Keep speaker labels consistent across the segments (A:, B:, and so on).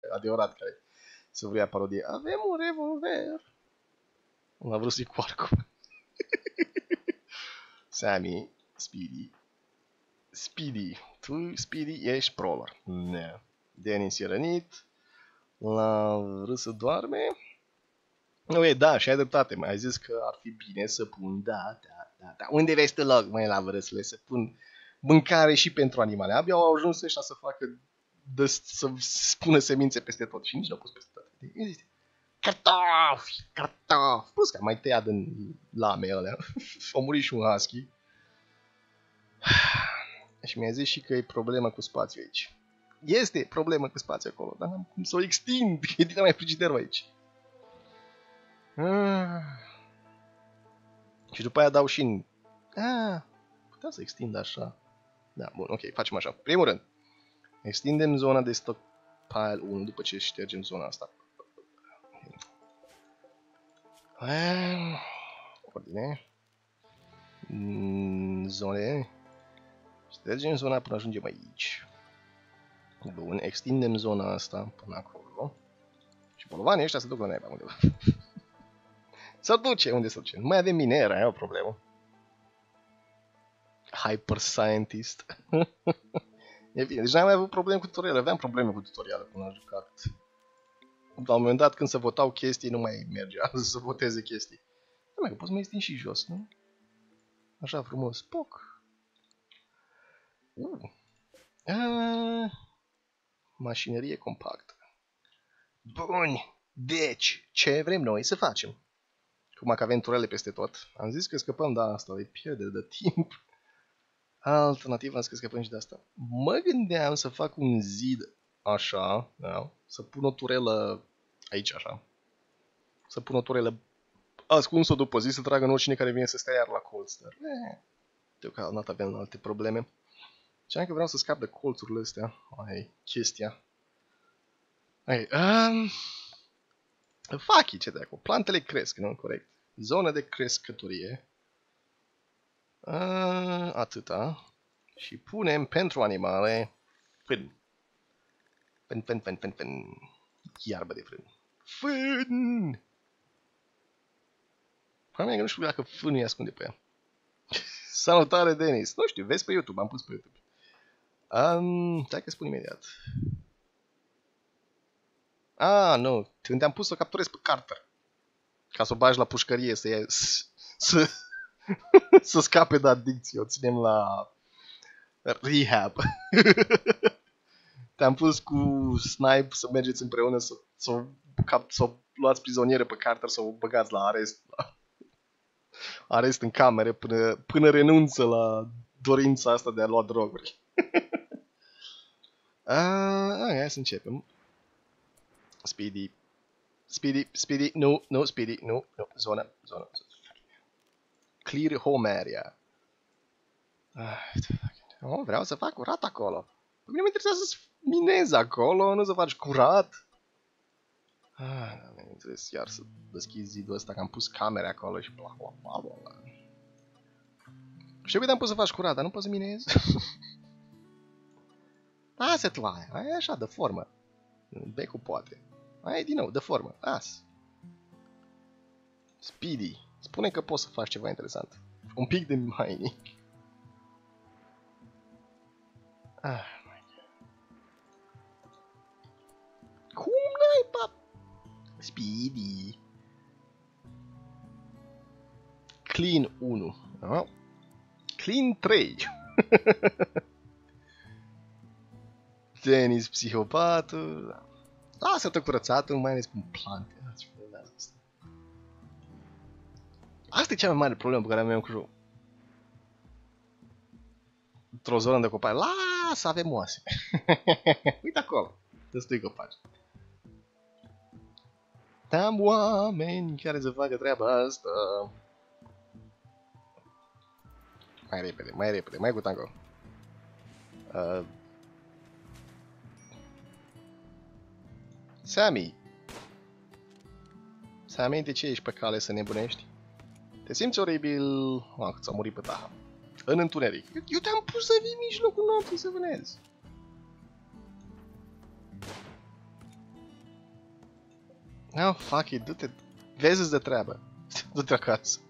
A: adevărat care să vrea parodie. Avem un revolver. Nu a vrut să-i coarcă. Sammy, Speedy. Tu, Speedy, ești prowler. Ne. Dennis e rănit. La vrut să doarme. Nu, da, și ai dreptate. Mai ai zis că ar fi bine să pun, da. Unde vezi tu loc, măi, la vărăsule, să pun mâncare și pentru animale. Abia au ajuns ăștia să facă, să spună semințe peste tot. Și nici nu au pus peste tot. Cartofi. Plus că mai tăiat din lame alea. A murit și un husky. Și mi-a zis și că e problemă cu spațiu aici. Este problemă cu spațiu acolo, dar n-am cum să o extind. E din mai frigiderul aici. Și după aia dau și în... putea să extind așa. Da, bun, ok, facem așa. Primul rând, extindem zona de stockpile 1 după ce ștergem zona asta. Ordine. Zone. Ștergem zona până ajungem aici. Bun, extindem zona asta până acolo. Și bolovanii ăștia se duc la naiba undeva. Se duce, unde se duce? Nu mai avem minera, e o problemă. Hyper Scientist. E bine, deci n-am mai avut probleme cu tutoriale. Aveam probleme cu tutoriale până am jucat. La un moment dat, când se votau chestii, nu mai mergea să voteze chestii. Nu mai, că poți să mai extind și jos, nu? Așa frumos. Poc. Mașinărie compactă. Bun. Deci, ce vrem noi să facem? Cum că avem turele peste tot. Am zis că scăpăm de asta, e pierdere de timp. Alternativ am zis că scăpăm și de asta. Mă gândeam să fac un zid așa, da? Să pun o turelă aici așa. Să pun o turelă ascuns-o după zi, să tragă în oricine care vine să stea iar la colț. Dar, deocamdată avem alte probleme. Ce că vreau să scap de colțurile astea. Ai chestia. Faci ce dracu. Plantele cresc, nu? Corect. Zonă de crescătorie. Atâta. Și punem pentru animale fân. Fân. Iarbă de fân. Fân! Problema e că nu știu dacă fânul îi ascunde pe ea. Salutare, Denis! Nu știu, vezi pe YouTube, am pus pe YouTube. Stai că spun imediat. Nu. Când am pus să o capturez pe Carter. Ca să o bagi la pușcărie, să scape de adicție. O ținem la rehab. Te-am pus cu Snipe să mergeți împreună să o luați prizonieră pe Carter, să o băgați la arest. Arest în camere până renunță la dorința asta de a lua droguri. Hai să începem. Speedy, nu, Speedy, nu, zona. Clear home area. Vreau să fac curat acolo. Pe mine mă interesează să minez acolo, nu să faci curat. Nu înțeles iar să deschizi zidul ăsta, că am pus camere acolo și bla. Știu că te-am pus să faci curat, dar nu poți să minezi. Lasă tu aia, e așa, de formă. Becul poate. Aia din nou, de formă, las. Speedy, spune că poți să faci ceva interesant. Un pic de mining. Cum n-ai, pap? Speedy. Clean 1. Clean 3. Denis, psihopatul. Lasă-te curățatul, mai ales cu plante. Asta e cea mai mare problemă pe care am eu cu jocul. Într-o zonă de copaci. Lasă, avem oase. Uite acolo. Destui copaci. Am oameni care să facă treaba asta. Mai repede, mai cu tango. Sammy, de ce ești pe cale să nebunești? Te simți oribil... cât s-a murit pe ta. În întuneric. Eu te-am pus să vii în mijlocul nopții să vânezi. No, fuck it, du-te. Vezi-ți de treabă. Du-te acasă.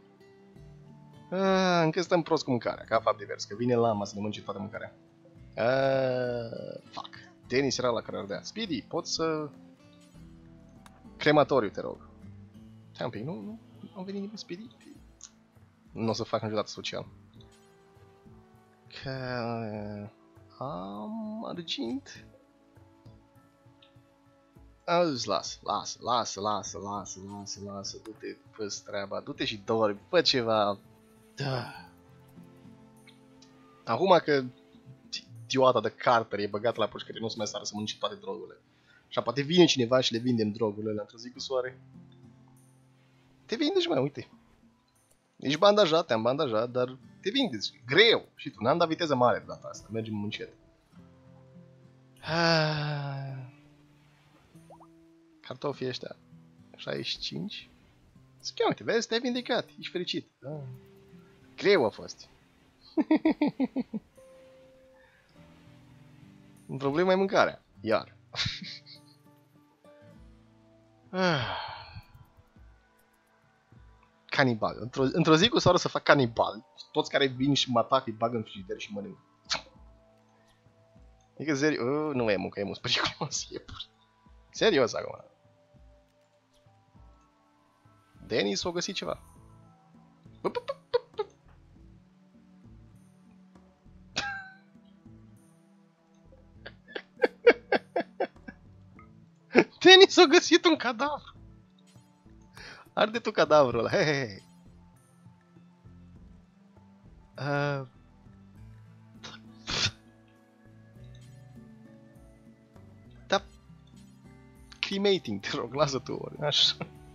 A: Încă stăm prost cu mâncarea, ca fapt divers, că vine lama să ne mânce toată mâncarea. Fuck. Denis era la care ardea. Speedy, poți să... Crematoriu, te rog. Stai un pic, nu am venit nimeni Speedy? Nu o să fac niciodată social. Că... Am argint. Lasă, du-te, fă-ți treaba, du-te și dormi, fă ceva. Da. Acum că idiota de Carter e băgat la pușcărie, nu o să mai sară să mănânce toate drogurile. Și poate vine cineva și le vindem drogurile într-o zi cu soare. Te vindești, mai uite. Ești bandajat, te-am bandajat, dar te vindești. Greu. Și tu, n-am dat viteză mare de data asta, mergem încet. Cartofii ăștia 65. Ia uite, vezi, te-ai vindecat, ești fericit. Da. Greu a fost. Problema e mâncarea. Iar. Canibal. Într-o zi cu soară să fac canibal. Toți care vin și mă atacă îi bag în frigider și mănânc. E că serios, nu e muncă, e mus periculos, iepuri. Serios acum. Denis o găsit ceva. Denis a găsit un cadavru. Arde tu cadavrul ăla, hei. Da. Cremating, te rog, lasă tu ori, așa.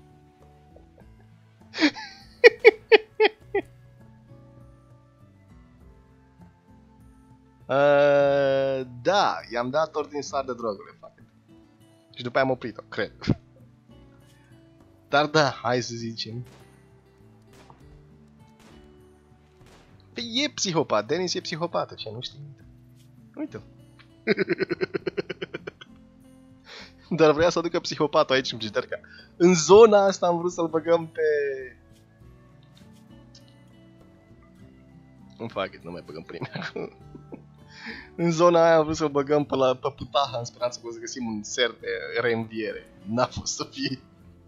A: Da, i-am dat ordine să ardă drogurile, fac. Și după aia am oprit-o, cred. Dar da, hai să zicem. Păi e psihopat, Denis e psihopată, ce nu știi? Uite-l. Dar vrea să aducă psihopatul aici în frigider. În zona asta am vrut să-l băgăm pe... Nu fac it, nu mai băgăm prime. În zona aia am vrut să-l băgăm pe Putaha în speranță că o să găsim un ser de reînviere. N-a fost să fie.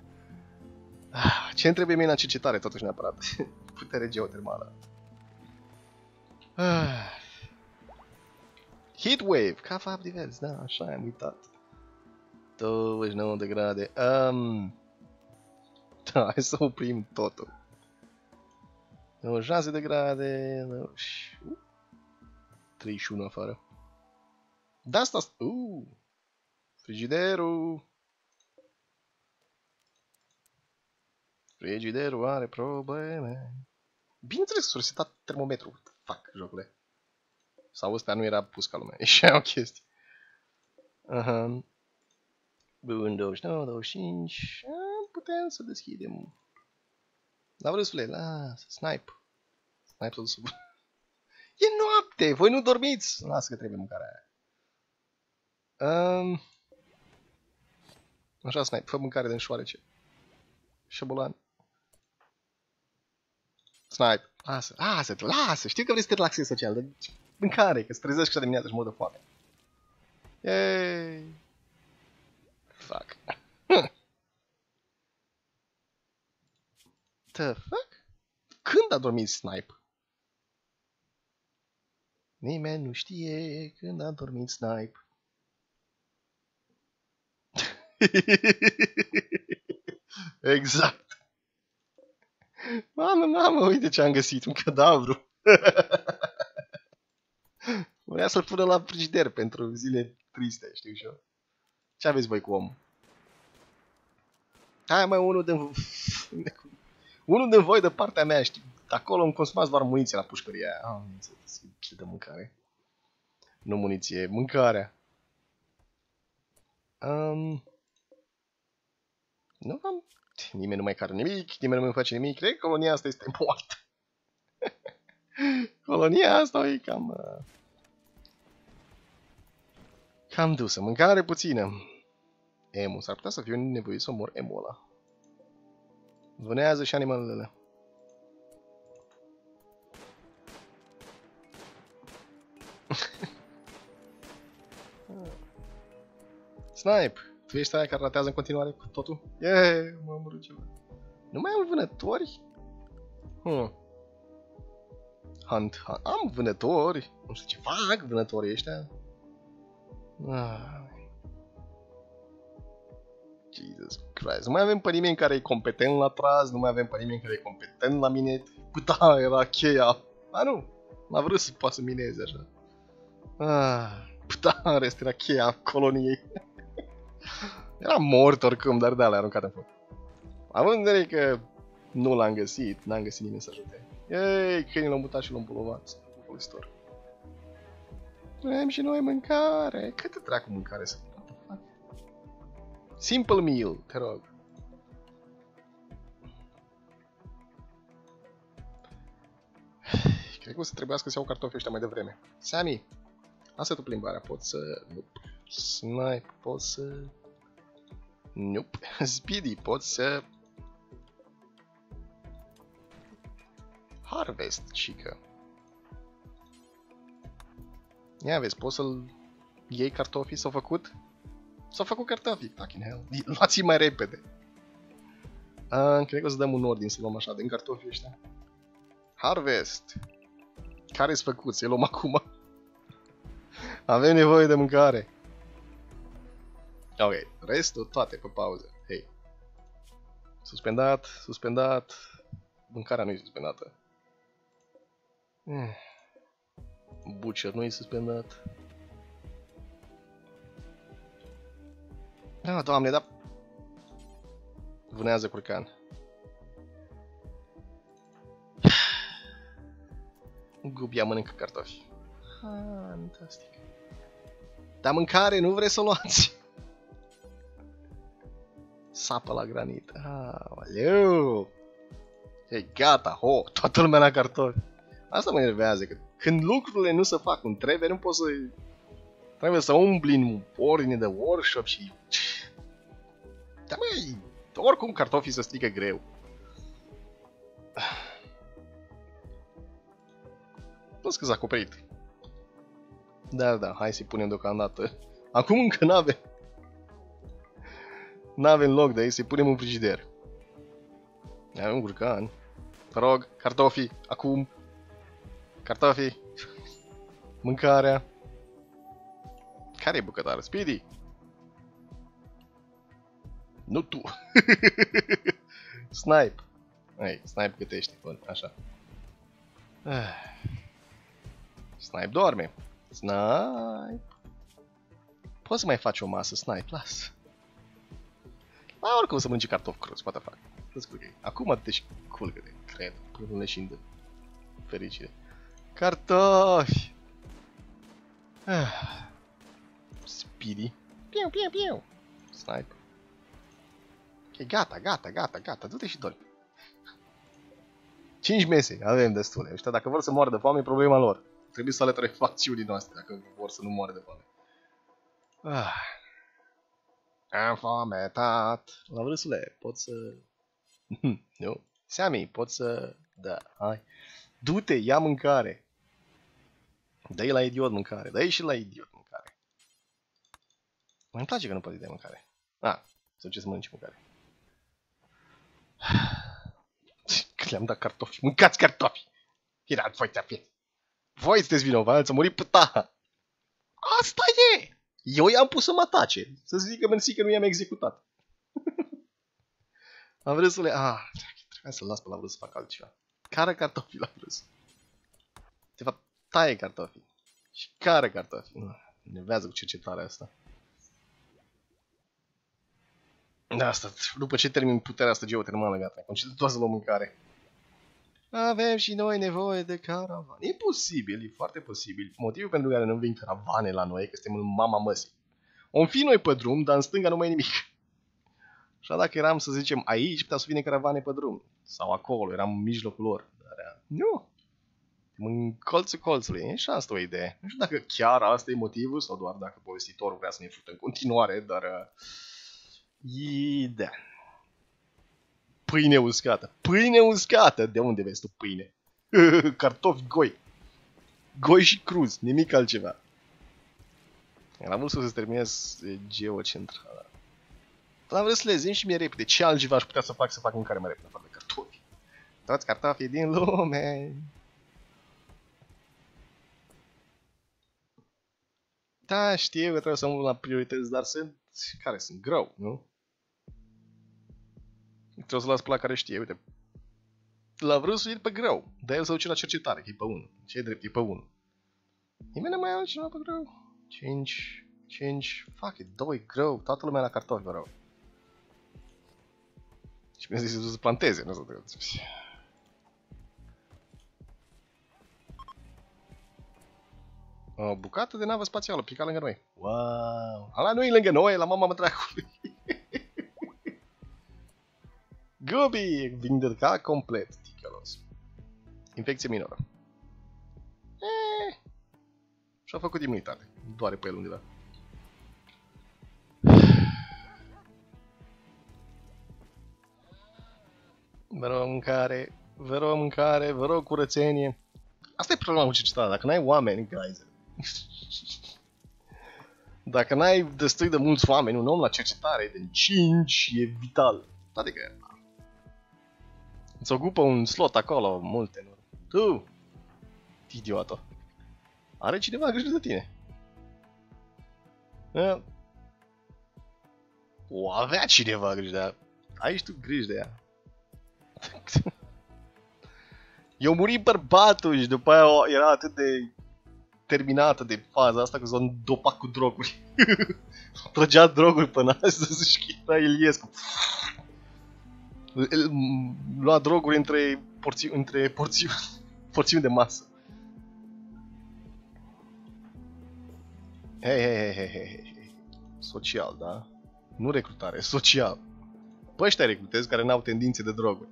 A: Ce-mi trebuie mie la cercetare totuși neapărat? Putere geotermală. Heatwave, ca fapt divers, da, așa am uitat. 29 de grade. Da, hai să oprim totul. 96 de grade. 31 afară. Da, asta... Frigiderul. Frigiderul are probleme. Bineînțeles că s-a resetat termometrul. Fac, jocule. Sau ăsta nu era pus ca lumea. E și aia o chestie. Aha. Bun, 29, 25. Putem să deschidem. Dar vrăsule, lasă, snipe. Snipe s-a dus sub... E noapte, voi nu dormiți. Lasă că trebuie mâncarea aia. Așa, snipe, fă mâncare din șoarece. Șobolan. Snipe, lasă, știu că vrei să te relaxezi social, dar mâncare, că-ți trezești așa dimineața și mă dă foame. Yay! Fuck. The fuck? Când a dormit Snipe? Nimeni nu știe când a dormit Snipe. Exact. Mamă, uite ce am găsit, un cadavru. Vrea să-l pună la frigider pentru zile triste, știu și eu. Ce aveți voi cu omul? Hai mă, unul din voi de partea mea, știu. Acolo îmi consumați doar muniție la pușcăria aia. Ce de mâncare. Nu muniție, mâncarea. Nu am... Nimeni nu mai care nimic, nimeni nu mai face nimic. Cred că colonia asta este moartă. Colonia asta e cam... cam dusă. Mâncare puțină. emu. S-ar putea să fiu nevoit să omor emu ăla. Vânează și animalele. Snipe! Tu ești aia care ratează în continuare cu totul? Yeah, mă omorât ceva. Nu mai am vânători? Hunt. Am vânători. Nu știu ce fac vânătorii ăștia. Jesus Christ. Nu mai avem pe nimeni care e competent la tras, nu mai avem pe nimeni care e competent la minet. Puta, era cheia. Nu. N-a vrut să poată să mineze așa. Puta, în rest era cheia coloniei. Era mort oricum, dar de-alea aruncat în foc. Având în vedere că nu l-am găsit, n-am găsit nimeni să ajute. Ei, câinii l-am mutat și l-am pulovat. Folositor. Vrem și noi mâncare. Câtă dracu mâncare să fac? Simple meal, te rog. Cred că o să trebuiască să iau cartofii ăștia mai devreme. Sammy, lasă tu plimbarea, pot să... Nope. Snipe, pot să... Nope. Speedy, pot să... Harvest, cică. Ia vezi, poți să-l iei cartofii? S-au făcut? S-au făcut cartofii, fucking hell. Luați-i mai repede. Cred că o să dăm un ordin să luăm așa din cartofii ăștia. Harvest. Care-s făcut? Să-i luăm acum. Avem nevoie de mâncare. Ok, restul toate pe pauză. Hei. Suspendat, suspendat. Mâncarea nu e suspendată. Butcher nu e suspendat. Da, doamne, da. Vânează curcan. Gubia mănâncă cartofi. Fantastic. Dar mâncare nu vreți să o luați? Sapă la granit. Aoleu. E gata, ho, toată lumea la cartofi. Asta mă enervează, că când lucrurile nu se fac cum trebuie, nu poți să... Trebuie să umbli în ordine de workshop și... Da, măi, oricum cartofii se strică greu. Nu că s-a acoperit. Da, hai să-i punem deocamdată. Acum încă n-avem. N-avem loc de aici, să-i punem în frigider. Avem un curcan. Te rog, cartofii, acum. Cartofii. Mâncarea. Care e bucătară? Speedy? Nu tu. Snipe. Hai, Snipe gătește. Bun, așa. Snipe doarme. Snipe. Poți să mai faci o masă, Snipe, las. Oricum să mănânci cartofi cruzi, poate fac. Acum te și culcă-te, cred, până leșind de fericire. Cartofi! Speedy. Piu, piu, piu. Snipe. Ok, gata, du-te și dormi. 5 mese, avem destule. Ăștia, dacă vor să moară de foame, e problema lor. Trebuie să alăture facțiunii noastre, dacă vor să nu moară de foame. Am foametat. La vârsule, pot să... Nu? Sammy, pot să... Da, hai. Du-te, ia mâncare. Dă-i la idiot mâncare. Dă-i și la idiot mâncare. Îmi place că nu poți de mâncare. Să ce să mănânci mâncare. Că le-am dat cartofi. Mâncați cartofi! Era voi ți-a fi. Voi sunteți vinovați, a murit puta. Asta e! Eu i-am pus să mă atace. Să zică mersi că nu i-am executat. Am vrut să le... Trebuia să-l las pe la vrut să fac altceva. Care cartofii la vrut? De fapt, taie cartofii. Și care cartofii? Nevează cu cercetarea asta. Asta, după ce termin puterea asta geotermală, gata. Concediu tot să luăm mâncare. Avem și noi nevoie de caravane. E posibil, e foarte posibil. Motivul pentru care nu vin caravane la noi e că suntem în mama măsii. Om fi noi pe drum, dar în stânga nu mai e nimic. Așa dacă eram, să zicem, aici, putea să vină caravane pe drum. Sau acolo, eram în mijlocul lor. Dar nu. În colțul colțului. E și asta o idee. Nu știu dacă chiar asta e motivul sau doar dacă povestitorul vrea să ne furtă în continuare, dar... Da. Pâine uscată. Pâine uscată! De unde vezi tu pâine? Cartofi goi. Goi și cruz, nimic altceva. Am vrut să se terminez geocentrala. Dar am vrut să le zic și mie repede. Ce altceva aș putea să fac mâncare mai repede afară de cartofi? Toți cartofii din lume. Da, știu că trebuie să mă la priorități, dar sunt... Care sunt? Greu, nu? Trebuie să las pe la care știe, uite. L-a vrut să pe greu, dar el să duce la cercetare, că e pe 1. Ce-i drept, e pe 1. Nimeni nu mai are cineva pe greu? 5, fuck it, 2 greu, toată lumea la cartofi, vă rog. Și mi-a zis să planteze, nu să te... O bucată de navă spațială, pica lângă noi. Wow! Ala nu e lângă noi, la mama dracului. Gobi! Vindecat complet, ticălos. Infecție minoră. Și-a făcut imunitate. Doare pe el undeva. Vă rog mâncare, vă rog mâncare, vă rog curățenie. Asta e problema cu cercetarea, dacă n-ai oameni, guys. Dacă n-ai destui de mulți oameni, un om la cercetare de 5 e vital. Adică îți ocupă un slot acolo, multe, nu? Tu, idiotă. Are cineva grijă de tine? O avea cineva grijă de ea. Ai și tu grijă de ea. Eu muri bărbatul și după aia era atât de terminată de faza asta că s-a dopat cu droguri. Trăgea droguri pe nas și chita Iliescu. Lua droguri între porțiuni de masă. Hei. Social, da? Nu recrutare, social. Pe ăștia recrutezi care n-au tendințe de droguri.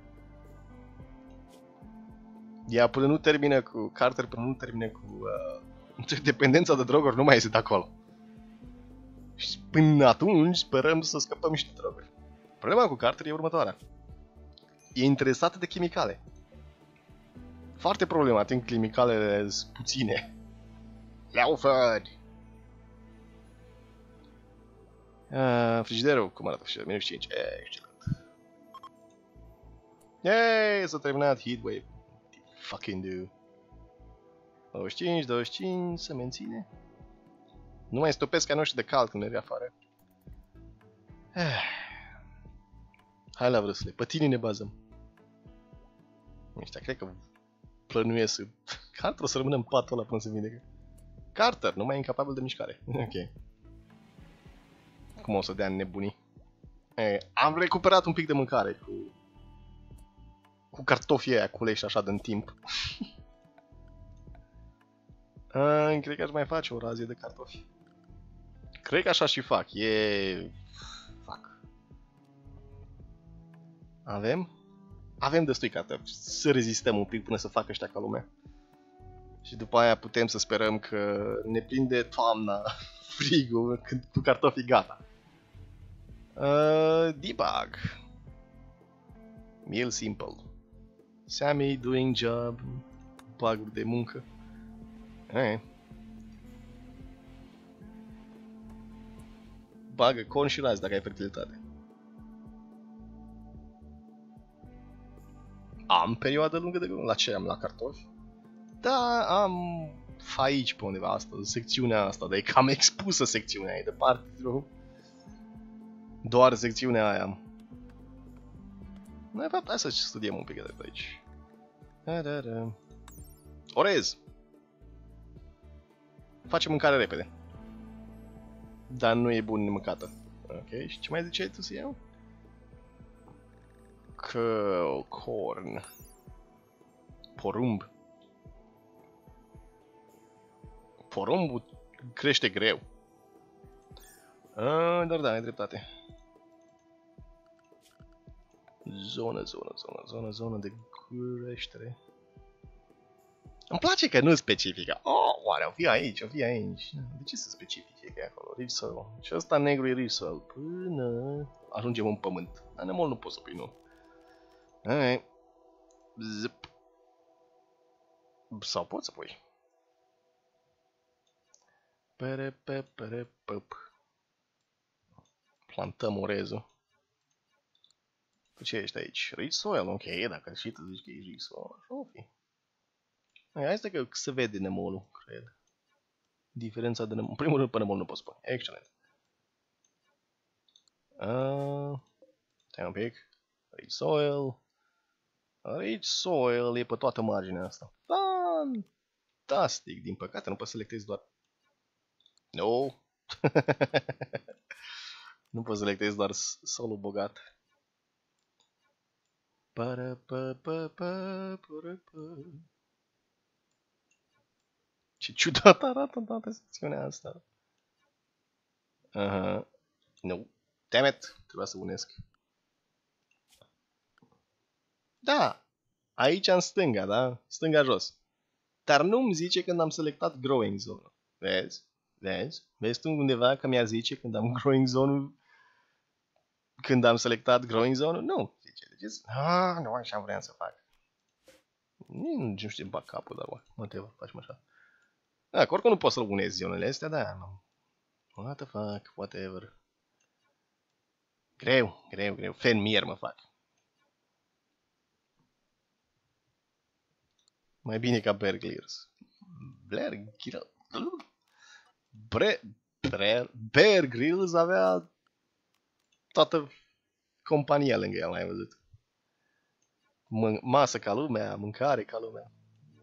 A: Ea până nu termină cu Carter, până nu termină cu dependența de droguri, nu mai iese de acolo. Și până atunci sperăm să scăpăm și de droguri. Problema cu Carter e următoarea. E interesată de chimicale. Foarte problematic, chimicalele sunt puține. Le-au fări! Frigiderul, cum arată frigiderul? Minus 5. Excelent. Yay, s-a terminat Heatwave. Fucking do. 25, se menține. Nu mai stopesc ca noștri de cald când merg afară. Hai la vrăsule, pe tine ne bazăm. Ăștia cred că plănuiesc să... Carter o să rămână în patul ăla până se vindecă. Carter, nu mai e incapabil de mișcare. Ok. Cum o să dea nebunii? Am recuperat un pic de mâncare cu cartofii aia culeși așa din timp. Cred că aș mai face o razie de cartofi. Cred că așa și fac. Fac. Avem destui cartofi. Să rezistăm un pic până să facă ăștia ca lumea. Și după aia putem să sperăm că ne prinde toamna frigul când cu cartofii gata. Debug. Meal simple. Sammy doing job. Bug de muncă. Bagă corn și razi dacă ai fertilitate. Am perioadă lungă de la ce am? La cartofi? Da, am aici pe undeva asta, secțiunea asta, dar e cam expusă secțiunea, e departe, doar secțiunea aia am. Noi, fapt, hai să studiem un pic de pe aici. Orez! Facem mâncare repede. Dar nu e bun mâncată. Ok, și ce mai ziceai tu să iau? Corn. Porumb. Porumbul crește greu. Dar da, ai dreptate. Zonă de creștere. Îmi place că nu specifică. Oh, oare o fi aici, o fi aici. De ce să specifice că e acolo? Rich soil. Și ăsta negru e rich soil. Până ajungem în pământ. Anemol nu poți să pui, nu. Alright. Zip. Sau poți să pui. Plantăm orezul. Tu ce ești aici? Rich soil, ok, dacă și tu zici că e rich soil, așa o fi. Hai, asta că se vede nemolul, cred. Diferența de nemol. În primul rând, pe nemol nu pot spune. Excelent. Stai un pic. Rich soil. Rich soil e pe toată marginea asta. Fantastic. Din păcate nu pot să selectez doar... No. Nu pot să selectez doar solul bogat. Ce ciudat arată toată secțiunea asta. No. Damn it. Trebuia să unesc. Da. Aici în stânga, da? Stânga jos. Dar nu-mi zice când am selectat growing zone. Vezi? Vezi? Vezi tu undeva că mi-a zice când am growing zone? Când am selectat growing zone? Nu. Zice. Deci, nu așa vreau să fac. Nu știu, îmi bag capul, dar whatever, facem așa. Da, că oricum nu pot să-l unez zonele astea, da. What the fuck, whatever. Greu, greu, greu. Fermier mă fac. Mai bine ca Bear Grylls. Bear Grylls avea toată compania lângă el, mai văzut. Masă ca lumea, mâncare ca lumea.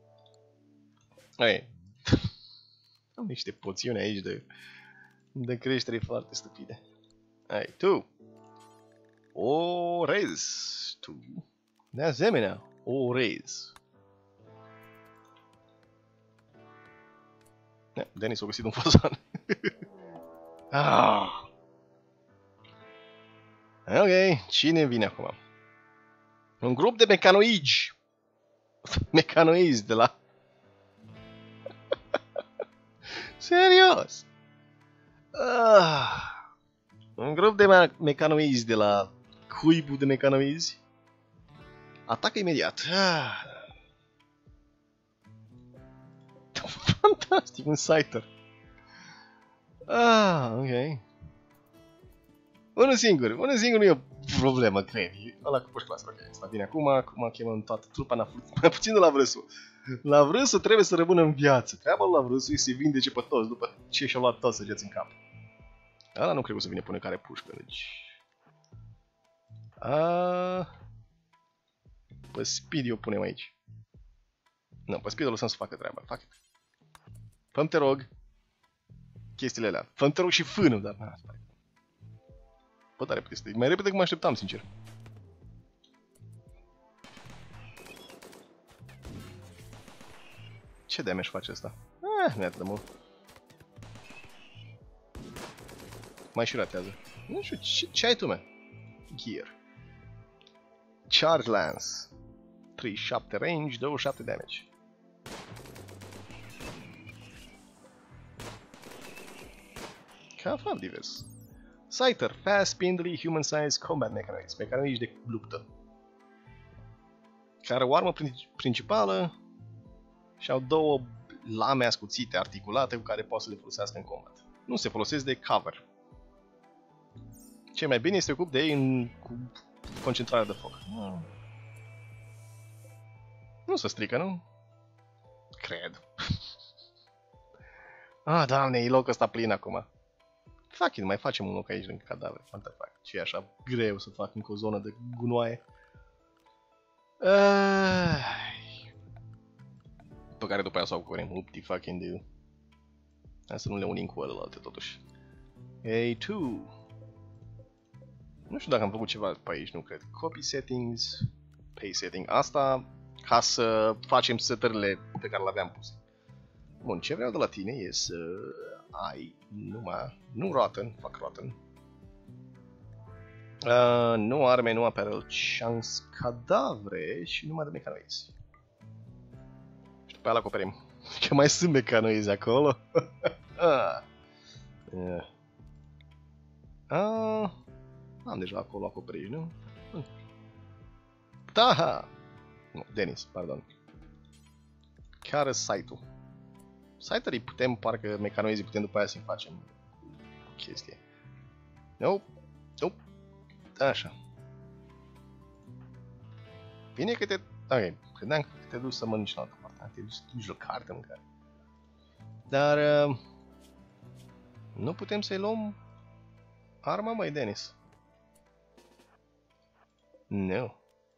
A: Ei. Am niște poțiuni aici de creștere foarte stupide. Hai, tu. Orez. Tu. De asemenea, orez. Denis a găsit un fazan. Ok, cine vine acum? Un grup de mecanoigi. Mecanoizi de la... Serios? Un grup de mecanoizi de la cuibul de mecanoizi. Atacă imediat. Fantastic, un scyther. Ok. Unul singur nu e o problemă, cred. Ăla cu pușclasă, ok. Asta vine acum chemăm toată trupa, mai puțin de la vrăsul. La vrăsul trebuie să rămână în viață. Treaba la vrăsul e să-i vindece pe toți după ce și-au luat toți săgeți în cap. Ăla nu cred că o să vine până care pușcă, deci... Pe Speedy o punem aici. Nu, pe Speedy o lăsăm să facă treaba. Fac. Fă-mi te rog chestiile alea. Fă-mi te rog și fânul, dar... Bă, tare repede, mai repede cum mă așteptam, sincer. Ce damage face ăsta? Nu e atât de mult. Mai și ratează. Nu știu, ce ai tu, man? Gear. Charge Lance. 37 range, 27 damage. Ca foarte divers. Scyther, fast, spindly, human-sized combat mechanics. Mecanici de luptă. Care o armă principală și au două lame ascuțite, articulate, cu care poate să le folosească în combat. Nu se folosesc de cover. Cel mai bine este ocup de ei cu concentrarea de foc. Nu se strică, nu? Cred. Doamne, e locul ăsta plin acum. Fuck it, mai facem un loc aici lângă cadavre. What the fuck? Ce e așa greu să fac încă o zonă de gunoaie? Pe care după aia să o acoperim. Upti fucking do. Hai să nu le unim cu ălălalte totuși. Hey, tu. Nu știu dacă am făcut ceva pe aici, nu cred. Copy settings. Pay setting. Asta ca să facem setările pe care le-aveam pus. Bun, ce vreau de la tine e să ai numai... Nu rotten, fac rotten. Nu arme, nu apparel, chance cadavre și numai de mecanoizi. Și după aia l-acoperim. Că mai sunt mecanoizi acolo. Am deja acolo acoperiș, nu? Da! Nu, Denis, pardon. Care site-ul? Site-ul putem, parcă mecanoizii putem după aia să-i facem chestie. Nope. Nope. Așa. Bine că te... Ok, credeam că te duci să mănânci în altă parte. Te duci la carte mâncare. Dar... nu putem să-i luăm arma, măi, Denis. Nu.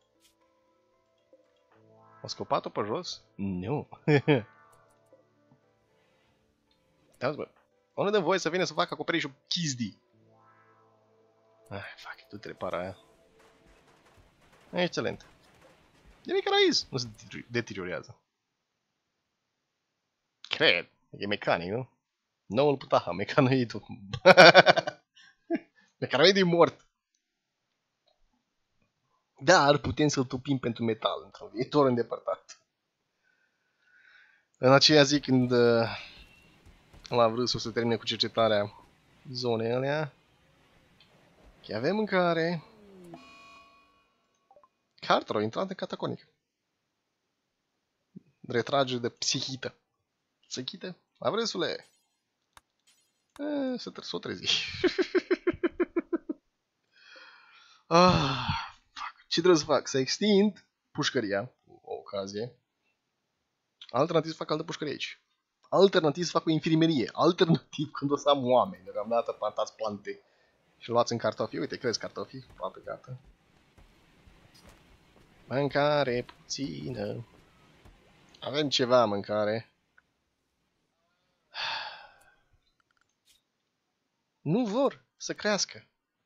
A: A scopat-o pe jos? Nu. Auzi, bă. Unul de voi să vină să facă acoperișul chizdi. Fuck, tu repara aia. Excelent. E mecanoiz, nu se deteriorează. Cred, e mecanic, nu? Noul putaha, mecanoidul. Mecanoidul e mort. Dar putem să-l topim pentru metal într-un viitor îndepărtat. În aceea zi când l-a vrut să termine cu cercetarea zonei alea, că avem mâncare. Carter a intrat în cataconic. Retragere de psihită. Psihită? Avresule! S-o trezi. Ce trebuie să fac? Să extind pușcăria, o ocazie. Alternativ să fac altă pușcărie aici. Alternativ să fac o infirmerie. Alternativ când o să am oameni. Deocamdată plantați plante. Și luați în cartofi. Uite, crezi cartofi? Toată gata. Mâncare puțină. Avem ceva mâncare. Nu vor să crească.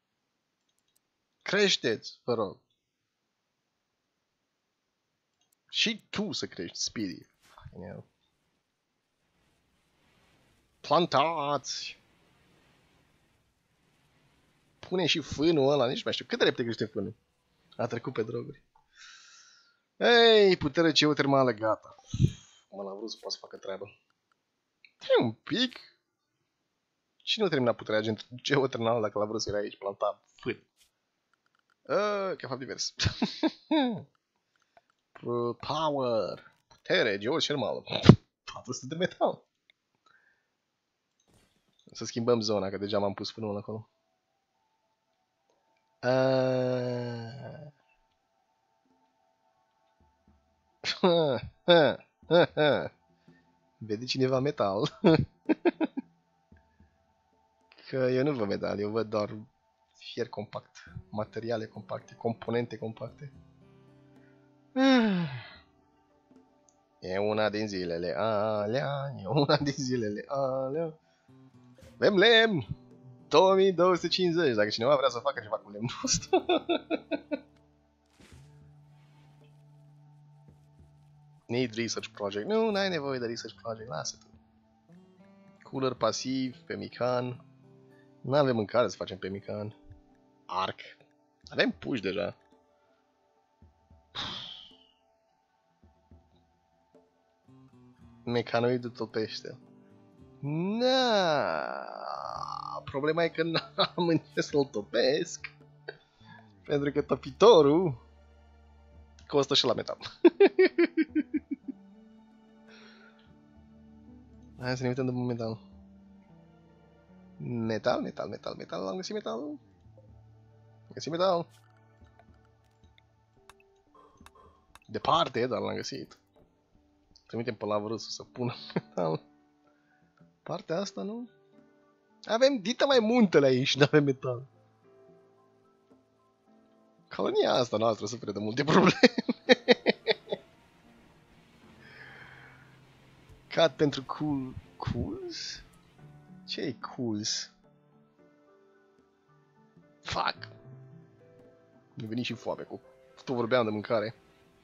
A: Creșteți, vă rog. Și tu să crești, Speedy. Plantați! Pune și fânul ăla, nici mai știu. Cât de repede crește fânul? A trecut pe droguri. Ei, putere geotermală, gata. Mă l-am vrut să pot să facă treabă. Un pic. Cine nu termina puterea geotermală dacă l-a vrut să era aici planta fân? Că fapt divers. Power. Putere geotermală. 400 de metal. Să schimbăm zona, că deja m-am pus fânul acolo. Vede cineva metal? Că eu nu văd metal, eu văd doar fier compact, materiale compacte, componente compacte. E una din zilele alea, e una din zilele alea. Avem lemn! 2250, dacă cineva vrea să facă ceva cu lemnul ăsta. Need research project. Nu, n-ai nevoie de research project, lasă tu. Cooler pasiv, pe mican. Nu avem mâncare să facem pe mican. Arc. Avem puși deja. Mecanoidul topește. Problema e că n-am în ce să-l topesc. Pentru că topitorul costă și la metal. Hai să ne uităm de metal. Metal. Am găsit metal. Am găsit metal. Departe, dar l-am găsit. Trimitem pe la vrăsul să pună metal. Partea asta, nu? Avem dita mai muntele aici și nu avem metal. Colonia asta noastră suferă de multe probleme. Cat pentru cools? Ce e cools? Fuck! Mi-a venit și foame cu... Tot vorbeam de mâncare.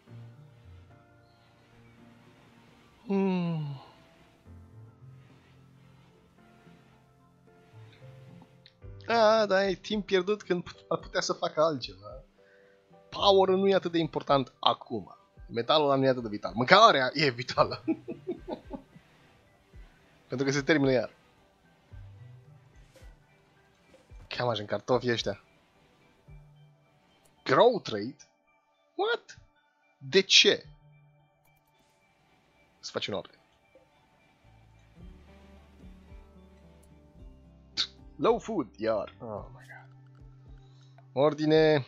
A: Dar e timp pierdut când ar putea să facă altceva. Power nu e atât de important acum. Metalul ăla nu e atât de vital. Mâncarea e vitală. Pentru că se termină iar. Cam așa în cartofii ăștia. Growth rate? What? De ce? Să faci noapte. Low food, iar. Oh my god. Ordine.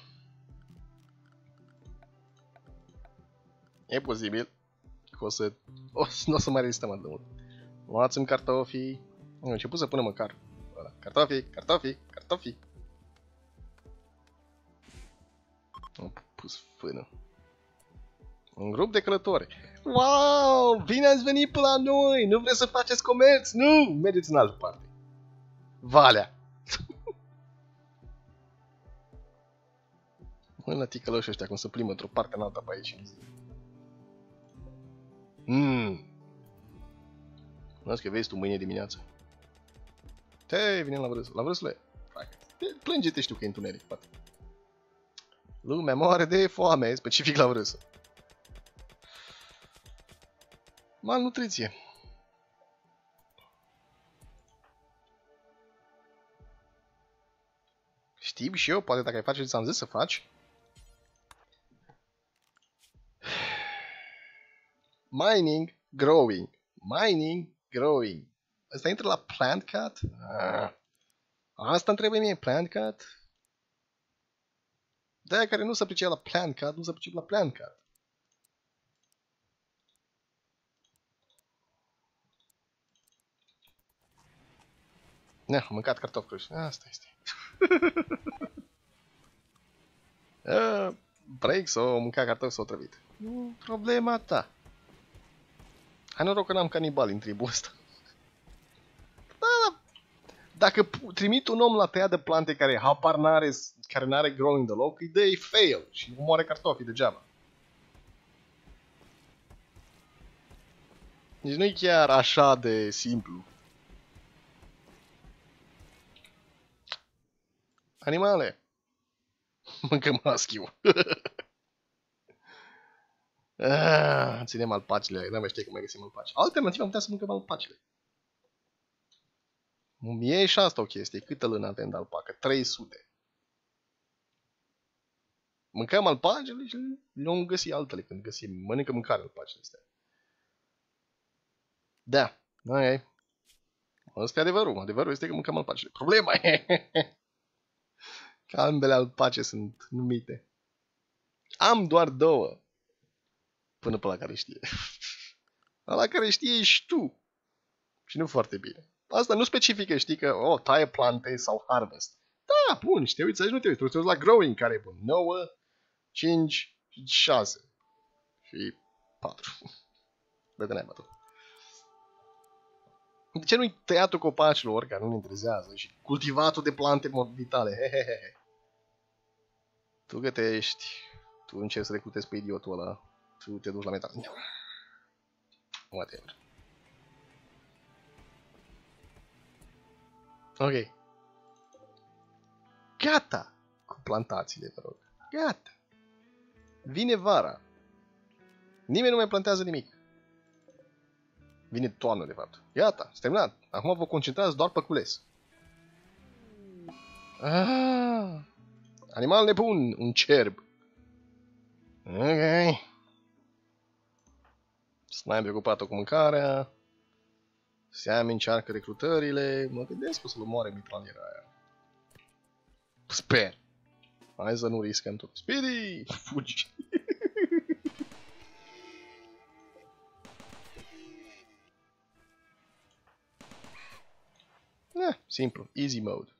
A: E posibil că nu o să mai rezistăm atât de mult. Luați-mi cartofii. Am început să punem măcar. Cartofii. Am pus fână. Un grup de călători. Wow! Bine ați venit până la noi! Nu vreți să faceți comerț? Nu! Mergeți în altă parte. Valea! Măi la ticălășii ăștia cum se plimbă într-o parte în alta pe aici. Nu că vezi tu mâine dimineață. Te vine la vârstele. Plânge-te, știu că e întuneric, poate. Lumea moare de foame, specific la vârstă. Malnutriție. Știi și eu, poate dacă ai face ce ți-am zis să faci. Mining, growing. Asta intră la plant cut? Asta îmi trebuie mie, plant cut? De-aia care nu se pricep la plant cut, nu se pricep la plant cut. Am mâncat cartofi cruși. Asta este. Break sau mâncat cartofi sau trăvit. Problema ta. Hai noroc că n-am canibal în tribul ăsta. Da, dacă trimit un om la tăiat de plante care habar n-are, care n-are growing deloc, îi dă fail și moare cartofii degeaba. Deci nu e chiar așa de simplu. Animale! Mâncăm husky-ul. Ținem alpacile, n-am mai știe cum mai găsim alpaci. Alternativ am putea să mâncăm alpacile. E și asta o chestie. Câtă lână avem de alpacă? 300. Mâncăm alpacile și le-om găsi altele când găsim. Mănâncă mâncare alpacile astea. Da. Ok. Ăsta e adevărul. Adevărul este că mâncăm alpacile. Problema e că ambele alpace sunt numite. Am doar 2. Până pe la care știe. La care știe ești tu. Și nu foarte bine. Asta nu specifică, știi că, taie plante sau harvest. Da, bun, și te uiți aici, nu te uiți. Tu te uiți la growing, care e bun. 9, 5, 6 și 4. Dă-te neamă tu. De ce nu-i tăiatul copacilor, care nu ne interesează, și cultivatul de plante vitale? Hehehe. Tu gătești, tu încerci să recrutezi pe idiotul ăla, tu te duci la metal. Whatever. Ok. Gata cu plantațiile, vă rog. Gata. Vine vara. Nimeni nu mai plantează nimic. Vine toamnă, de fapt. Gata, s-a terminat. Acum vă concentrați doar pe cules. Animal nebun, un cerb. Ok. Mai preocupată cu mâncarea. Sam încearcă recrutările. Mă gândesc că o să-l omoare mitraliera aia. Sper. Hai să nu riscăm tot. Speedy! Fugi! Simplu. Easy mode.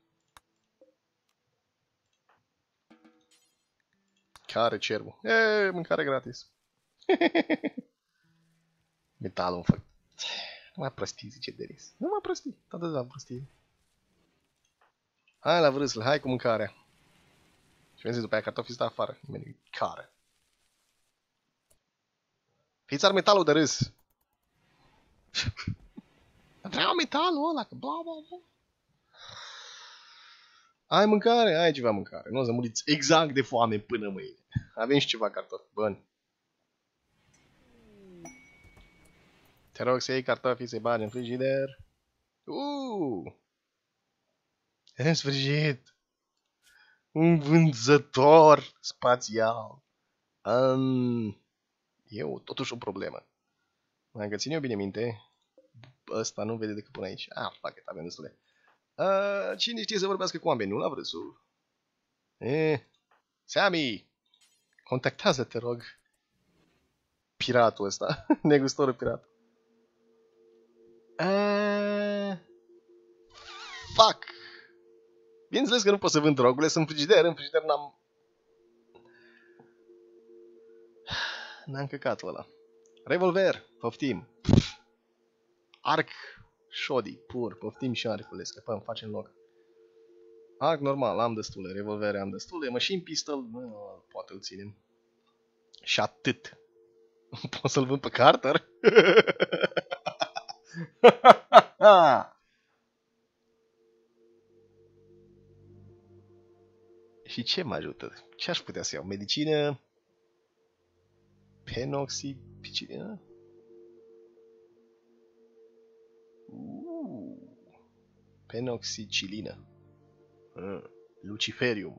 A: Care cervul? Mâncare gratis. Metalul îmi fac. Nu mai prostii, zice Deris. Nu mai prostii. Toată ziua prostii. Hai la vârstele, hai cu mâncarea. Și vezi după aia cartofii stă afară. Nimeni care. Fiți ar metalul de râs. Vreau metalul ăla, că bla bla bla. Ai mâncare? Ai ceva mâncare. Nu o să muriți exact de foame până mâine. Avem și ceva cartofi. Bun. Te rog să iei cartofii, să-i bagi în frigider. În sfârșit! Un vânzător spațial. E totuși o problemă. Dacă țin eu bine minte, ăsta nu vede decât până aici. Fuck it, avem destule. Cine știe să vorbească cu oameni, nu la vrăsul? Sammy! Contactează, te rog. Piratul ăsta. Negustorul pirat. Fuck! Bineînțeles că nu pot să vând drogurile, sunt frigider, în frigider n-am căcatul ăla. Revolver, poftim. Arc, shoddy, pur, poftim și arcule, scăpăm, facem loc. Arc normal, am destule, revolvere am destule, machine pistol, poate îl ținem. Și atât. Pot să-l vând pe Carter? Și ce mă ajută? Ce aș putea să iau? Medicină? Penoxipicilină? Penoxicilină. Luciferium.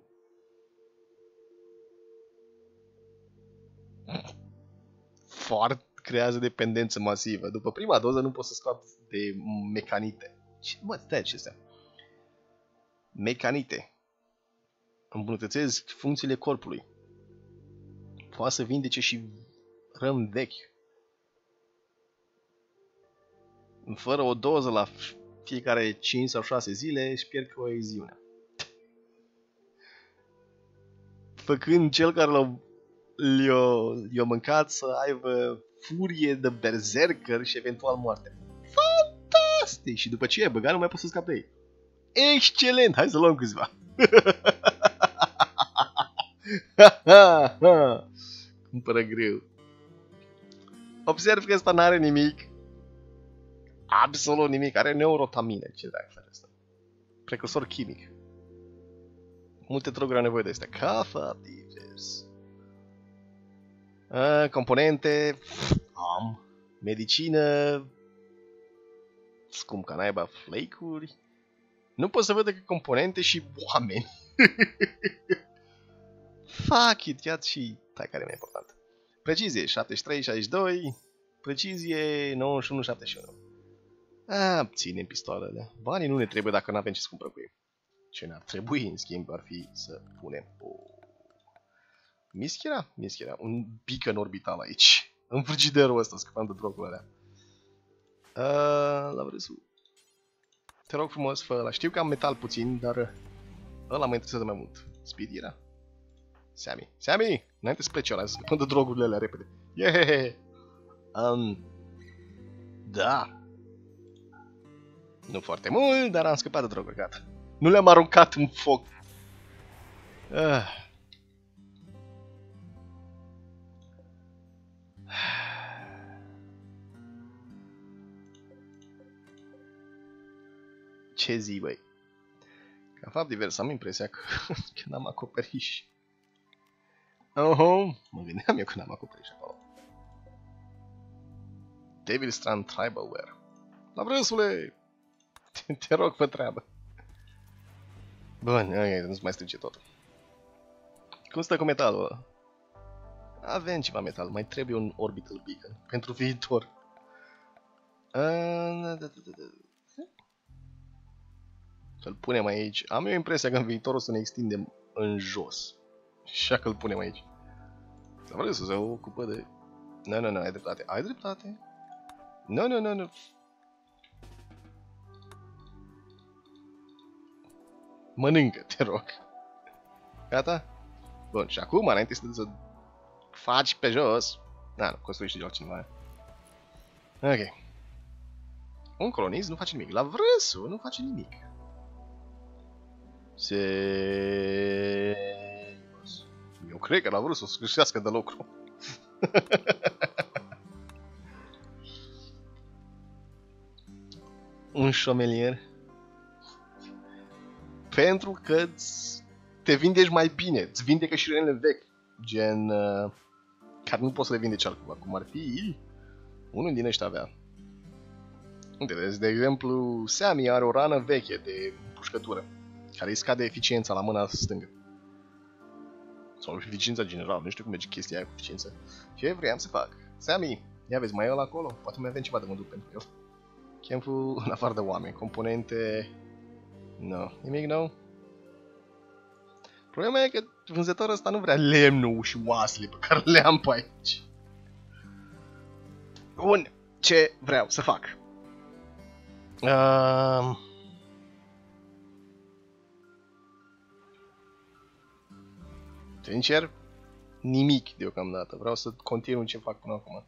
A: Foarte creează dependență masivă. După prima doză nu pot să scap de mecanite. Ce mă, stai acestea? Mecanite. Îmbunătățesc funcțiile corpului. Poate să vindece și răni vechi. Fără o doză la fiecare 5 sau 6 zile își pierd coeziunea. Făcând cel care l-a mâncat să aibă furie de berserker și eventual moarte. Fantastic! Și după ce e băgat, nu mai pot să scap de ei. Excelent! Hai să luăm câțiva. Cumpără greu. Observ că ăsta n-are nimic. Absolut nimic. Are neurotamine. Ce dracu face asta? Precursor chimic. Multe droguri au nevoie de astea. Cafa, divers. Componente. Am. Medicină. Scump ca naiba. Flake-uri. Nu pot să văd decât componente și oameni. Fuck it, ia și tai care e mai important. Precizie 73-62, precizie 91-71. Ținem pistoalele. Banii nu ne trebuie dacă nu avem ce să cumpărăm cu ei. Ce ne-ar trebui, în schimb, ar fi să punem Mischera? Mischera. Un beacon orbital aici. În frigiderul ăsta, scăpăm de drogurile alea. La vresul. Te rog frumos, fă ăla. Știu că am metal puțin, dar ăla mă interesează mai mult. Speed era? Sammy. Sammy! Înainte să pleci ăla, să scăpăm de drogurile alea repede. Yeah! Da. Nu foarte mult, dar am scăpat de droguri, gata. Nu le-am aruncat în foc. Ce zi, băi? Ca fapt divers, am impresia că n-am acoperiș. Mă gândeam eu că n-am acoperiș acolo. Devil Strand Tribal Wear. La vrăsule! Te rog, fă treabă. Bun, nu-ți mai strice totul. Cum stă cu metalul ăla? Avem ceva metal, mai trebuie un orbital beacon pentru viitor. Să-l punem aici. Am eu impresia că în viitor o să ne extindem în jos. Așa că îl punem aici. Să vreau să se ocupă de... Nu, ai dreptate. Ai dreptate. Nu. Mănâncă, te rog. Gata? Bun, și acum, înainte să faci pe jos... Nu, construiești de altcineva. Ok. Un colonist nu face nimic. La vrăsul nu face nimic. Eu cred că la vrut să sfârșească de lucru. Un șomelier. Pentru că te vindești mai bine. Îți vindecă și renele vechi. Gen... care nu poți să le vindeci altcumva. Cum ar fi... Unul din ăștia avea. Uite, deci, de exemplu, Sammy are o rană veche de pușcătură, care îi scade eficiența la mâna stângă. Sau eficiența general, nu știu cum merge chestia aia cu eficiență. Ce vreau să fac? Sammy, ia vezi, mai e ăla acolo? Poate mai avem ceva de mândut pentru el. Campul, în afară de oameni, componente... No, nimic nou. Problema e că vânzătorul ăsta nu vrea lemnul și oasele pe care le am pe aici. Bun, ce vreau să fac? Sincer, nimic deocamdată. Vreau să continui ce fac până acum.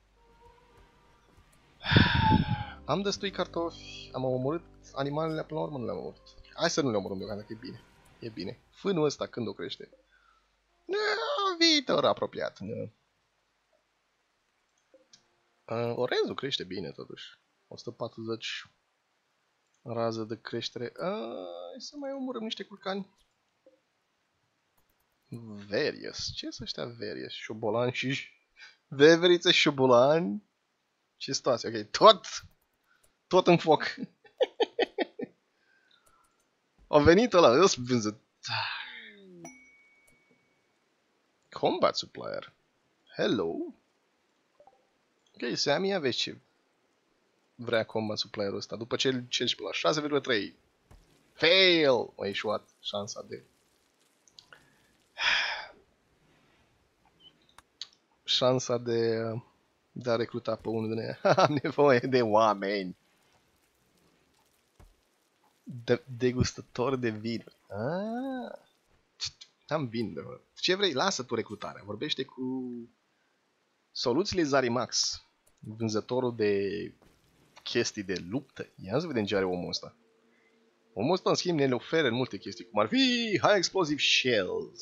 A: Am destui cartofi, am omorât animalele, până la urmă nu le-am omorât. Hai să nu le omorâm deocamdată, că e bine. E bine. Fânul ăsta când o crește? Viitor apropiat. Orezul crește bine totuși. 140 rază de creștere. Hai să mai omorâm niște curcani. Various. Ce sunt ăștia Various? Șobolani și... Veverițe și șobolani? Ce situație? Ok, tot în foc. A venit ăla, ăs vânzător. Combat supplier. Hello. Ok, Sammy, aveți ce vrea combat supplierul ăsta. După ce îl cerci pe la 6,3. Fail! A ieșuat șansa de... Șansa de a recruta pe unul din ei. Am nevoie de oameni. Degustător de vin. Am vin, de fapt. Ce vrei? Lasă tu recrutarea. Vorbește cu Soluțiile Zarimax, vânzătorul de chestii de luptă. Ia să vedem ce are omul ăsta. Omul ăsta, în schimb, ne oferă multe chestii, cum ar fi High Explosive Shells.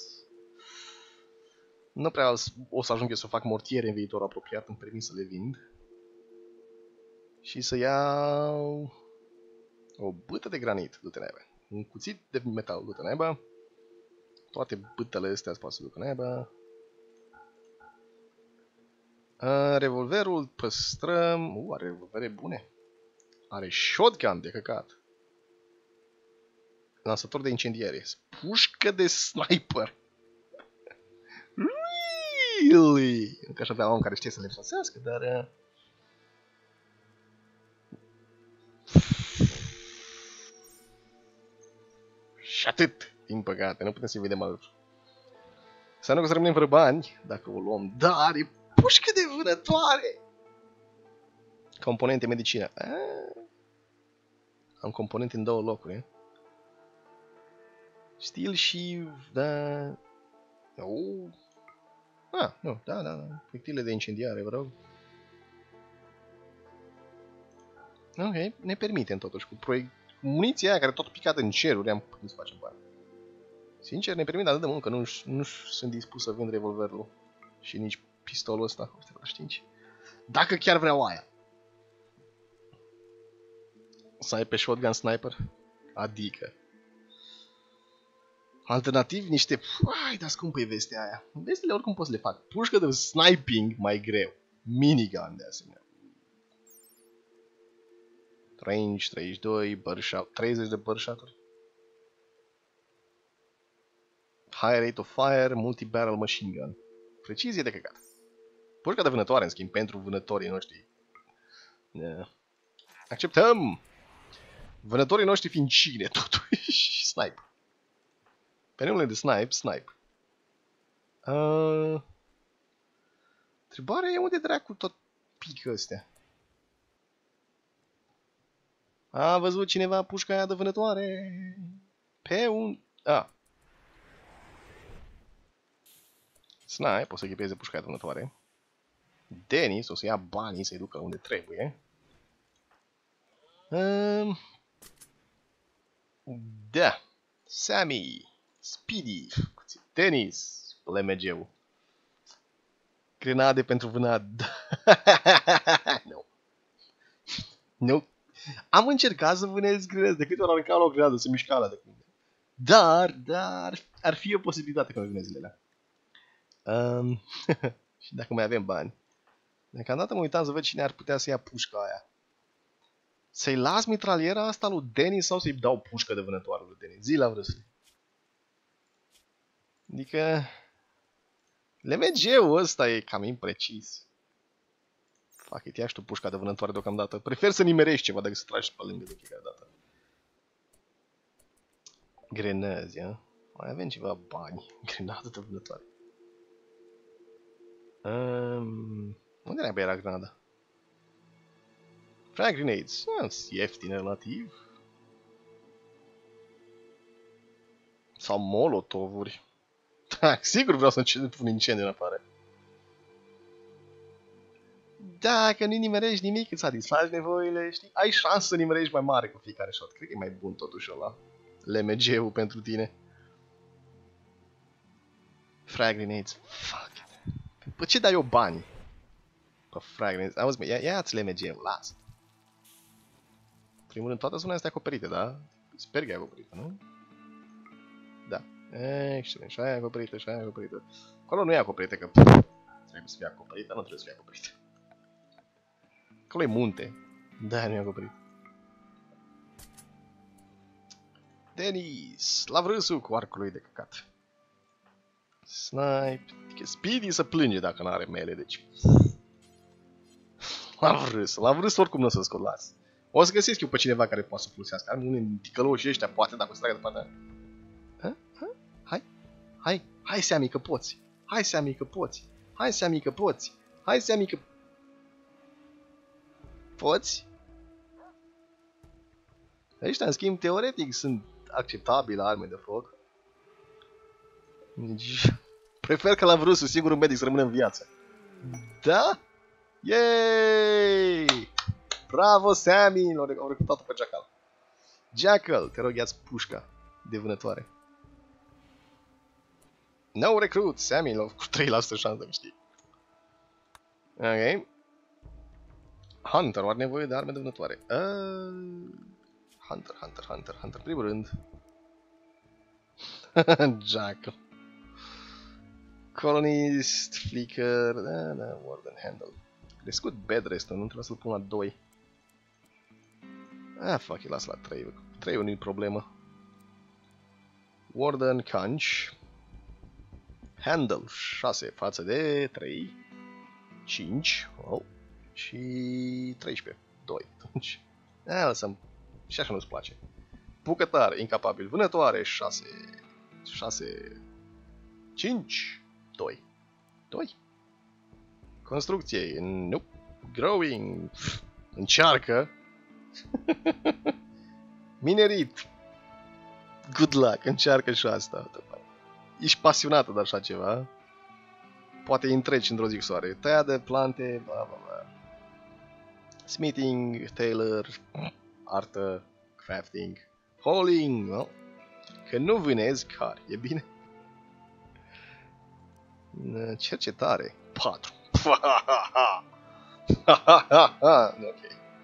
A: Nu prea o să ajung eu să fac mortiere în viitor apropiat, îmi permit să le vind. Și să iau o bâtă de granit, du-te naiba. Un cuțit de metal, du-te naiba. Toate bâtele astea îți poate să ducă naiba. Revolverul păstrăm. Are revolvere bune. Are shotgun de căcat. Lansător de incendiare. Pușcă de sniper. Really? Încă aș avea un care știe să le folosească, dar... Și atât, din păcate, nu putem să-i vedem alături. Să nu că să rămânem fără bani, dacă o luăm, dar e pușcă de vânătoare! Componente medicină. Am componente în două locuri. Stil și... da... nu, da. Proiectile de incendiare, vă rog. Ok, ne permitem totuși cu muniția aia care tot picată în ceruri, am putut să facem bani. Sincer, ne permit atât de mult că nu sunt dispus să vând revolverul și nici pistolul ăsta. Dacă chiar vreau aia. Să ai pe shotgun sniper? Adică. Alternativ, niște... Ai, dar scumpă e vestea aia. Vestele oricum pot să le fac. Pușcă de sniping mai greu. Minigun de asemenea. Range 32, birdshot, 30 de birdshot-uri. High rate of fire, multi-barrel machine gun. Precizie de căcat. Pușca de vânătoare, în schimb, pentru vânătorii noștri. Acceptăm! Vânătorii noștri fiind cine, totuși. Snipe. Pe numele de snipe. Întrebarea e unde dracu tot pică astea. A văzut cineva pușca aia de vânătoare? Pe un... Snipe, o să ghipeze pușca aia de vânătoare. Dennis o să ia banii să-i ducă unde trebuie. Da. Sammy. Speedy. Dennis. LMG-ul. Grenade pentru vânat. Nu. Nu. Am încercat să vânez grenade. De câte ori aruncam la o grenadă, se mișca ala de când. Dar ar fi o posibilitate cu grenadele alea. Și dacă mai avem bani. Deocamdată mă uitam să văd cine ar putea să ia pușca aia. Să-i las mitraliera asta lui Denis sau să-i dau pușcă de vânătoare lui Denis? Zi la vrăsule. Adică... LMG-ul ăsta e cam imprecis. Fuck it, ia și tu pușca de vânătoare deocamdată. Prefer să nimerești ceva decât să tragi pe lângă de fiecare dată. Grenăzi, a? Mai avem ceva bani. Grenadă de vânătoare. Unde naiba era grenada? Frag grenades. Ieftin relativ. Sau molotovuri. Da, sigur vreau să pun incendiu în afară. Dacă nu nimerești nimic, îți satisfaci nevoile, știi? Ai șansă să nimerești mai mare cu fiecare shot. Cred că e mai bun totuși ăla. LMG-ul pentru tine. Frag grenades. Fuck. Păi ce dai eu bani? Pe frag grenades. Auzi, mă, ia-ți LMG-ul, lasă. Primul rând, toate zonele astea acoperite, da? Sper că e acoperită, nu? Da. Excelent. Și aia e acoperită, și aia e acoperită. Acolo nu e acoperită, că trebuie să fie acoperită, nu trebuie să fie acoperită. Acolo e munte. Da, nu e acoperit. Denis, la vrânsul cu arcul lui de căcat. Snipe. Speedy să plânge dacă nu are mele, deci... La vrâs oricum nu o să scot, las. O să găsesc eu pe cineva care poate să folosească. Am unii ticăloși ăștia, poate, dacă o să tragă de partea. Hai, Seami, că poți. Hai, Seami, că poți. Hai, Seami, că poți. Hai, Seami, că... Poți? Ăștia, în schimb, teoretic, sunt acceptabile arme de foc. Deci... Prefer că la vrâsul sigur un medic să rămână în viață. Da? Yay! Bravo, Sammy! Au recrutat-o pe Jackal. Jackal, te rog, ia-ți pușca de vânătoare. No recruit, Sammy, cu 3% șansă, știi. Ok. Hunter, are nevoie de arme de vânătoare. Hunter. Primul rând. Jackal. Colonist, Flicker, da, Warden Handle. Crescut bed restul, nu trebuie să-l pun la 2. Fuck, îl las la 3. 3 nu-i problemă. Warden, Conch. Handle, 6 față de 3. 5. Oh. Și 13. 2. Atunci. Lăsăm. Și așa nu-ți place. Bucătare, incapabil. Vânătoare, 6. 6. 5. 2. 2. Construcție. Nope. Growing. Încearcă. Minerit. Good luck. Încearcă și asta. Ești pasionată de așa ceva. Poate îi întreci într-o zi cu soare. Tăia de plante. Bla bla bla. Smithing. Tailor. Artă. Crafting. Hauling. No. Că nu vânezi car. E bine? Cercetare. 4. Ok.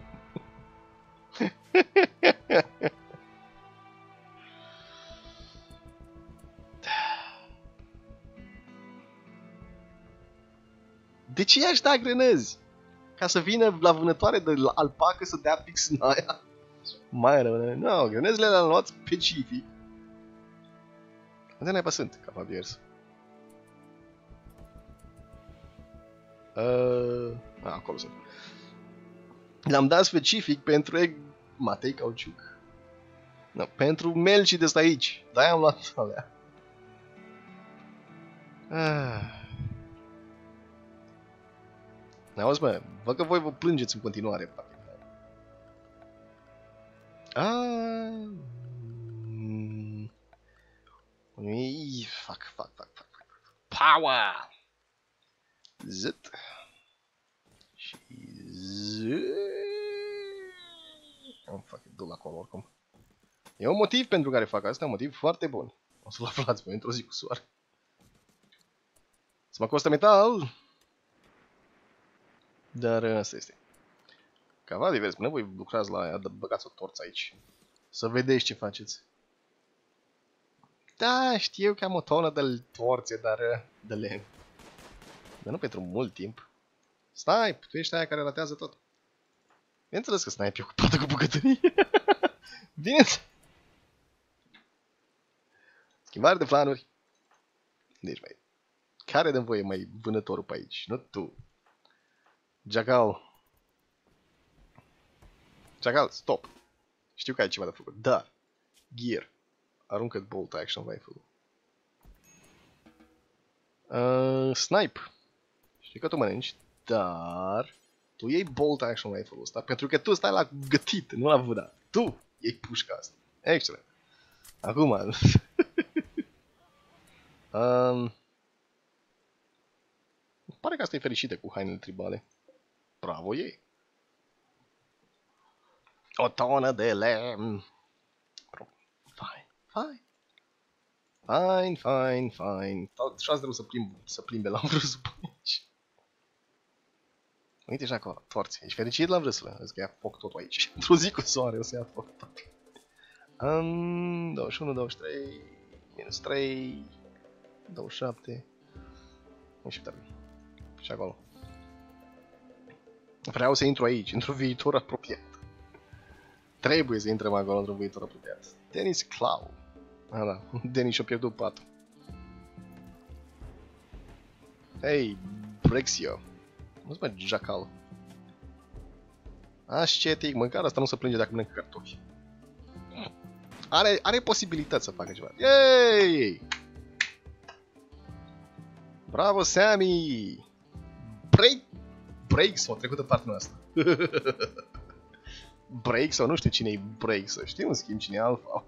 A: De ce i-aș da grenăzi? Ca să vină la vânătoare de alpacă să dea pix în aia? Mai rău, nu, grenăzile le-am luat specific. Unde n-ai sunt, capabiers? Acolo sunt. Le-am dat specific pentru matei cauciuc. No, pentru melcii de ăsta aici. De-aia am luat alea. Auzi, mă, văd că voi vă plângeți în continuare. Fuck. Power! Zit. Și zit. Fuck, du-l acolo oricum. E un motiv pentru care fac asta, un motiv foarte bun. O să-l aflați voi într-o zi cu soare. Să mă costă metal. Dar asta este. Cava divers, până voi lucrați la aia, băgați o torță aici. Să vedeți ce faceți. Da, știu că am o tonă de torțe, dar de lemn. Dar nu pentru mult timp. Stai, tu ești aia care ratează tot. Bineînțeles că snipe e ocupată cu bucătărie. Bineînțeles. Schimbare de planuri. Deci, mai. Care dă voie mai vânătorul pe aici? Nu tu. Jackal. Jackal, stop. Știu că ai ceva de făcut, dar gear. Aruncă bolt action rifle. Snipe. Știu că tu mănânci, dar tu iei bolt action rifle-ul ăsta pentru că tu stai la gătit, nu la vâdat. Tu iei pușca asta. Excelent. Acum. Pare că asta e fericită cu hainele tribale. Bravo ei. O tonă de lemn. Fine. Fine. Și-ați drău să plimbe la vrăsul pe aici. Uite și acolo, torți. Ești fericit la vrăsule? Vezi că ia foc totul aici. Într-o zi cu soare o să ia foc tot. 21, 23, minus 3, 27. Și și acolo. Vreau să intru aici, într-un viitor apropiat. Trebuie să intrăm acolo într-un viitor apropiat. Denis Clau. Da, Denis și-a pierdut patul. Hei, Brexio. Nu-ți mai jacal. Ascetic, măcar asta nu se plânge dacă mănâncă cartofi. Are posibilități să facă ceva. Yay! Bravo, Sammy! Break sau trecut de partea noastră. Break sau nu știu cine e Break sau știu în schimb cine e Alpha.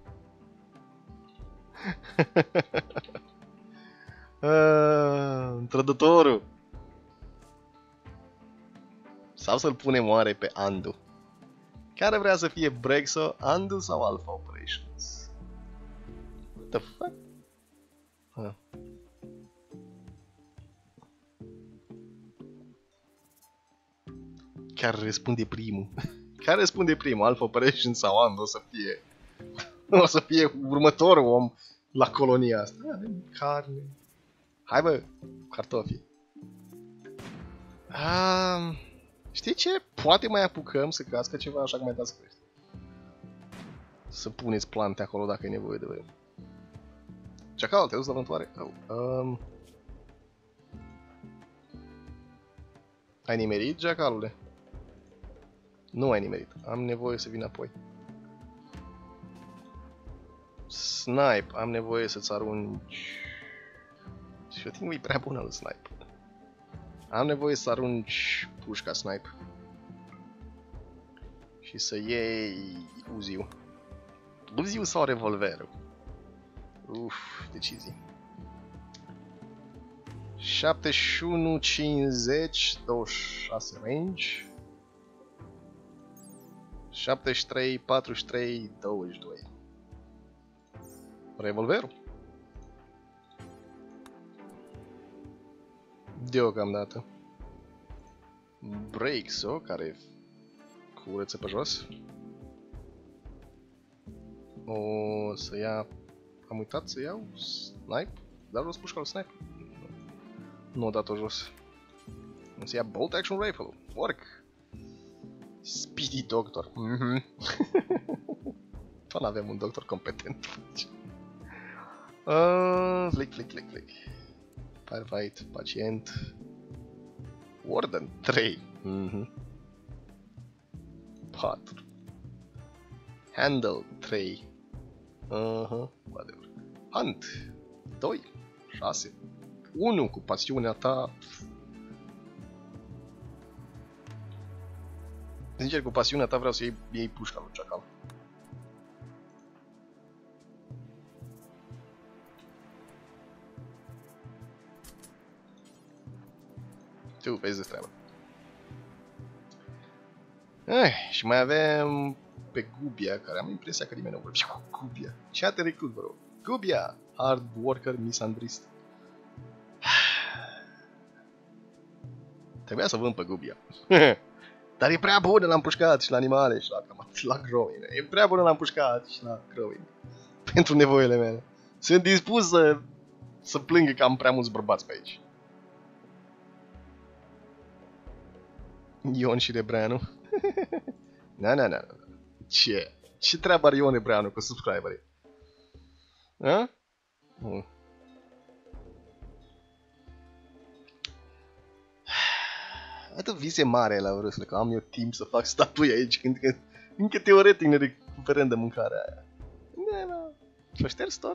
A: Trădătorul. Sau să-l punem oare pe Andu? Care vrea să fie Brexo, Andu sau Alpha Operations? What the fuck? Care răspunde primul? Care răspunde primul? Alpha Operations sau Andu o să fie? O să fie următorul om la colonia asta. Avem carne. Hai bă, cartofi. Știi ce? Poate mai apucăm să cască ceva așa cum mai dați crește. Să puneți plante acolo dacă e nevoie de voi. Jackal, te-ai dus la vântoare? Ai nimerit, Jackalule? Nu ai nimerit. Am nevoie să vin apoi. Snipe. Am nevoie să-ți arunci... Și eu timp e prea bună lui Snipe. Am nevoie să arunci pușca Snipe. Și să iei uziu. Uziu sau revolverul? Uff, decizii. 71, 50, 26 range. 73, 43, 22. Revolverul? Deocamdată. Breaks-o, care curăță pe jos. O să ia... Am uitat să iau snipe? Dar jos pușca lui snipe? Nu a dat-o jos. O să ia bolt action rifle. Work! Speedy doctor. Tot n-avem un doctor competent. Flick. Firefight, pacient. Warden 3. 4. Handle 3. Whatever. Hunt 2. 6. 1 cu pasiunea ta. Sincer, cu pasiunea ta vreau să iei pușca lui Jackal. Tu vezi de treabă. Și mai avem pe Gubia, care am impresia că nimeni nu vorbește cu Gubia. Ce a te recrut, bro? Gubia! Hard worker, misandrist. Trebuia să vând pe Gubia. Dar e prea bună la împușcat și la animale și la growing. E prea bună la împușcat și la growing. Pentru nevoile mele. Sunt dispus să plâng că am prea mulți bărbați pe aici. Ion și Rebreanu. Na. Ce? Ce treabă are Ion Ebreanu cu subscriberii? A? Atât vise mare la vârstă, că am eu timp să fac statui aici, când încă teoretic ne recuperăm de mâncarea aia. Și-o șters tot?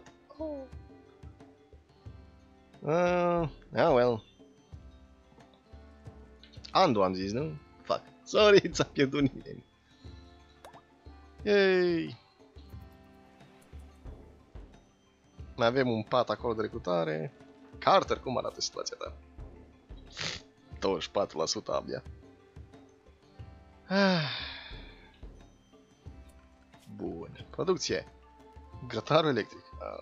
A: Well. Andu am zis, nu? Fuck. Sorry, ți-a pierdut nimeni. Yay! Mai avem un pat acolo de recrutare. Carter, cum arată situația ta? 24% abia. Bun. Producție. Grătarul electric.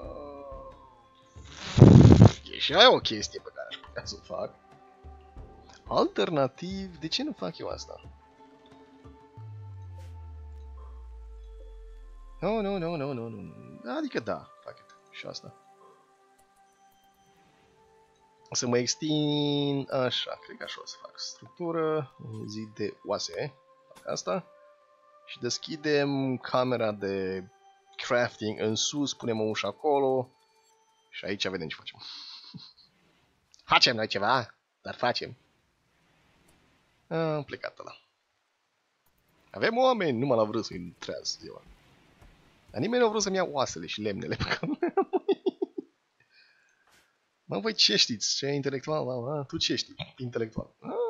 A: E și aia o chestie pe care aș putea să o fac. Alternativ, de ce nu fac eu asta? Nu. Adică da, fac și asta. O să mă extind așa, cred că așa o să fac. Structură, zi de oase, fac asta. Și deschidem camera de crafting în sus, punem o ușă acolo. Și aici vedem ce facem. Facem noi ceva, dar facem. Am plecat ăla. Avem oameni, nu m-a vrut să-i treaz ziua. Dar nimeni nu a vrut să-mi ia oasele și lemnele pe care mă, voi ce știți? Ce e intelectual? Tu ce știi? Intelectual.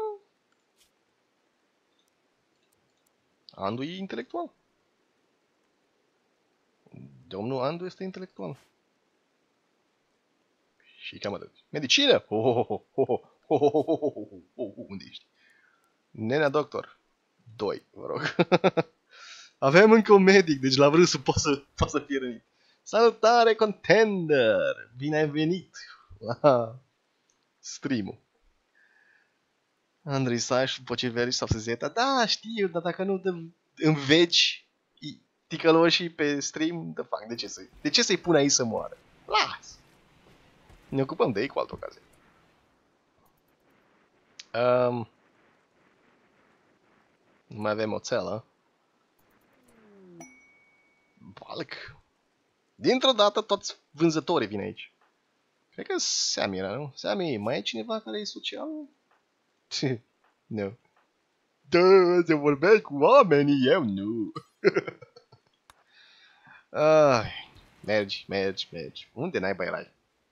A: Andu e intelectual. Domnul Andu este intelectual. Și cam atât. Medicină! Unde ești? Nenea doctor. 2, vă rog. Avem încă un medic, deci la vrâsul poate să fie rănit. Salutare, contender! Bine ai venit la stream-ul. Andrei Saș, Pociveri sau Sezeta. Da, știu, dar dacă nu învegi ticăloșii pe stream, de fac, de ce să-i pun aici să moară? Las! Ne ocupăm de ei cu altă ocazie. Mai avem oțelă. Balc. Dintr-o dată toți vânzătorii vin aici. Cred că Sammy era, nu? Sammy, mai e cineva care e social? Nu. Da, se vorbeai cu oamenii, eu nu. Mergi. Unde naiba erai?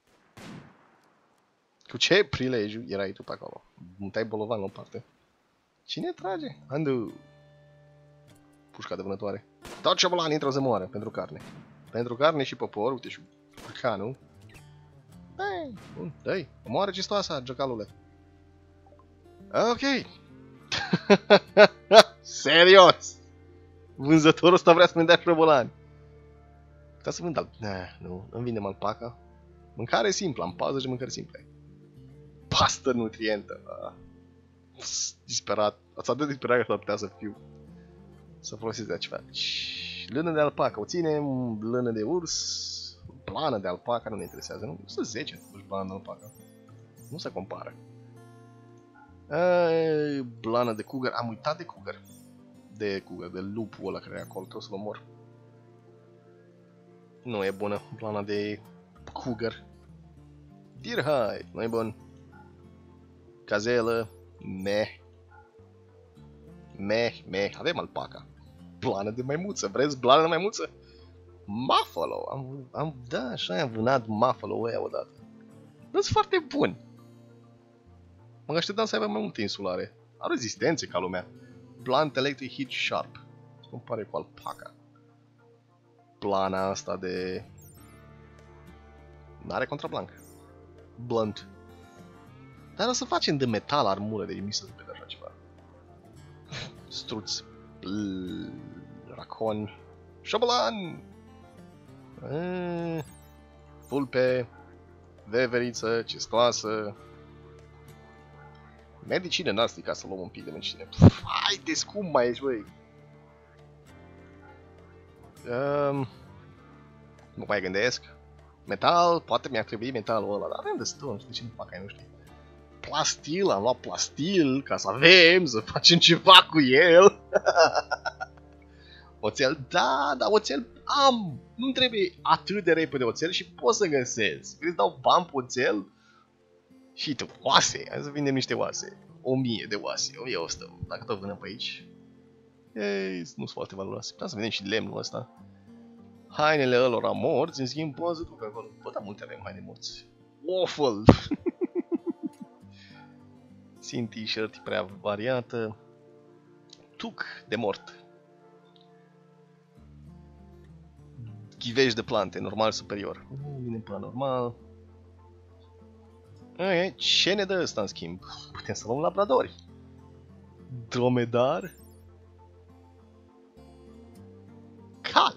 A: Cu ce prilej erai tu pe acolo? Mutai bolovan la o parte. Cine trage? Andu. Pușca de vânătoare. Tot ciobolan intră să moară pentru carne. Pentru carne și popor, uite și cârcanul. Băi, bun, dă-i. Moare cistoasa, jacalule. Ok. Serios. Vânzătorul ăsta vrea să-mi dea șobolani. Putea să vând nu, îmi vindem alpaca. Mâncare simplă, am 40 de mâncare simple. Pastă nutrientă. Disperat. Ați atât de disperat că s-ar putea să fiu. Să folosiți de ceva. Lână de alpaca. O ținem, lână de urs. Blană de alpaca, nu ne interesează, nu? 110 totuși blană de alpaca. Nu se compară. Blană de cougar. Am uitat de cougar. De lupul ăla care e acolo. Trebuie să-l omor. Nu e bună blana de cougar. Deerhide. Nu e bun. Cazelă. Meh. Avem alpaca. Blană de maimuță. Vreți blană de maimuță? Muffalo. Da, așa am vânat Muffalo ăia odată. Nu-s foarte bun. Mă așteptam să aibă mai multe insulare. Au rezistențe ca lumea. Blunt Electric Hit Sharp. Se compare cu alpaca. Plana asta de... N-are contrablanc. Blunt. Dar o să facem de metal armură, de nimic să pe așa ceva. Struț. Racon. Șobolan! Vulpe. Veveriță. Cestoasă. Medicină n-ar strica să luăm un pic de medicină. Haideți, cum mai ești, băi? Nu mai gândesc. Metal, poate mi-ar trebui metalul ăla, dar avem destul, de ce nu fac ai noștri? Plastil, am luat plastil ca să avem, să facem ceva cu el. Oțel? Da, da, oțel am! Nu trebuie atât de repede oțel și pot să găsesc. Vrei să dau bani pe oțel? Și tu, oase! Hai să vindem niște oase. 1000 de oase, 1100. Dacă tot vânăm pe aici. Ei, nu sunt foarte valoroase. Putem să vedem și lemnul ăsta. Hainele ălora morți, în schimb, poți să duc acolo. Bă, dar multe avem haine morți. Waffle! Țin t-shirt prea variată. Tuc de mort. Ghivești de plante, normal superior. Vine până normal. Ok, ce ne dă ăsta în schimb? Putem să luăm labradori. Dromedar. Cal.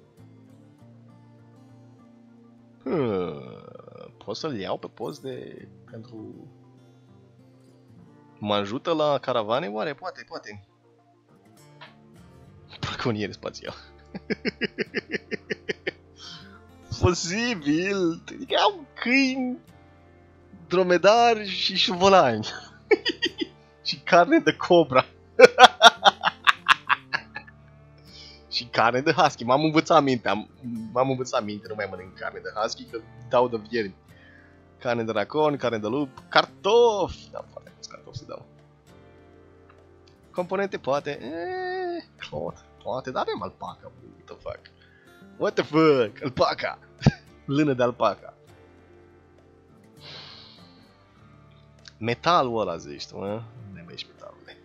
A: Pot să-l iau pe post de... pentru... Mă ajută la caravane? Oare? Poate, poate. Braconier spațial. Posibil. Adică am câini, dromedari și șuvolani. Și carne de cobra. Și carne de husky. M-am învățat minte, nu mai mănânc carne de husky, că dau de viermi. Carne de racon, carne de lup, cartofi. Da, foarte mulți cartofi să dau. Componente poate. Poate, dar avem alpaca. What the fuck? What the fuck? Alpaca. Lână de alpaca. Metalul ăla zici tu, mă? Ne mergi metalule.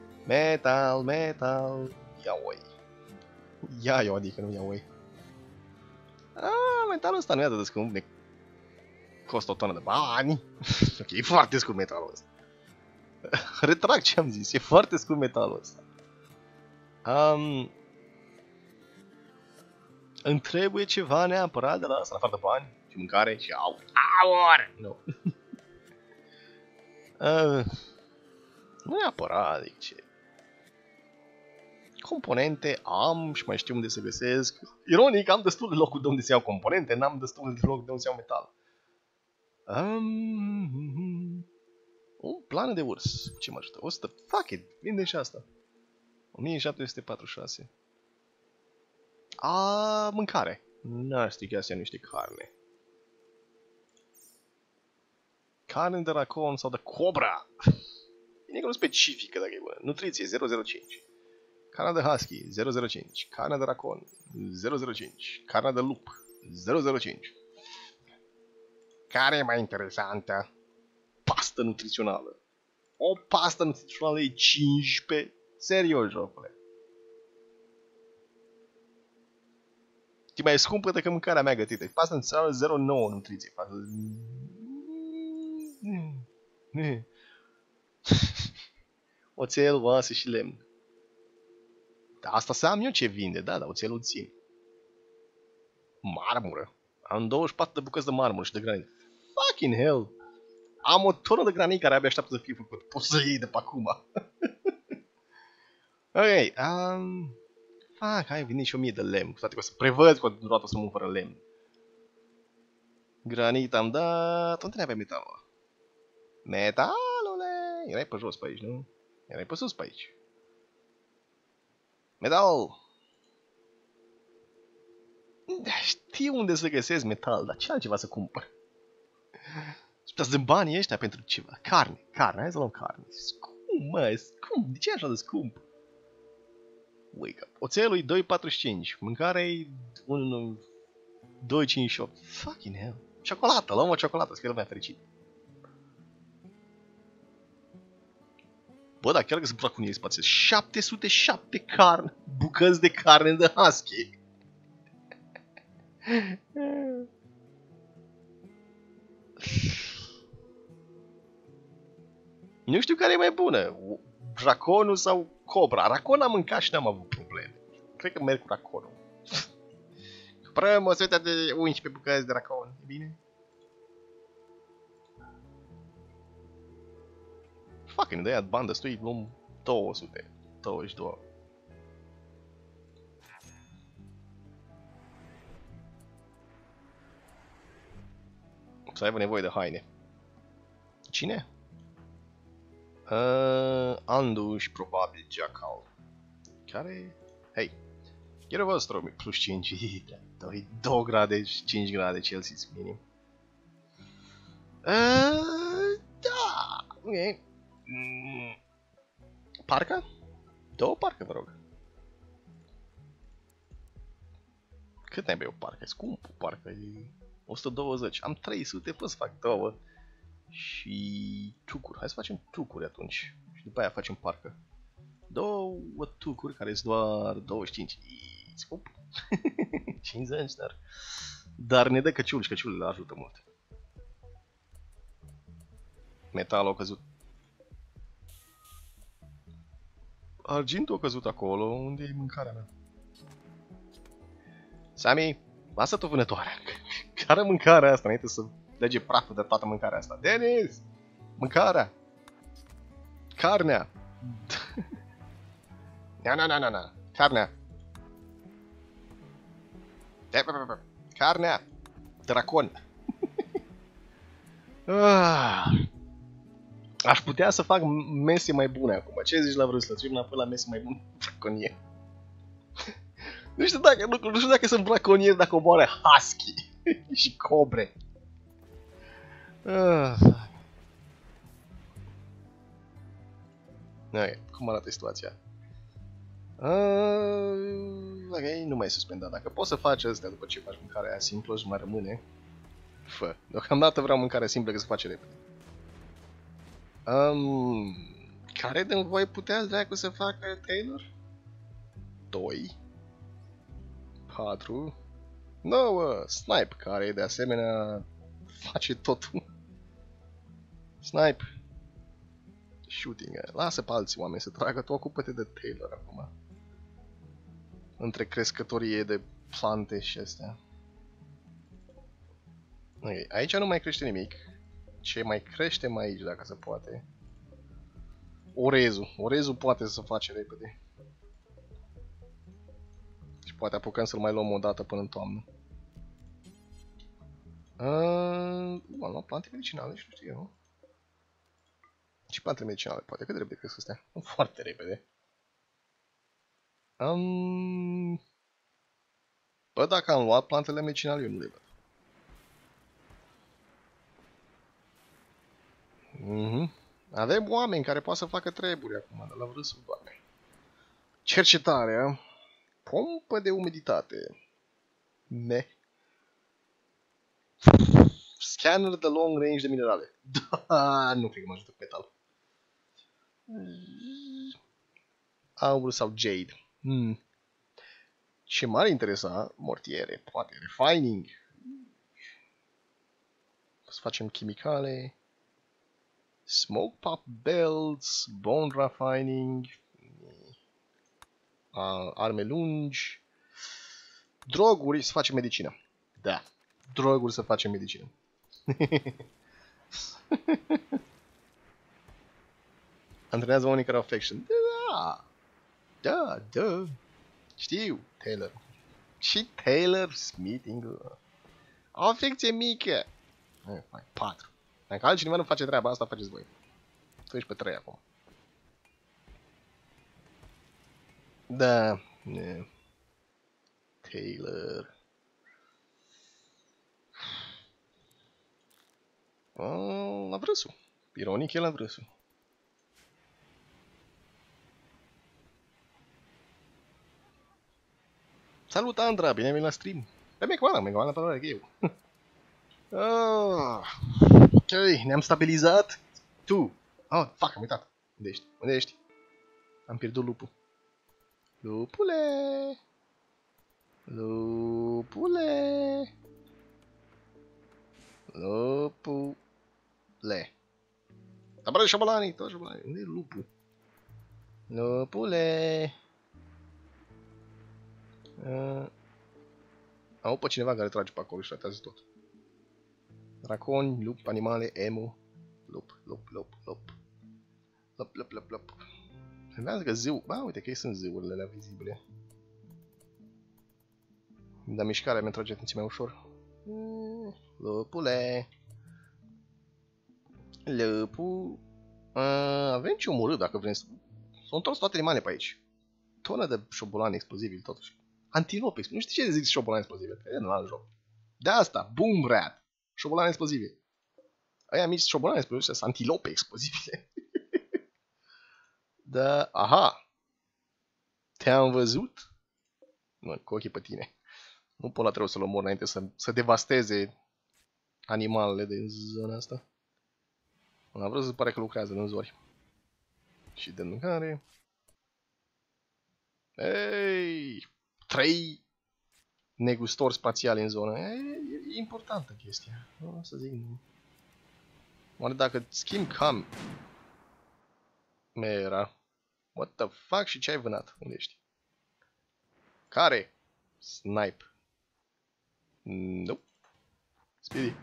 A: Metal. Ia-oi. Ia-o, adică nu ia-oi. Metalul ăsta nu e atât de scump. Ne costă o tonă de bani. Ok, e foarte scump metalul ăsta. Retrag ce am zis, e foarte scump metalul ăsta. Îmi trebuie ceva neapărat de la asta, la afară de bani și mâncare și aur. Nu. Nu neapărat, adică ce... Componente am și mai știu unde se găsesc. Ironic, am destul de locuri de unde se iau componente, n-am destul de loc de unde se iau metal. Un plan de urs. Ce mă ajută? 100. Fuck it, vinde și asta. 1746. Mâncare. N-ar strica astea niște carne. Carne de racon sau de cobra. Bine că nu specifică dacă e bună. Nutriție 005. Carne de husky 005. Carne de racon 005. Carne de lup 005. Care e mai interesantă? Pastă nutrițională. O pastă nutrițională e 15. Serios, jocule. E mai scumpă decât mâncarea mea gătită. Pasta nutrițională 0,9 nutriție. Pastă... Oțel, oase și lemn. Da, asta să am eu ce vinde, da, dar oțelul țin. Marmură. Am 24 de bucăți de marmură și de granit. Fucking hell! Am o tonă de granit care abia așteaptă să fie făcut. Poți să iei de pe acum. Ok, fuck, hai, vine și 1000 de lemn. Cu toate că o să prevăd că odată o să mă fără lemn. Granit am dat... Unde avem metalul ăla? Metalule! Erai pe jos pe aici, nu? Erai pe sus pe aici. Metal! Da, știu unde să găsesc metal, dar ce altceva să cumpăr? Să dăm banii ăștia pentru ceva. Carne, hai să luăm carne. Scump, mă, scump. De ce e așa de scump? Wake up. Oțelul e 2,45. Mâncarea e 2,58. Fucking hell. Ciocolată, luăm o ciocolată, să fie lumea fericită. Bă, dar chiar că sunt bracunie spațial. 707 carne. Bucăți de carne de husky. Nu știu care e mai bună. Raconul sau cobra. Racon am mâncat și n-am avut probleme. Cred că merg cu raconul. Cumpărăm o setă de 11 bucăți de racon. E bine? Fucking, de-aia bani destui, luăm 200. 22. Să aibă nevoie de haine. Cine? Anduș, probabil, Jackal. Care? Hei. Chiar vostru, plus 5, 2 grade și 5 grade Celsius minim. Da, ok. Parcă? 2 parcă, vă rog. Cât ai o parcă? E scump, parcă e 120. Am 300, pot să fac 2. Și tucuri. Hai să facem tucuri atunci. Și după aia facem parcă. 2 tucuri care sunt doar 25. E scump. 50, dar ne dă căciuli și căciulile ajută mult. Metalul a căzut. Argintul a căzut acolo, unde e mâncarea mea. Sami, lasă-o vânătoarea. Care mâncarea asta, înainte să lege praful de toată mâncarea asta. Denis! Mâncarea! Carnea! Na. Carnea! Carnea! Dracon! Aș putea să fac mese mai bune acum. Ce zici la vreo slățiri înapoi la mese mai bune? Braconier. Nu știu dacă sunt braconier dacă omoare husky și cobre. Ok, cum arată situația? Ok, nu mai suspenda. Dacă poți să faci astea după ce faci mâncarea aia simplă și mai rămâne, fă. Deocamdată vreau mâncare simplă că se face repede. Care din voi puteați dracu să facă Taylor? 2 4 9 Snipe, care de asemenea face totul. Snipe. Shooting. Lasă pe alții oameni să tragă, tu ocupă-te de Taylor acum. Între crescătorie de plante și astea. Ok, aici nu mai crește nimic. Ce mai crește mai aici, dacă se poate? Orezul. Orezul poate să face repede. Și poate apucăm să-l mai luăm o dată până în toamnă. Am luat plante medicinale și nu știu eu. Și plante medicinale, poate. Cât de repede cresc astea? Foarte repede. Bă, dacă am luat plantele medicinale, eu nu le văd. Avem oameni care poate să facă treburi acum, dar la vârsul doamne. Cercetarea. Pompă de umiditate. Scanner de long range de minerale. Da, nu cred că mă ajută cu metal. Aur sau jade. Ce m-ar interesa? Mortiere, poate. Refining. Să facem chimicale. Smoke pop belts. Bone refining. Arme lungi. Droguri să facem medicină. Da. Droguri să facem medicină. Antrenează oamenii care au affection. Da. Știu, Taylor. Și Taylor smithing. O afecție mică. 4. Dacă altcineva nu face treaba asta, faceți voi. Tu ești pe 3 acum. Da. Taylor. La vrăsul. Ironic e la vrăsul. Salut, Andra! Bine ai venit la stream! Pe mie la Palora, că eu. Ok, ne-am stabilizat. Tu! Fuck, am uitat. Unde ești? Am pierdut lupul. Lupule! Da, bă, șobolanii, tot șobolanii. Unde e lupul? Lupule! Am pe cineva care trage pe acolo și ratează tot. Draconi, lup, animale, emo. Lup. Înseamnă că zâu. Ba, uite că ei sunt zâurile alea vizibile. Dar mișcarea mi-a trage atenție mai ușor. Lupule. Lupu. Avem ce omorât dacă vrem să... S-au întors toate animale pe aici. Tonă de șobolani explozivi totuși. Antilope explozive. Nu știu ce zic șobolani explozive. Că e în alt joc. De asta, boom rat. Șobolani explozive. Aia mici șobolani explozive sunt antilope explozibile. Da, aha. Te-am văzut? Nu, cu ochii pe tine. Nu pot la trebuie să-l omor înainte să devasteze animalele din zona asta. Am vrut să pare că lucrează în zori. Și de mâncare. Ei, 3 negustori spațiali în zonă. E importantă chestia. Nu o să zic nu. Oare dacă schimb cam... Mera. What the fuck? Și ce ai vânat? Unde ești? Care? Snipe. Nope. Speedy.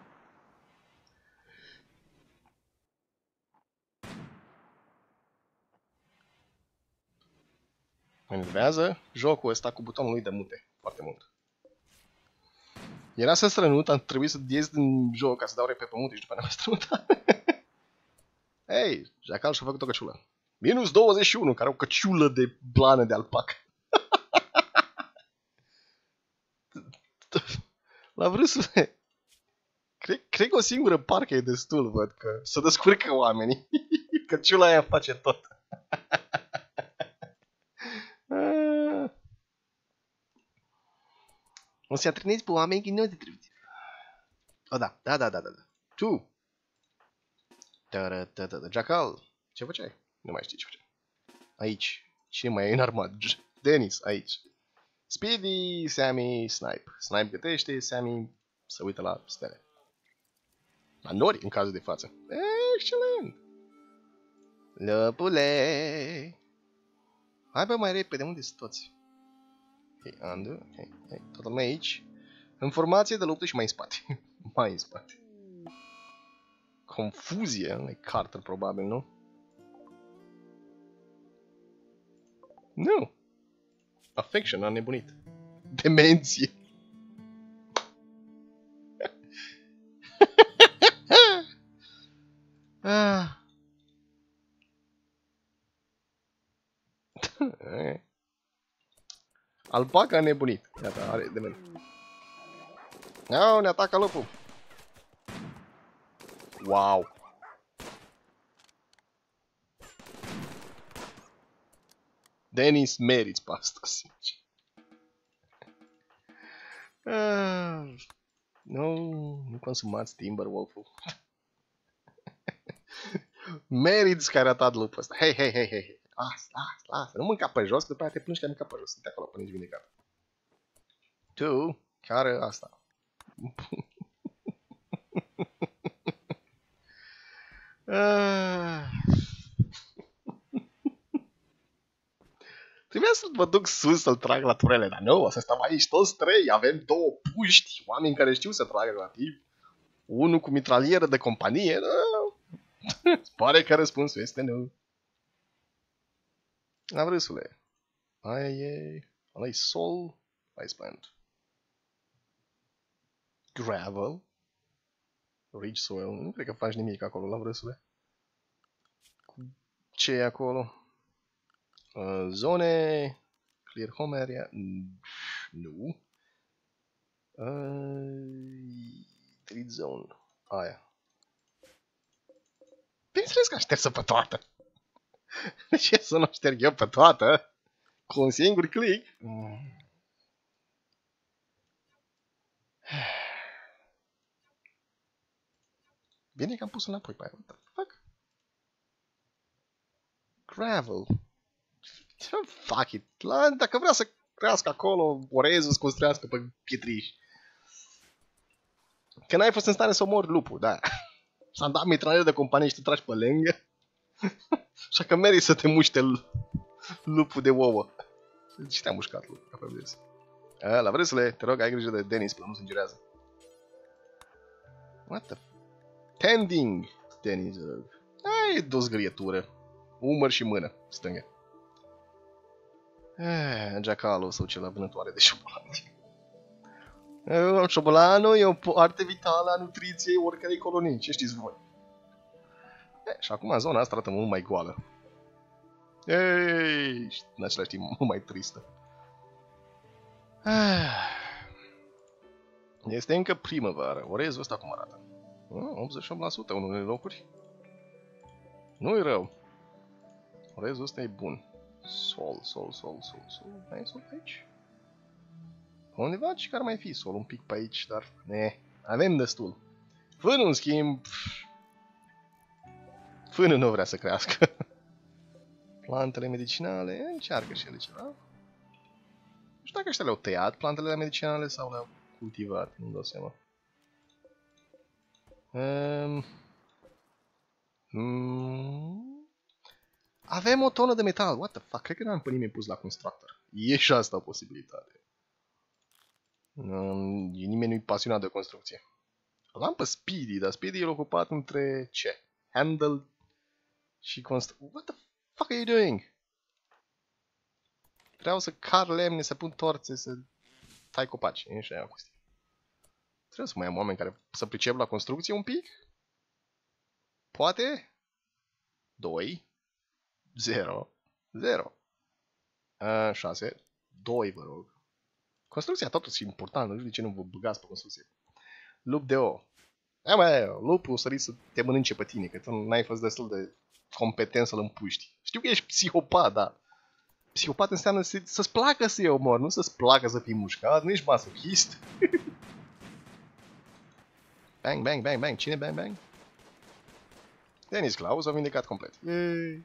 A: Mă enervează jocul ăsta cu butonul lui de mute. Foarte mult. Era să strănut, am trebuit să ies din joc ca să dau repede pe mute și după aceea m-am strănutat. Hei, Jacal și-a făcut o căciulă. Minus 21, care are o căciulă de blană de alpac. La vrăsule. Cred că o singură parcă e destul, văd că să descurcă oamenii. Căciula aia face tot. O să-i antrenezi pe oameni că nu te trebuie. O, da. Tu. Jackal. Ce făceai? Nu mai știi ce făceai. Aici. Cine mai e înarmat? Dennis, aici. Speedy, Sammy, Snipe. Snipe gătește, Sammy se uită la stele. La nori, în cazul de față. Excelent! Lăpule! Hai bă, mai repede, unde sunt toți? Ok, Andu, ok, toată lumea aici. În formație de luptă și mai în spate. Mai în spate. Confuzie, e Carter probabil, nu? Nu! Affection, a nebunit. Demenție. Alpaca a nebunit. Iată, are de mână. Iau, ne atacă lupul. Wow. Dennis, meriți pe asta, sincer. Nu consumați Timberwolf-ul. Meriți că ai ratat lupul ăsta. Hei. Lasă. Nu mânca pe jos, că după aia te plângi că ai mâncat pe jos. Sunt acolo până nici vindecat. Tu, care asta? Trebuia să mă duc sus să-l trag la turele, dar nu, o să stăm aici toți trei. Avem două puști, oameni care știu să tragă relativ. Unul cu mitralieră de companie. Pare că răspunsul este nu. La vrăsule. Aia e... Ăla-i sol. Ice plant. Gravel. Rich soil. Nu cred că faci nimic acolo, la vrăsule. Ce e acolo? Zone. Clear home area. Nu. Treat zone. Aia. Bineînțeles că aștept pe toată. De ce să nu șterg eu pe toată? Cu un singur click? Bine că am pus înapoi pe aia. What the fuck? Gravel. Fuck it. Dacă vrea să crească acolo, orezul să construiască pe pietriși. Că n-ai fost în stare să omori lupul, da. S-a dat mitralier de companie și te tragi pe lângă. Așa că meriți să te muște lupul de ouă. Ce te-a mușcat lupul? La vrăsule, te rog, ai grijă de Dennis până nu se îngiurează. What the... Tending, Dennis. Ai o zgârietură. Umăr și mână, stângă. Jackalul o să uce la vânătoare de șobolani. Șobolanul e o parte vitală a nutriției oricărei colonii, ce știți voi? Și acum zona asta arată mult mai goală. Ei, și în același timp mult mai tristă. Este încă primăvară. Orezul ăsta cum arată? 88% în unele locuri. Nu-i rău. Orezul ăsta e bun. Sol. Mai e sol pe aici? Undeva ce care mai fi sol un pic pe aici, dar avem destul. Fânul, în schimb, fânul nu vrea să crească. Plantele medicinale, încearcă și ele ceva. Nu știu dacă ăștia le-au tăiat, plantele medicinale, sau le-au cultivat, nu-mi dau seama. Avem o tonă de metal. What the fuck? Cred că n-am pe nimeni pus la constructor. E și asta o posibilitate. Nimeni nu-i pasionat de construcție. L-am pe Speedy, dar Speedy e ocupat între ce? Handle și construcție. What the fuck are you doing? Vreau să car lemne, să pun torțe, să tai copaci. E așa o chestie. Trebuie să mai am oameni care să pricep la construcție un pic? Poate? 2 0 0 6 2, vă rog. Construcția totuși e importantă, nu știu de ce nu vă băgați pe construcție. Lup de o. Lupul o sărit să te mănânce pe tine, că tu n-ai fost destul de competent să-l împuști. Știu că ești psihopat, dar psihopat înseamnă să-ți placă să-i omori, nu să-ți placă să fii mușcat, nu ești masochist. Bang, bang, bang, bang. Cine bang, bang? Denis Claus a vindecat complet. Yay.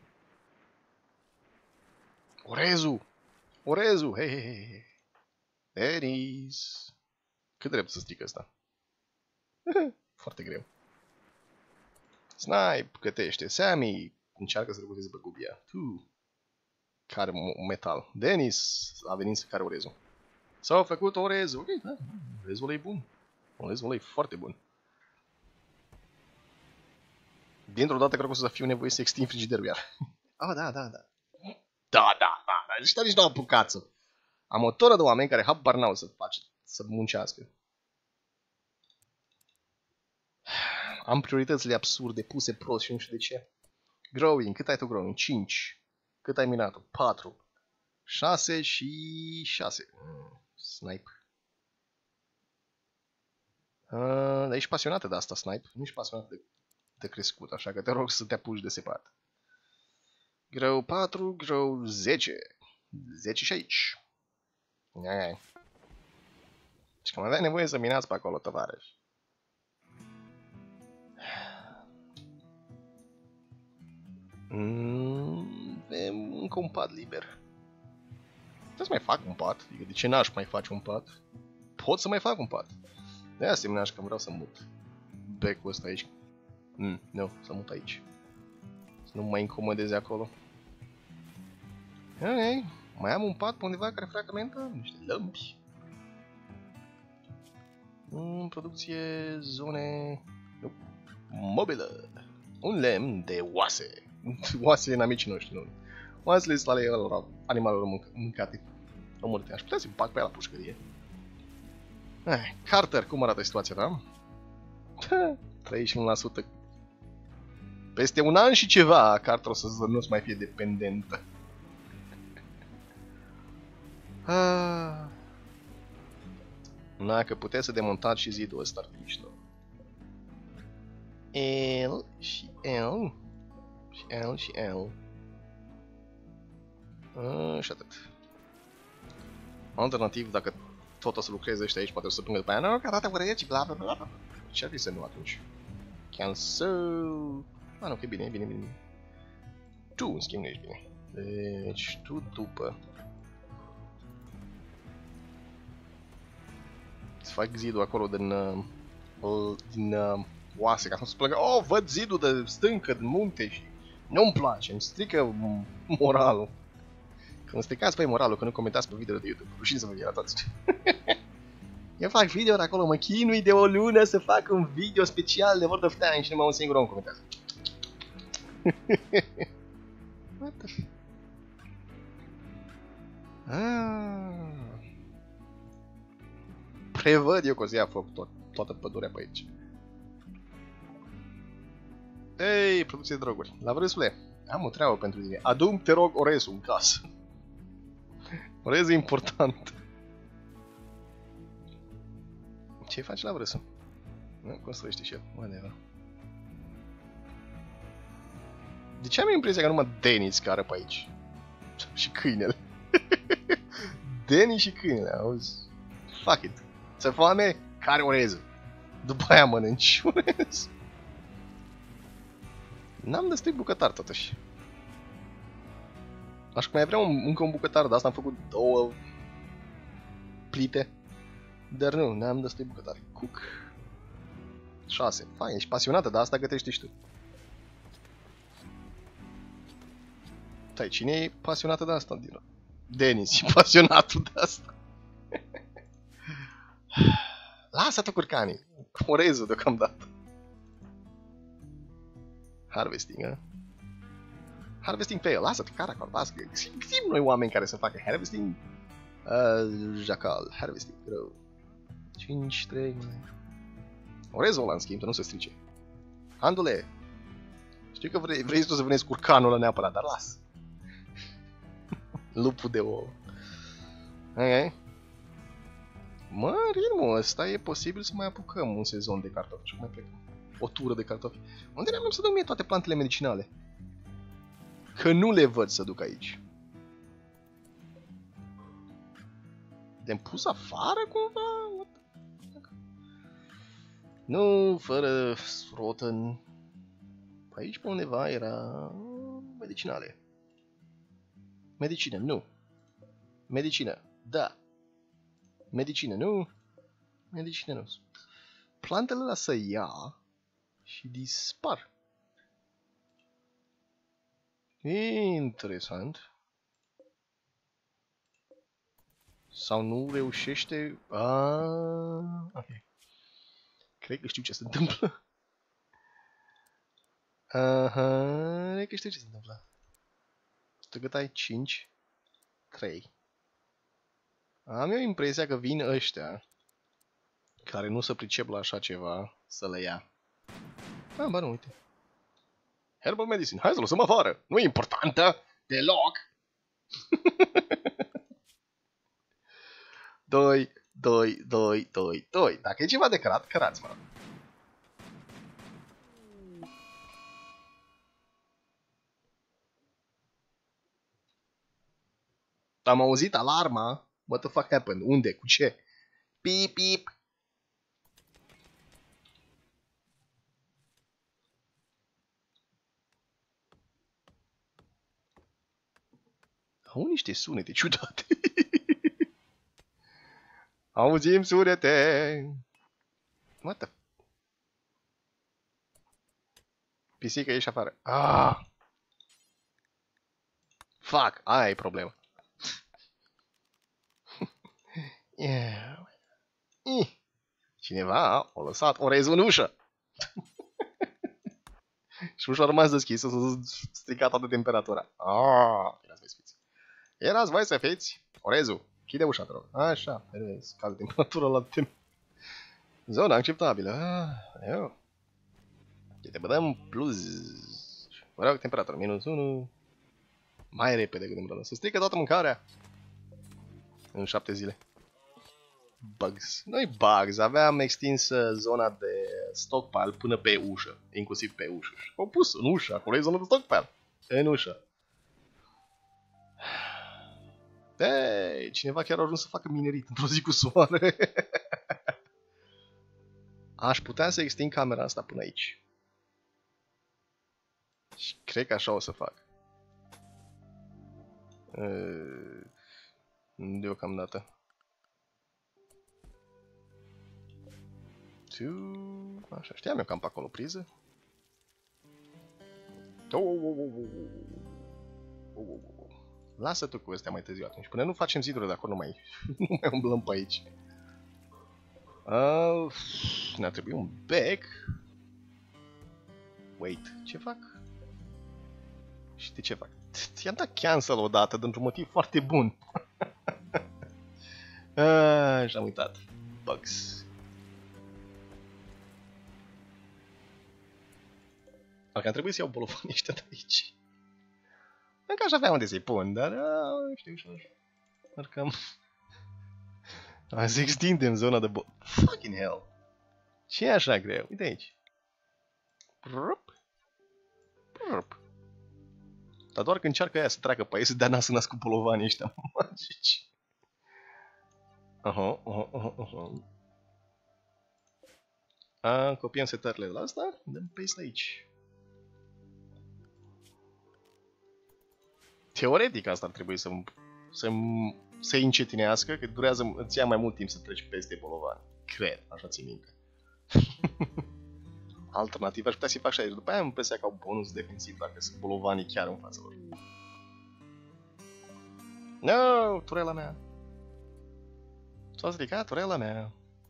A: Orezul! Hei! Denis! Cât drept să strică ăsta? Foarte greu. Snipe gătește. Sammy încearcă să recruteze pe Gubia. Care metal. Denis a venit să care orezul. S-au făcut orezul. Ok, da. Orezul e bun. Orezul e foarte bun. Dintr-o dată cred că o să fiu nevoie să extind frigiderul iar. Da. Da. Ăștia nici n-au apucat să... Am o tonă de oameni care habar n-au să muncească. Am prioritățile absurde puse prost și nu știu de ce. Growing, cât ai tu growing? 5. Cât ai minat-o? 4. 6 și 6. Snipe. Dar ești pasionată de asta, Snipe. Nu ești pasionată de crescut, așa că te rog să te apuci de separat. Grow 4, grow 10. 10 și aici. Și că mai avea nevoie să minați pe acolo, tovarăși. Avem încă un pat liber. Trebuie să mai fac un pat. Adică de ce n-aș mai face un pat? Pot să mai fac un pat. De asemenea, că vreau să mut becul ăsta aici. Nu, să mut aici. Să nu mă incomodeze acolo. Ok, mai am un pat pe undeva care fragmentă niște lămpi. Producție, zone... mobilă. Un lemn de oase. Oasele inamicii noștri, nu. Oasele sunt ale animalelor mâncate. Omorâte. Aș putea să-i bag pe ea la pușcărie. Carter, cum arată situația ta? 31%. Peste un an și ceva, Carter o să nu-ți mai fie dependentă. Dacă puteți să demontați și zidul ăsta, ar fi mișto. L și L și L și L. Și atât. Alternativ, dacă tot o să lucreze ăștia aici, poate o să plângă după aia. Nu, că arată urât, bla bla bla. Ce-ar fi să nu atunci? Cancel. Nu, că e bine. Tu, în schimb, nu ești bine. Deci, tu după. Să fac zidul acolo din oase, ca să se plângă. Oh, văd zidul de stâncă, din munte și nu-mi place, îmi strică moralul. Când stricați voi moralul, că nu comentați pe video de YouTube, rușine să vă fie la toți. Eu fac video de acolo, mă chinui de o lună să fac un video special de World of Tanks și numai un singur om comentează. What the f... Prevăd eu că o să ia foc toată pădurea pe aici. Ei, producție de droguri. La vârstule, am o treabă pentru tine. Adu-mi, te rog, orezul în casă. Orezul e important. Ce faci la vrăsul? Nu, construiește și el. Whatever. De ce am impresia că numai Denis cară pe aici? Și câinele. Denis și câinele, auzi? Fuck it. Ți-e foame? Care orezul. După aia mănânci orez. N-am destui bucătar totuși. Aș mai vrea încă un bucătar, dar asta am făcut 2 plite. Dar nu, n-am destui bucătari. Cook. 6. Fain, ești pasionată, dar asta gătești și tu. Stai, cine e pasionată de asta? Denis e pasionatul de asta. Lasă-te curcanii. Orezul deocamdată. Harvesting, a? Harvesting fail. Lasă-te, caracol. Găsim noi oameni care să facă harvesting. Jacal. Harvesting. Rău. 5, 3... Orezul ăla, în schimb, să nu se strice. Handule. Știu că vrei tu să vânezi curcanul ăla neapărat, dar las. Lupul de ouă. Ok. Mă, ritmul ăsta e posibil să mai apucăm un sezon de cartofi și mai plecăm. O tură de cartofi. Unde ne-am să dăm mie toate plantele medicinale? Că nu le văd să duc aici. De-am pus afară cumva? Nu, fără rotten. Aici pe undeva era medicinale. Medicină, nu. Medicină, da. Medicină, nu. Medicină, nu. Plantele ăla să ia și dispar. Interesant. Sau nu reușește... Ok. Cred că știu ce se întâmplă. Aha, cred că știu ce se întâmplă. Tu cât ai? 5? 3. Am eu impresia că vin ăștia care nu se pricep la așa ceva să le ia. Ba nu, uite. Herbal medicine. Hai să lăsăm afară. Nu e importantă deloc. 2, 2, 2, 2, 2. Dacă e ceva de cărat, cărați-mă. Am auzit alarma. What the fuck happened? Unde? Cu ce? Pip, pip. Au niște sunete ciudate. Auzim sunete. What the... Pisică, ieși afară. Fuck, aia e problema. Cineva a lăsat orezul în ușă. Și ușa a rămas deschisă să strica toată temperatura. Erați voi să fiți orezul. Chide ușa, te rog. Așa, scade temperatura la timp. Zona acceptabilă. Eu. Te bădăm plus. Vă rog, temperatură. -1. Mai repede când îmi rădă. Să strică toată mâncarea. În 7 zile. Bugs. Nu-i bugs. Aveam extins zona de stockpile până pe ușă. Inclusiv pe ușă. Și au pus în ușă. Acolo e zona de stockpile. În ușă. Ei, cineva chiar a ajuns să facă minerit într-o zi cu soare. Aș putea să extind camera asta până aici. Și cred că așa o să fac. Deocamdată. Așa, știam eu că am pe acolo priză. Lasă tu cu astea mai târziu atunci. Până nu facem zidurile de acolo, nu mai umblăm pe aici. Ne-ar trebui un bec. Wait, ce fac? Și de ce fac? I-am dat cancel odată, dintr-un motiv foarte bun. Și-am uitat. Bugs. Dacă ar trebui să iau bolofanii ăștia de aici. Încă aș avea unde să-i pun, dar știu și așa. Marcam. Azi extindem zona de fucking hell. Ce e așa greu? Uite aici. Prup. Prup. Dar doar când încearcă aia să treacă pe ei, să dea nas în nas cu polovanii ăștia magici. Copiem setările de la asta, dăm paste aici. Teoretic asta ar trebui să încetinească, că durează, îți ia mai mult timp să treci peste bolovani. Cred, așa țin minte. Alternativ, aș putea să-i fac și aici. După aia am impresia că au bonus defensiv dacă sunt bolovanii chiar în fața lor. No, turela mea. S-a stricat turela mea.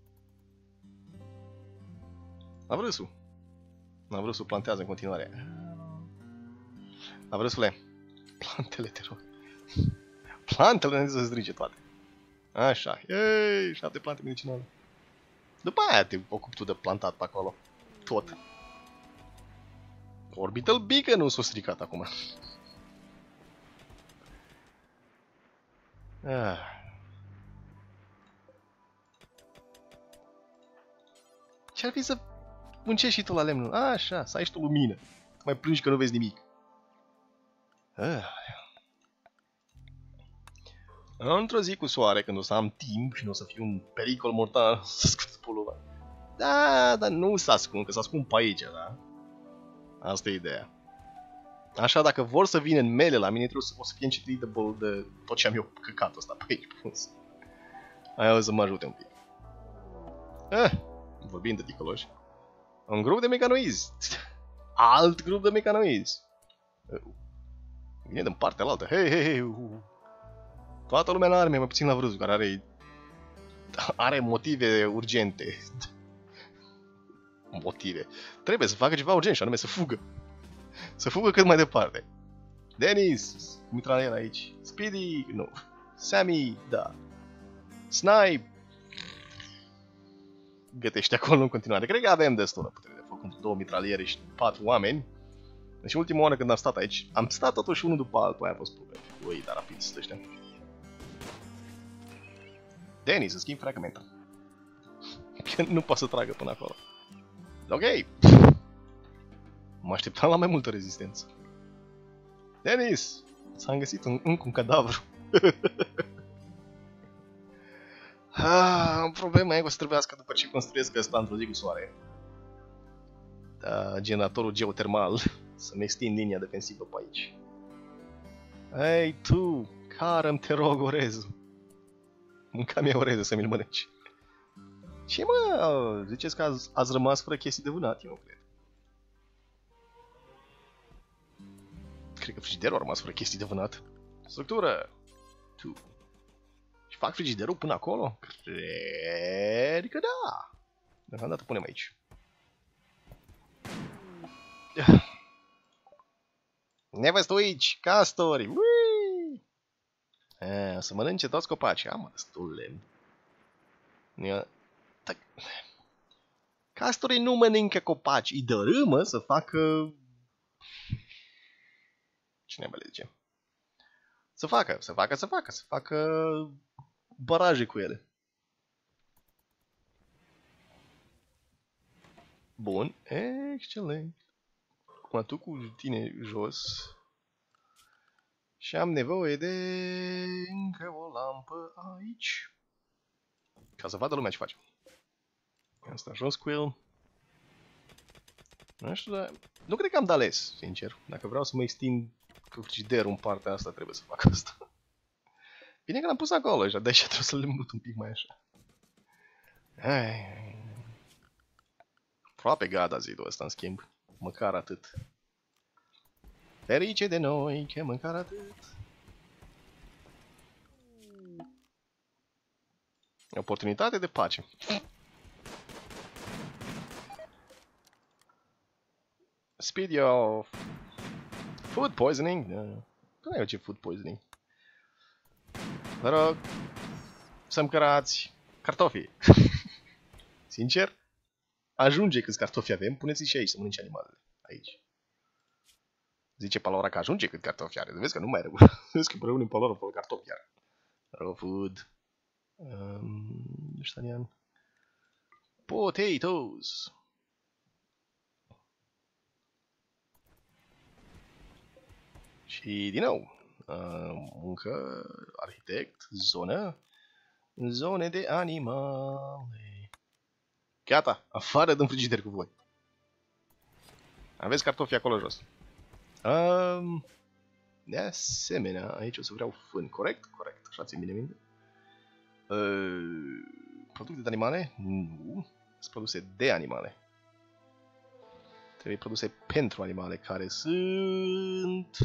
A: Avrăsul. Avrăsul plantează în continuare. Avrăsule. Plantele, te rog. Plantele ne să strice toate. Așa. Ei, 7 plante medicinale. După aia te ocupi tu de plantat pe acolo. Tot. Orbital Beacon nu s-a stricat acum. Ce-ar fi să muncești și tu la lemnul? Așa, să ai și tu lumină. Mai plângi că nu vezi nimic. Într-o zi cu soare, când o să am timp și nu o să fiu un pericol mortal, să scot polova. Da, dar nu să ascund, că să ascund pe aici, da? Asta e ideea. Așa, dacă vor să vină în mele la mine, o să fie încetitable de tot ce am eu căcatul ăsta pe aici pus. Aia o să mă ajute un pic. Vorbind de ticăloși. Un grup de mecanoizi. Alt grup de mecanoizi. Vine din partea altă. Hei. Toată lumea în arme, mai puțin la Vrăzu, care are motive urgente. Motive. Trebuie să facă ceva urgent și anume să fugă. Să fugă cât mai departe. Dennis, mitralier aici. Speedy, nu. Sammy, da. Snipe. Gătește acolo în continuare. Cred că avem destulă putere de foc între 2 mitraliere și 4 oameni. Deci ultima oară când am stat aici, am stat totuși unul după altul, aia a fost probleme. Ui, dar rapid sunt ăștia. Dennis, să schimb fragmenta. Că nu poate să tragă până acolo. Ok. Mă așteptam la mai multă rezistență. Dennis! S-am găsit încă un cadavru. Problema e că o să trebuiască după ce construiesc ăsta într-o zi cu soare. Generatorul geotermal. Să-mi extind linia defensivă pe aici. Ei, tu! Cară-mi, te rog, orezul. Mânca-mi orezul să mi-l mănânci. Ce mă? Ziceți că ați rămas fără chestii de vânat? Eu nu cred. Cred că frigiderul a rămas fără chestii de vânat. Structură! Tu. Și fac frigiderul până acolo? Cred că da! Deocamdată punem aici. Nevăstuici! Castori! Ui! O să mănânce toți copacii. Am destul lemn. Castorii nu mănâncă copaci. Îi dărâmă să facă... Cine mă le zice? Să facă baraje cu ele. Bun, excelent. Mă duc cu tine jos. Și am nevoie de încă o lampă aici. Ca să vadă lumea ce face. Asta jos cu el. Nu știu, dar... Nu cred că am de ales, sincer. Dacă vreau să mă extind cu frigiderul în partea asta, trebuie să fac asta. Bine că l-am pus acolo, de aici trebuie să le mut un pic mai așa. Aproape gata zidul ăsta, în schimb. Măcar atât. Ferice de noi, că măcar atât. Oportunitate de pace. Speed your food poisoning. Nu ai ce food poisoning. Vă rog să-mi cărați cartofii. Sincer, ajunge câți cartofi avem, puneți-i și aici să mănânce animalele. Aici. Zice Palora că ajunge cât cartofi are. Vezi că nu mai rău. Vezi că împreună în Palora fără cartofi iar. Raw food. Vegetarian. Potatoes. Și din nou, muncă, arhitect, zonă, zone de animale. Gata, afară din frigider cu voi. Aveți cartofi acolo jos. De asemenea, aici o să vreau fân, corect? Corect, așa țin bine minte. Producte de animale? Nu. Sunt produse de animale. Trebuie produse pentru animale, care sunt...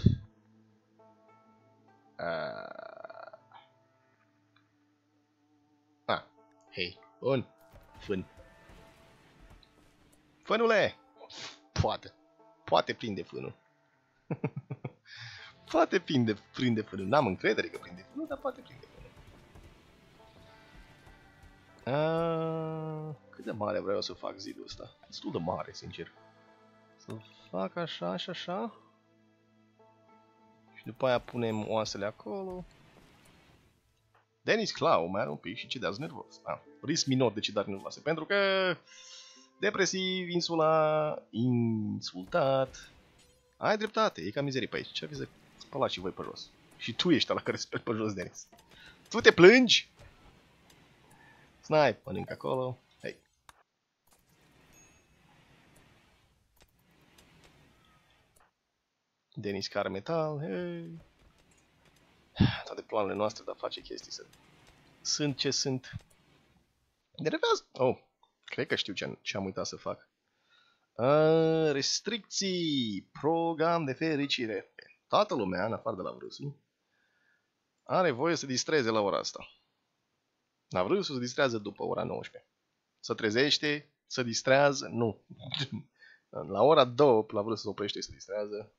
A: Hei, bun, fân. Fânule! Poate prinde fânul. Poate prinde fânul. N-am încredere că prinde fânul, dar poate prinde fânul. Cât de mare vreau să fac zidul ăsta? Destul de mare, sincer. Să-l fac așa și așa. Și după aia punem oasele acolo. Dennis Clau mai are un pic și cedează nervos. Risc minor de cedare nervoase. Pentru că... Depresiv, insultat. Ai dreptate, e ca mizerie pe aici. Ce aveți să spălați și voi pe jos? Și tu ești ala care speli pe jos, Dennis. Tu te plângi? Snipe, mănâncă acolo. Hei. Dennis care metal. Hei. Toate planurile noastre de a face chestii sunt ce sunt. De revează. Oh, cred că știu ce am uitat să fac. Restricții. Program de fericire. Toată lumea, în afară de la Vrusul, are voie să distreze la ora asta. La Vrusul se distrează după ora 19. Se trezește, se distrează, nu. La ora 2, la Vrusul se oprește și se distrează.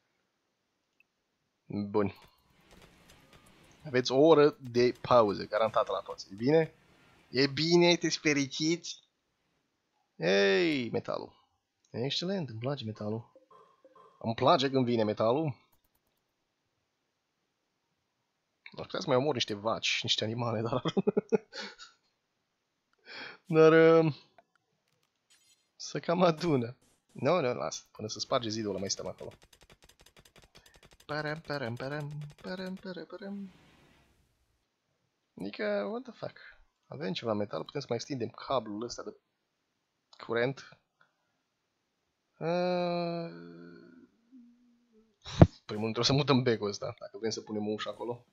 A: Bun. Aveți o oră de pauză, garantată la toți. E bine? E bine, te fericiți? Ei, metalul. Excelent, îmi place metalul. Îmi place când vine metalul. Ar putea să mai omor niște vaci, niște animale, dar... dar... să cam adună. Nu, las. Până să sparge zidul ăla mai stăm acolo. Param. Adică, what the fuck? Avem ceva metal, putem să mai extindem cablul ăsta de curent. Primul trebuie să mutăm becul ăsta, dacă vrem să punem o ușă acolo.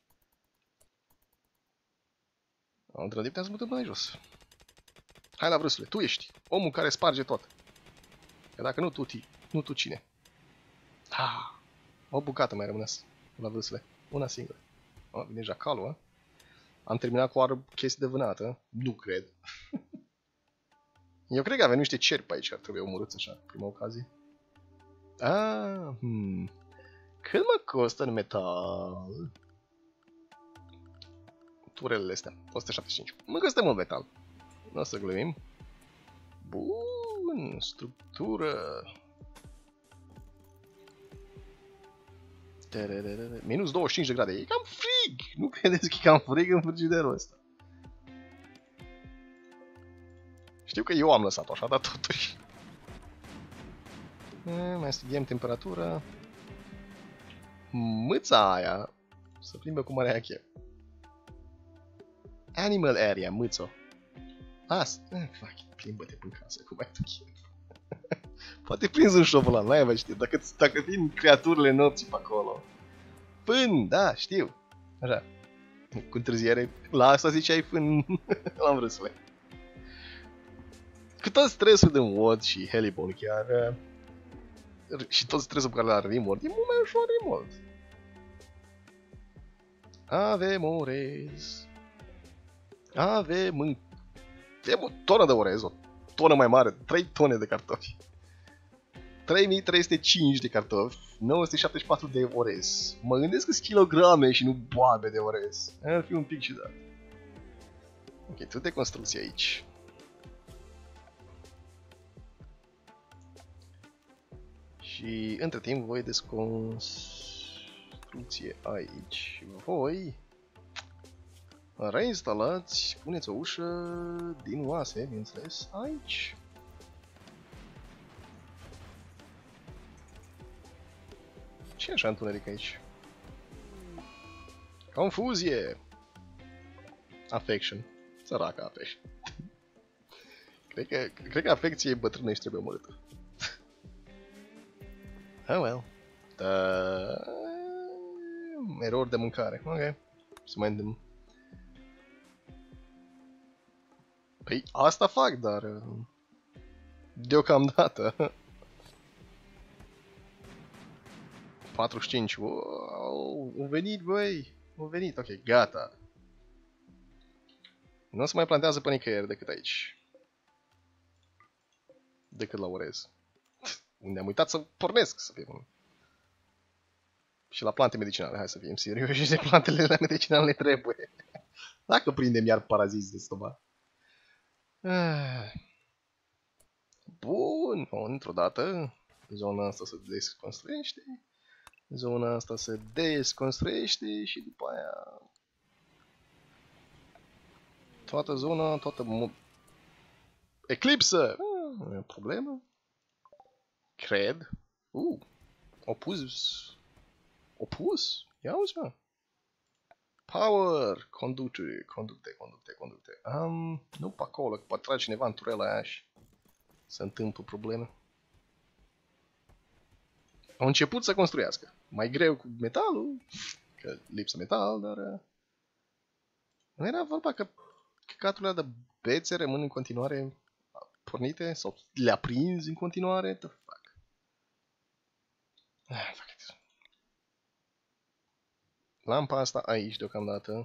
A: Într-adevăr, putem să mutăm mai jos. Hai la Vrâsule, tu ești omul care sparge tot. Că dacă nu tu cine? O bucată mai rămâne la Vrâsule, una singură. Vine jacalul, a? Am terminat cu chestii de vânată? Nu cred. Eu cred că avem niște cerpi pe aici care trebuie omorâți așa, prima ocazie. Cât mă costă în metal? Turelele astea, 175. Mă costă mult metal. Nu o să glumim. Bun, structură. Minus 25 de grade. E cam frig! Nu credeți că e cam frig în frigiderul ăsta? Știu că eu am lăsat-o așa, dar totuși. Mai studiem temperatura. Mâța aia să plimbă cu marea chef. Animal area, mâțo. Fuck, plimbă-te până casă cu mai tu chef. Poate prinzi un șobolan, n-ai mai știu. Dacă vin creaturile nopții pe acolo. Fân, da, știu. Așa. Cu întârziere. La asta ziceai fân. L-am vrut să le. Cu tot stresul de WOD și Helibon chiar. Și tot stresul pe care l-are Rimworld. E mult mai ușor Rimworld. Avem orez. Avem o tonă de orez. O tonă mai mare. 3 tone de cartofi. 3305 de cartofi, 974 de orez. Mă gândesc că sunt kilograme și nu boabe de orez. Ar fi un pic ciudat. Ok, tot de construcție aici. Și între timp voi desconstrucție aici. Voi... Reinstalați, puneți o ușă din oase, bineînțeles, aici. Ce e așa întuneric aici? Confuzie! Affection. Săraca affection. Cred că afecție e bătrână și trebuie omorâtă. Oh well. Erori de mâncare. Ok. Să mai îndemn. Păi asta fac, dar... deocamdată. 45. Wow, au venit, băi. Au venit. Ok, gata. Nu se mai plantează pe nicăieri decât aici. Decât la orez. Unde am uitat să pornesc, să fim. Și la plante medicinale, hai să fim serioși, și de plantele medicinale ne trebuie. Dacă prindem iar paraziți de stomac. Bun, într-o dată, zona asta se desconstruiește. Zona asta se desconstruiește și după aia... toată zona, toată... eclipsă! Nu e o problemă. Cred. Opus. Opus? Ia uzi, mă. Power. Conducte. Nu pe acolo, că poate trage cineva în turela aia și se întâmplă probleme. Au început să construiască. Mai greu cu metalul, că lipsă metal, dar... nu era vorba că căcaturile de bețe rămân în continuare pornite sau le-a prins în continuare? The fuck? Fuck it. Lampa asta aici deocamdată.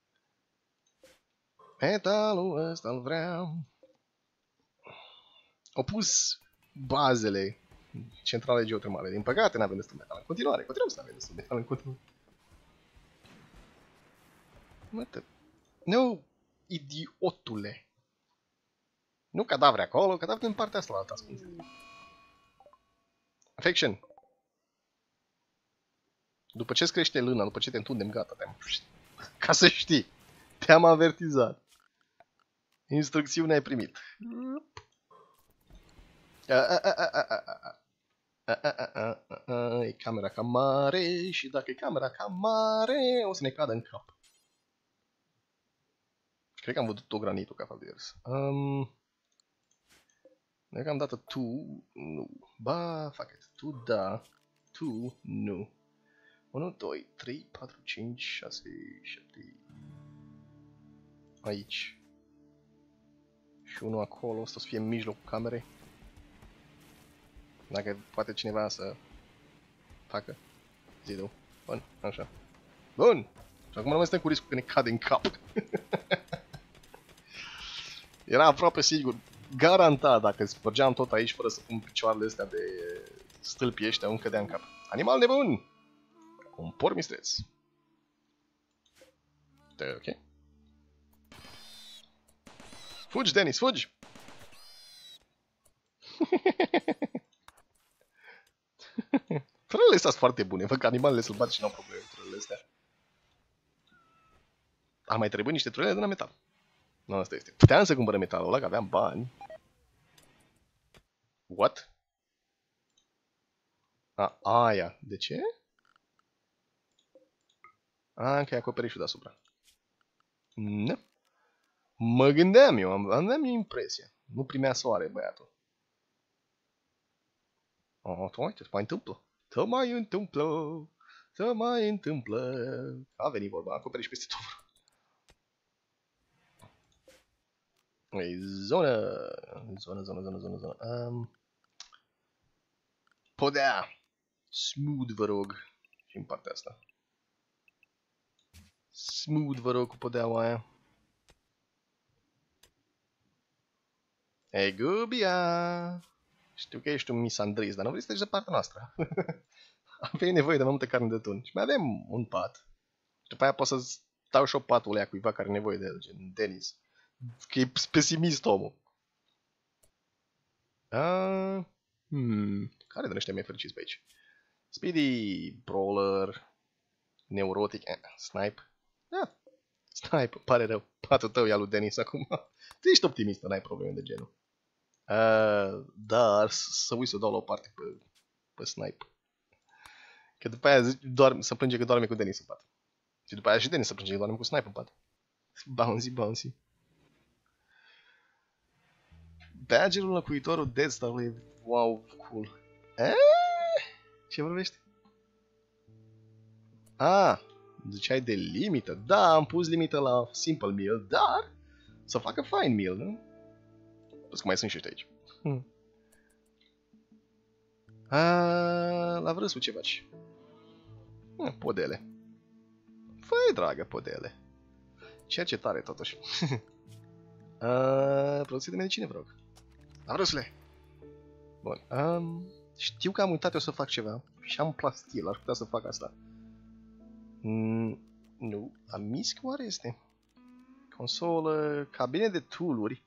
A: Metalul ăsta îl vreau. Au pus bazele centrale geotermale. Din păcate n-avem destul metal în continuare. Continuăm să avem destul metal în continuare. Mătă. Nu, idiotule. Nu cadavre acolo, cadavre în partea asta la alta ascunsă. Affection. După ce-ți crește lâna, după ce te întundem, gata, te-am... ca să știi. Te-am avertizat. Instrucțiunea ai primit. E camera cam mare și dacă e camera cam mare, o să ne cadă în cap. Cred că am văzut tot granitul ca favors. Deocamdată tu, nu. Ba, fuck it. Tu da, tu nu. 1, 2, 3, 4, 5, 6, 7. Aici. Și unul acolo, ăsta o să fie în mijlocul camerei. Dacă poate cineva să facă zidul. Bun, așa. Bun! Și acum nu mai stăm cu riscul că ne cade în cap. Era aproape sigur, garantat, dacă spărgeam tot aici fără să pun picioarele astea de stâlpii ăștia, îmi cădea în cap. Animal nebun! Un porc mistreț. Ok. Fugi, Dennis, fugi! Trălele astea sunt foarte bune, văd că animalele sălbatice n-au probleme cu trălele astea. Ar mai trebui niște trălele de la metal. Nu, asta este. Puteam să cumpără metalul ăla, că aveam bani. What? Aia. De ce? Că e acoperișul deasupra. Nu. Mă gândeam eu, aveam impresia. Nu primea soare băiatul. Uite, se mai întâmplă. Se mai întâmplă. A venit vorba, acoperiș peste tot. Zonă. Podea. Smooth, vă rog. Și în partea asta. Smooth, vă rog, cu podeaua aia. Hei, Gubia! Știu că ești un misandrist, dar nu vrei să treci de partea noastră. Aveai nevoie de mai multă carne de tun. Și mai avem un pat. Și după aia pot să dau și o patul ăla cuiva care are nevoie de el, gen Dennis. Că e pesimist omul. Care din ăștia mi-e fericiți pe aici? Speedy, Brawler, Neurotic, Snipe. Da. Sniper, pare rău. Patul tău ia lui Denis acum. Tu ești optimistă, n-ai probleme de genul. Dar să uit să o dau la o parte pe sniper. Că după aia să plânge că doarme cu Denis în pat. Și după aia și Denis să plânge că doarme cu sniper în pat. Bouncy. Badgerul înlocuitorul Dead Star-ului. Wow, cool. Ce vorbești? Ziceai de limită. Da, am pus limită la simple meal, dar să facă fine meal, nu? Plus că mai sunt și ăștia aici. La vârsul ce faci? Podele. Fă-i dragă, podele. Cercetare, totuși. Producție de medicină, vă rog. La vârsule. Bun. Știu că am uitat eu să fac ceva. Și am plastil, aș putea să fac asta. Nu. Amisc oare este? Consolă, cabine de tool-uri.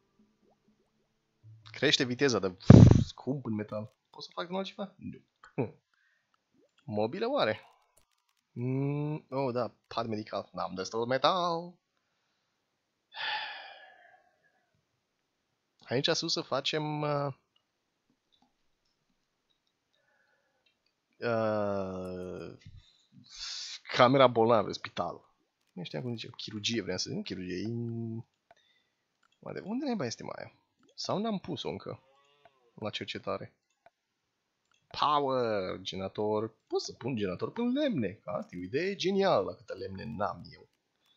A: Crește viteza de scump în metal. Pot să fac din altceva? Nu. Mobilă oare? Oh, da, pad medical. N-am destul metal. Aici sus să facem camera bolnavă, spital. Nu știam cum zicem, chirurgie, vreau să zic, nu chirurgie. Unde neba este Maia? Sau n-am pus-o încă la cercetare? Power, generator. Pot să pun generator până lemne. Asta e o idee genială, la câte lemne n-am eu.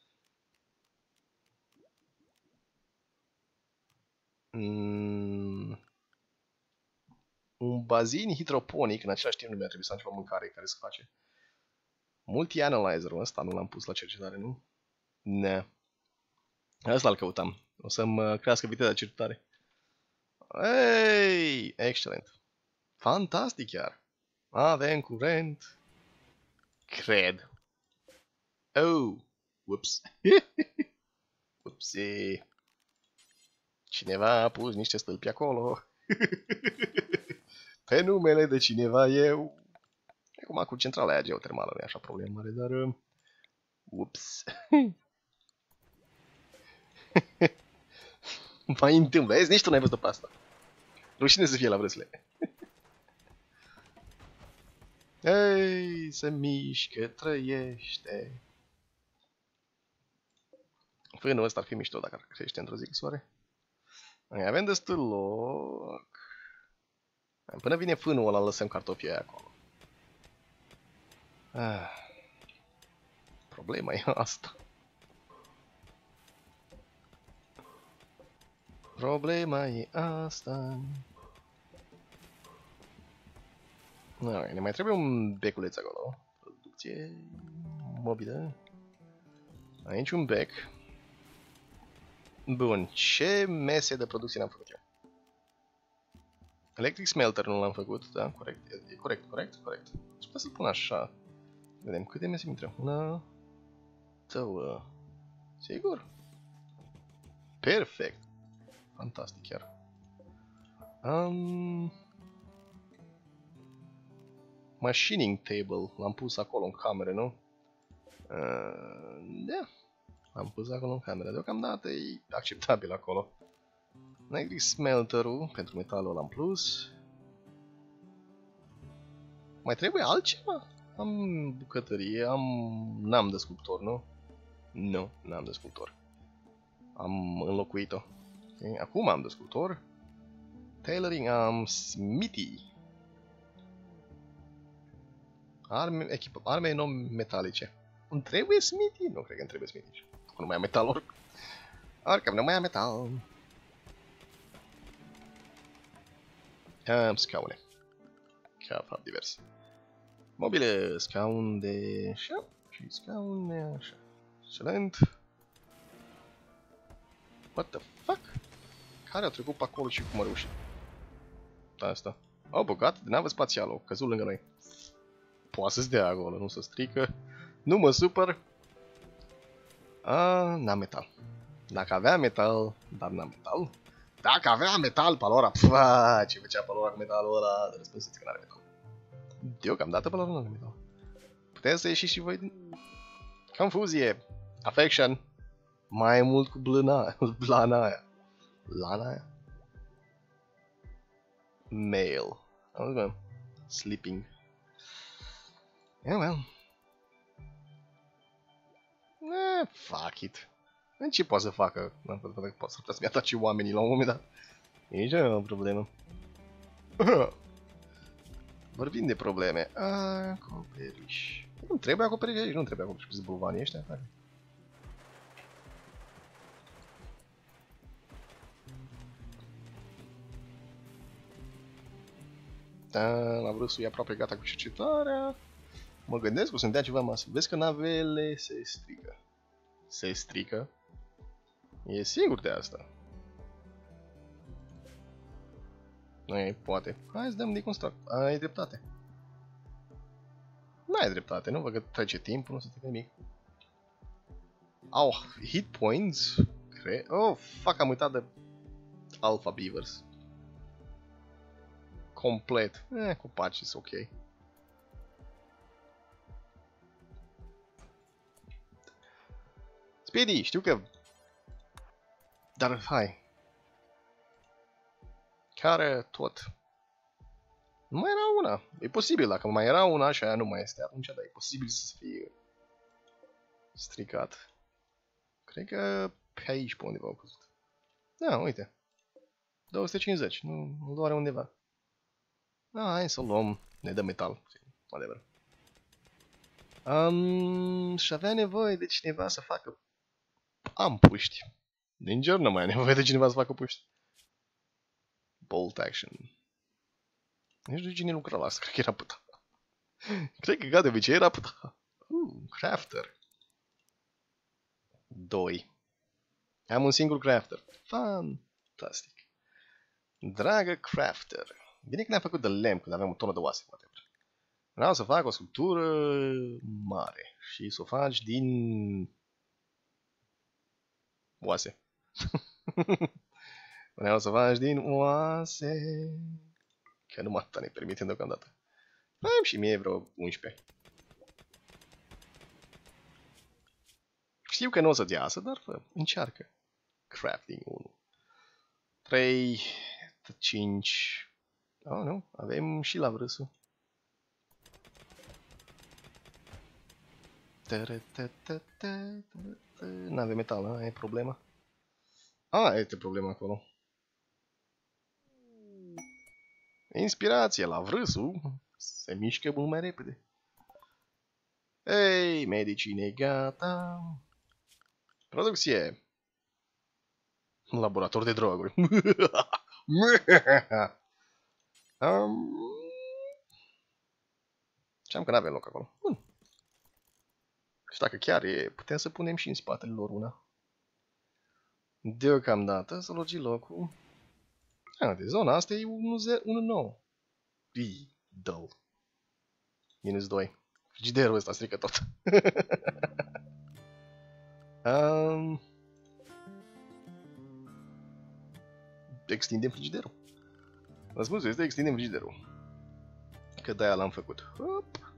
A: Un bazin hidroponic, în același timp nu mi-a trebuit să am ceva mâncare care se face. Multi-analyzer-ul ăsta nu l-am pus la cercetare, nu? Ne. Asta-l căutam. O să-mi crească viteza de cercetare. Ei, excelent. Fantastic chiar. Avem curent. Cred. Oh, whoops. Upsi. Cineva a pus niște stâlpi acolo. Pe numele de cineva eu. Acum cu centrala aia geotermală nu e așa problemă mare, dar... Ups. Mai întâmplă. Vezi, nici tu n-ai văzut pe asta. Rușine să fie la vrăsle. Ei, se mișcă, trăiește. Fânul ăsta ar fi mișto dacă ar crește într-o zi cu soare. Avem destul loc. Până vine fânul ăla, lăsăm cartofii aia acolo. Problema e asta. Problema e asta. Ne mai trebuie un beculeț acolo. Producție mobilă. Aici un bec. Bun, ce mese de producție n-am făcut eu? Electric smelter nu l-am făcut, da? Corect, e corect. Și putea să-l pun așa. Vedem câte mese mi trebuie. Una, două. Sigur? Perfect. Fantastic chiar. Machining table. L-am pus acolo în cameră, nu? Da. L-am pus acolo în cameră. Deocamdată e acceptabil acolo. Electric smelter-ul. Pentru metalul l-am plus. Mai trebuie altceva? Am bucătărie, n-am de sculptor, nu? Nu, n-am de sculptor. Am înlocuit-o. Okay. Acum am de sculptor. Tailoring, am smithy. Arme non-metalice. Îmi trebuie smithy? Nu cred că îmi trebuie smithy. Nu mai am metal oricum. Oricum, nu mai am metal. Am scaune. Cap divers. Mobile, scaun de așa și scaun de așa. Excelent. What the fuck? Care a trecut pe acolo și cum a reușit? Asta. Au băgat de navă spațială, au căzut lângă noi. Poate să-ți dea acolo, nu se strică. Nu mă supăr. N-am metal. Dacă avea metal, dar n-am metal. Dacă avea metal, Palora, ce făcea Palora cu metalul ăla? De răspunsăți că n-are metal. Deocamdată Palora nu are metal. Puteți să ieșiți și voi din... Confuzie! Affection. Mai mult cu blana aia. Lana aia? Male. Auzi, mă. Sleeping. Yeah, well. Fuck it. Ce poate să facă? Poate să-mi atace oamenii la un moment dat. Nici nu e o problemă. Vorbim de probleme. Acoperiș. Nu trebuie acoperiș aici, nu trebuie acoperiș pe bulvanii ăștia. La vârsul e aproape gata cu cercetarea. Mă gândesc că o să-mi dea ceva masiv. Vezi că navele se strică. Se strică? E sigur de asta. Nu e, poate. Hai să dăm de construct. Ai dreptate. N-ai dreptate, nu? Văd că trece timpul, nu se strică nimic. Au, hit points? Oh, fuck, am uitat de Alpha Beavers. Complet. Copaci sunt ok. Speedy, știu că... Dar hai. Care tot. Nu mai era una. E posibil, dacă mai era una și aia nu mai este atunci, dar e posibil să fie stricat. Cred că pe aici pe undeva au căzut. Da, uite. 250, nu doare undeva. Hai să o luăm. Ne dă metal. Whatever. Și avea nevoie de cineva să facă... Am puști. Din ger nu mai ai nevoie de cineva să facă puști. Bolt action. Nici de cine lucra la asta, cred că era puta. Cred că ca de obicei era puta. Crafter. 2. Am un singur crafter. Fantastic. Dragă crafter. Bine că ne-am făcut de lemn când aveam o tonă de oase. Vreau să fac o sculptură mare. Și să o faci din... oase. Vreau să faci din oase. Că numai atâta ne permite deocamdată. Am și mie vreo 11. Știu că nu o să-ți iasă, dar încearcă. Crafting 1. 3, 5. Oh, nu, avem și la vrăsul. N-avem metal, e problema. Este problema acolo. Inspirație la vrăsul se mișcă mult mai repede. Ei, medicine gata. Producție. Laborator de droguri. Ce-am că n-avem loc acolo. Bun. Și dacă chiar e, putem să punem și în spatele lor una. Deocamdată să logi locul. De zona asta e 1-9. Dull. Minus 2. Frigiderul ăsta strică tot. Extindem frigiderul. Răspunsul este extindem frigiderul. Că de-aia l-am făcut. Hop.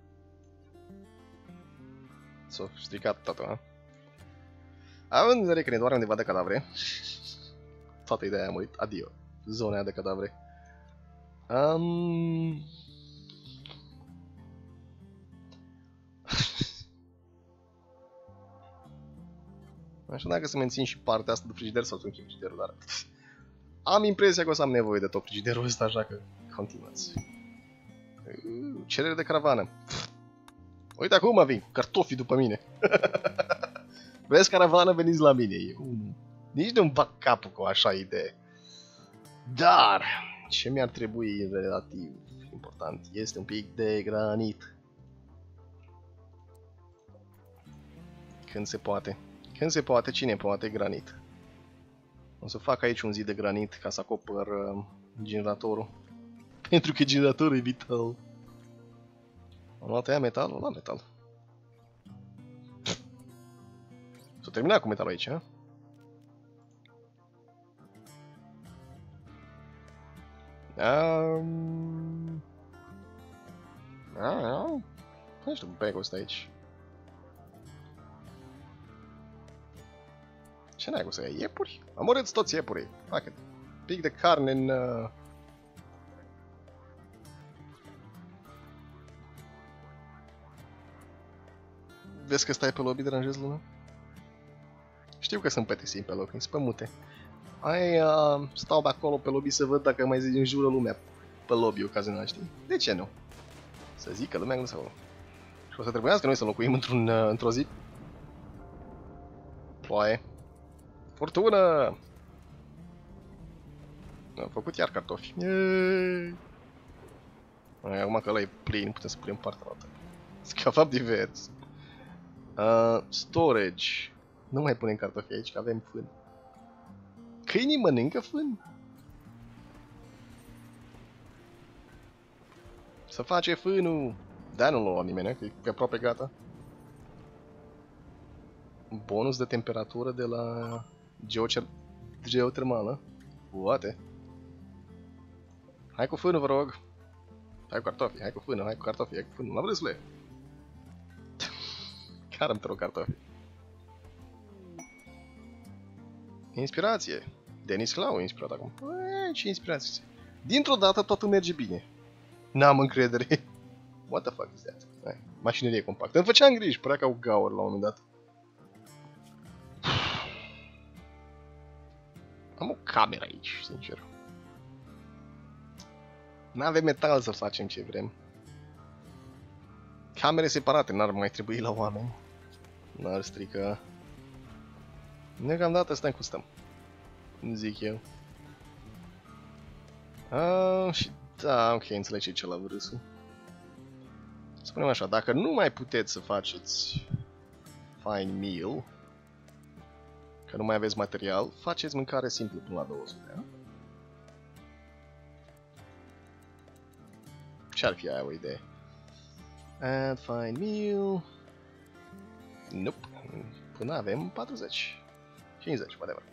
A: S-a stricat totul, ha? Având în vedere că ne doare undeva de cadavre. Toată ideea a murit. Adio. Zona aia de cadavre. Așa dacă să mențin și partea asta de frigider sau să închid frigiderul, dar... Am impresia că o să am nevoie de tot frigiderul ăsta, așa că continuați. Cerere de caravană. Uite acum vin cu cartofii după mine. Vezi caravană, veniți la mine. Nici nu-mi bag capul cu așa idee. Dar ce mi-ar trebui relativ important este un pic de granit. Când se poate. Când se poate, cine poate, granit. O să fac aici un zid de granit ca să acopăr generatorul. Pentru că generatorul e vital. Am luat aia metal? La metal. S-a terminat cu metalul aici, ha? Nu știu, bagul ăsta aici. Ce n-ai cum să iei? Iepuri? Omorâți toți iepurii. Facă pic de carne în... Vezi că stai pe lobby, deranjezi lumea? Știu că sunt pătisi pe loc, sunt pe mute. Stau pe acolo pe lobby să văd dacă mai înjură lumea pe lobby ocazional, știi? De ce nu? Să zică lumea cum să vă... Și o să trebuiască noi să locuim într-o zi. Ploaie. Furtună! Am făcut iar cartofi. Yeeey! Acum că ăla e plin, putem să punem partea la altă. Scafap divers. Storage. Nu mai punem cartofi aici, că avem fân. Câinii mănâncă fân? Să face fânul. Da, nu l-a luat nimeni, că e aproape gata. Bonus de temperatură de la geotermală. Poate. Hai cu fânul, vă rog. Hai cu cartofi, hai cu fânul, hai cu cartofi, hai cu fânul. La vârstule. Care-mi te rog cartofi. Inspirație. Denis Clau e inspirat acum. Ce inspirație. Dintr-o dată totul merge bine. N-am încredere. What the fuck is that? Hai, mașinerie compactă. Îmi făceam griji, părea ca o gaură la un moment dat. Am o cameră aici, sincer. N-avem metal să facem ce vrem. Camere separate n-ar mai trebui la oameni. N-ar strica. Deocamdată stăm cum stăm. Zic eu. Și da, ok, înțeleg ce la vârsul. Spunem așa, dacă nu mai puteți să faceți fine meal, că nu mai aveți material, faceți mâncare simplă până la 200, da? Ce-ar fi aia o idee? Add fine meal. Nope. Până avem 40. 50, whatever.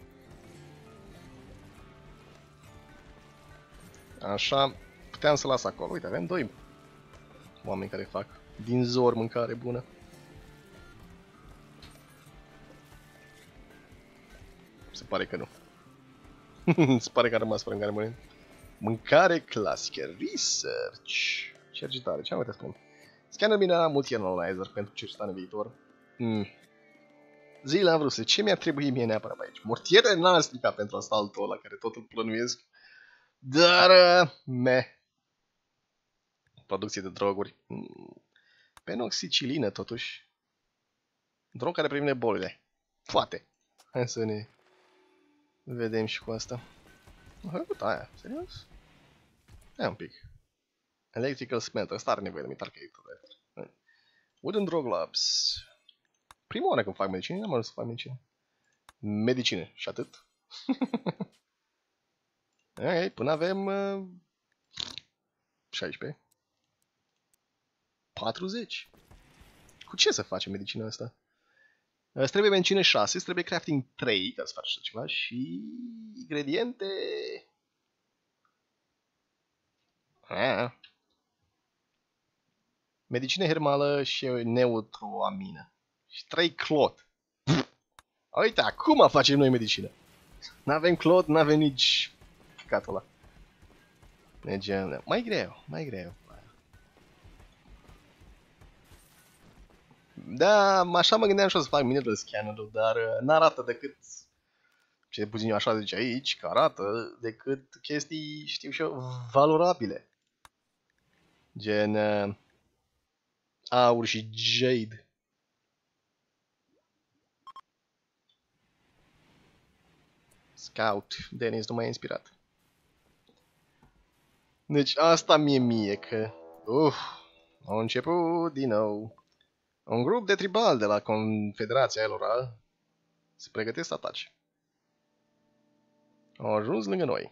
A: Așa, puteam să las acolo. Uite, avem 2 oameni care fac din zor mâncare bună. Se pare că nu. Se pare că a rămas fără în care mănânc. Mâncare clasică. Research. Cercetare. Ce am uitat să spun? Scanner mineral multi-analyzer pentru cercetare în viitor. Zile am vrut să... Ce mi-a trebuit mie neapărat pe aici? Mortiere n-am stricat pentru asfaltul ăla care tot îl plănuiesc. Dar... Producție de droguri. Penoxicilină, totuși. Drog care previne bolile. Poate. Hai să ne vedem și cu asta. Am făcut aia. Serios? Ia un pic. Electrical smelter. Asta are nevoie de metal character. Wooden drug labs. Prima oară când fac medicină, n-am ajuns să fac medicină. Medicină. Și atât. Ok, până avem 16. 40. Cu ce să facem medicina asta? Îți trebuie medicină 6, îți trebuie crafting 3 ca să faci așa ceva și ingrediente. Medicină hermală și neutroamină. Și 3 clot. Uite, acum facem noi medicină. N-avem clot, n-avem nici catul ăla. Mergem. Mai greu, mai greu. Da, așa mă gândeam și o să fac mineral scanner-ul, dar n-arată decât, ce puțin așa zice aici, că arată decât chestii, știu și eu, valorabile. Gen aur și jade. Scout, Dennis nu m-a inspirat. Deci asta mie că, au început din nou. Un grup de tribal de la Confederația Elora se pregătesc să atace. Au ajuns lângă noi.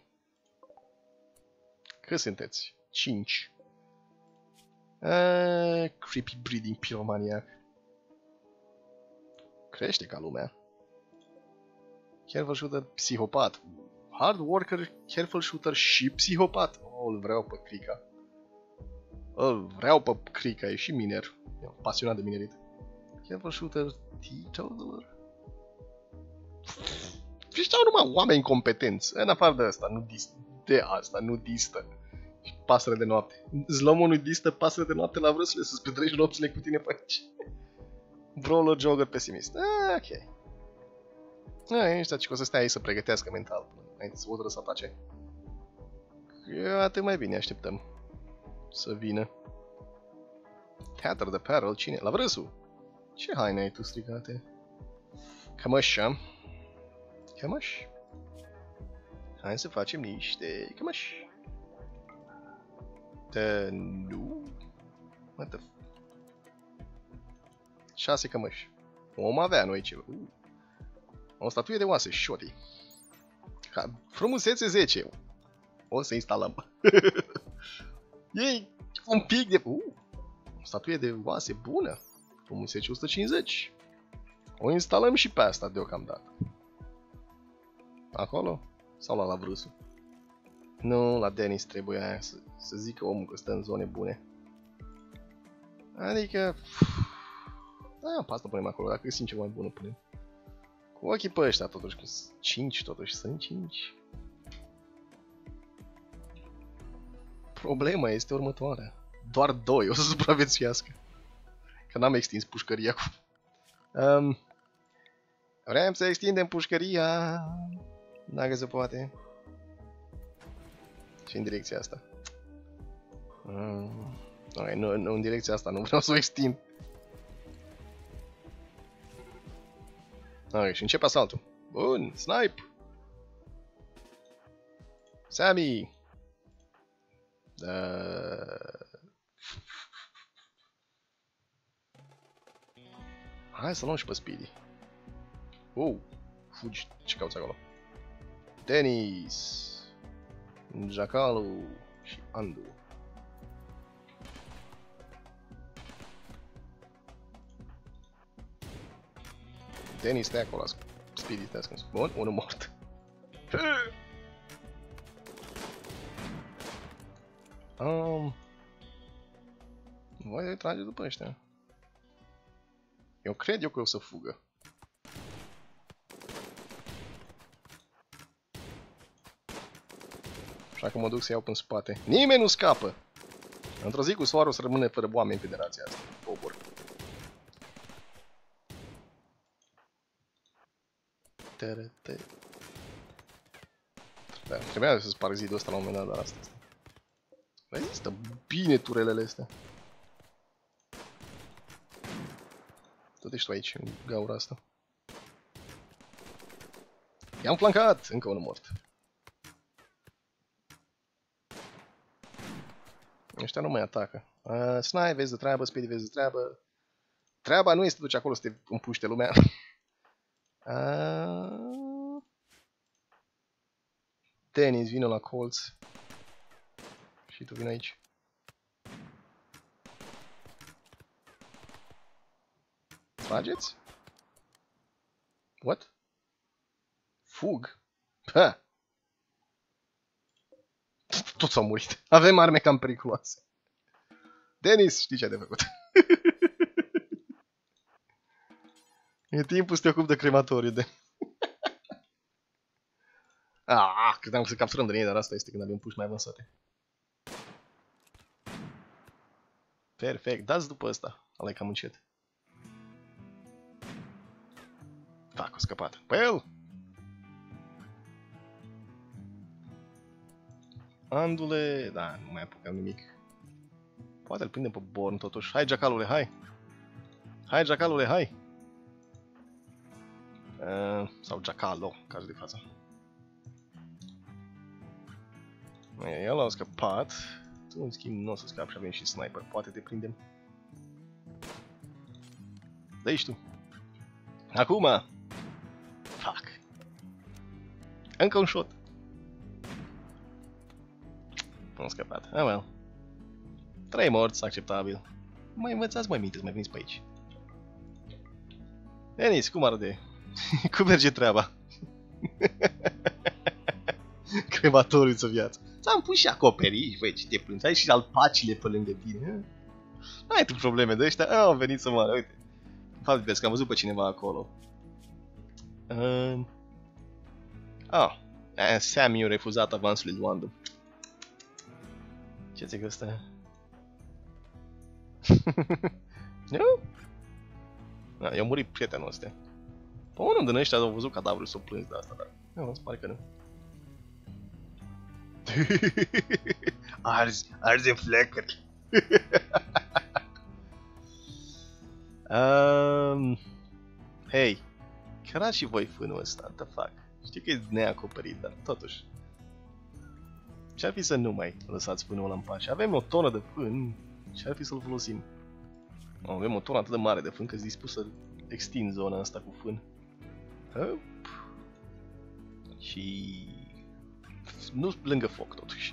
A: Cât sunteți? 5. Creepy breeding pyromaniac. Crește ca lumea. Careful shooter, psihopat. Hard worker, careful shooter și psihopat. Îl vreau pe Crica. Îl vreau pe Crica, e și miner. E pasionat de minerit. Careful shooter, teetotaler. Ăștia au numai oameni competenți. În afară de asta, nudistă. Și pasăre de noapte. Zlomul nudistă, pasăre de noapte la vrăsule, să-ți petreci nopțile cu tine pe aici. Brawler, jogger, pesimist. Ok. Ăștia ce o să stea aici să pregătească mental. Înainte să o să atace. Atât mai bine, așteptăm să vină. Theater de Peril, cine? La vrăsul? Ce haine ai tu stricate? Cămășa. Cămăși. Hai să facem niște cămăși. Nu. What the 6 cămăși. Om avea noi ceva. O statuie de oase, șoti. Frumusețe 10. O să instalăm. Ei, un pic de... o statuie de oase bună. Frumusețe 150. O instalăm și pe asta deocamdată. Acolo? Sau la vrâsul? Nu, la Dennis trebuie aia să zică omul că stă în zone bune. Adică... Da, pe asta punem acolo, dacă găsim ceva mai bun punem. Cu ochii pe ăștia totuși, că sunt 5 totuși, sunt 5. Problema este următoarea. Doar 2 o să supraviețuiască. Că n-am extins pușcăria cu... Vrem să extindem pușcăria. Dacă se poate. Și în direcția asta. Nu, în direcția asta, nu vreau să o extind. Ok, și începe asaltul. Bun, snipe! Sammy! Hai să luăm și pe Speedy. Fugi, ce cauți acolo? Dennis! Jacalu și Andu. Dennis, stai acolo, Speedy, stai ascuns. Bun, unul mort. Voi trage după ăștia. Eu cred că o să fugă. Așa că mă duc să iau până spate. Nimeni nu scapă! Într-o zi cu soarul o să rămâne fără oameni în federația asta. Obor. Da, trebuia să sparg zidul ăsta la un moment dat, dar asta. Rezistă bine turelele astea. Tot ești tu aici, în gaura asta. I-am flancat! Încă unul mort. Ăștia nu mai atacă. Snipe, vezi de treabă, Speedy, vezi de treabă. Treaba nu este să duci acolo să te împuște lumea. Dennis, vină la colț. Și tu vin aici. Trageți? What? Fug? Ha! Toți s-au murit. Avem arme cam periculoase. Dennis, știi ce ai de făcut? E timpul să te ocupi de crematoriu, de... credeam că să capturăm de ei, dar asta este când avem puși mai avansate. Perfect, dați după ăsta. Ăla e cam încet. Fac, a scăpat. Pe el! Andule... Da, nu mai apucam nimic. Poate îl prindem pe Born totuși. Hai, jacalule, hai! Hai, jacalule, hai! Sau jacalo, cazul de față. El a scăpat. Tu, în schimb, nu o să scapi și avem și sniper. Poate te prindem. Da, ești tu. Acum! Fuck! Încă un shot! Nu a scăpat. Ah, well. 3 morți, acceptabil. Mai învățați, mai minte, să mai veniți pe aici. Denis, cum arde? Cum merge treaba? Crematoriu-ți-o viață. Ți-am pus și acoperiș, băi, ce te plângi? Ai și alpacile pe lângă tine. N-ai tu probleme de ăștia. Au venit să moară, uite. În fapt, vezi că am văzut pe cineva acolo. Ah, Sam i-a refuzat avansul lui Luandu. Ce zic ăsta? Nu? I-a murit prietenul ăsta. Pe unul din ăștia au văzut cadavrul s-o plâns de asta, dar... Nu, îmi pare că nu. Arzi în flecări. Hei, cărați și voi fânul ăsta, what the fuck? Știu că e neacoperit, dar totuși. Ce-ar fi să nu mai lăsați fânul ăla în pace? Avem o tonă de fân, ce-ar fi să-l folosim? Avem o tonă atât de mare de fân că sunt dispus să extind zona asta cu fân. Hop. Și... nu lângă foc, totuși.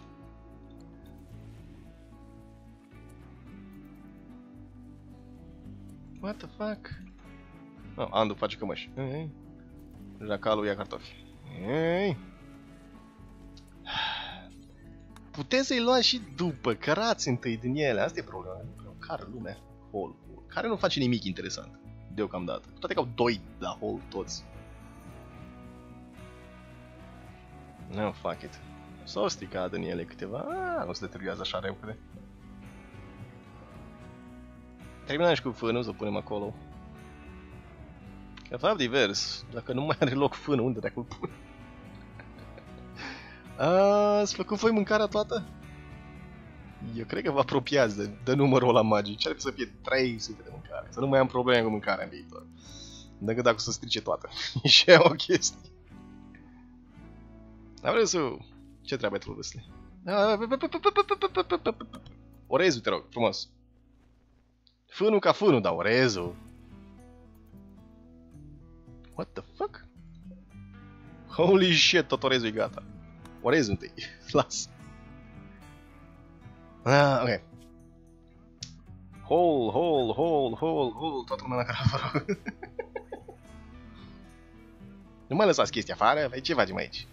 A: What the fuck? Oh, Andu face cămăși. Jacalul ia cartofi. Puteți să-i luați și după, cărați întâi din ele. Asta e problema. Care lumea? Hall. Care nu face nimic interesant. Deocamdată. Toate că au 2 la hall toți. No, fuck it. S-au stricat din ele câteva. Nu se deteriorează așa repede. Terminăm și cu fânul, să punem acolo. Ca fapt divers, dacă nu mai are loc fânul, unde dacă-l pun? Ați făcut voi mâncarea toată? Eu cred că vă apropiați de numărul ăla magic. Ce ar fi să fie 300 de mâncare? Să nu mai am probleme cu mâncarea în viitor. Decât dacă o să strice toată. E și o chestie. Dar vreau să... Ce treabă ai tu, Râsle? Orezul, te rog, frumos. Fânul ca fânul, dar orezul. What the fuck? Holy shit, tot orezul e gata. Orezul întâi. Las. Ok. Hole. Toată lumea la care vă rog. Nu mai lăsați chestia afară? Păi ce facem aici?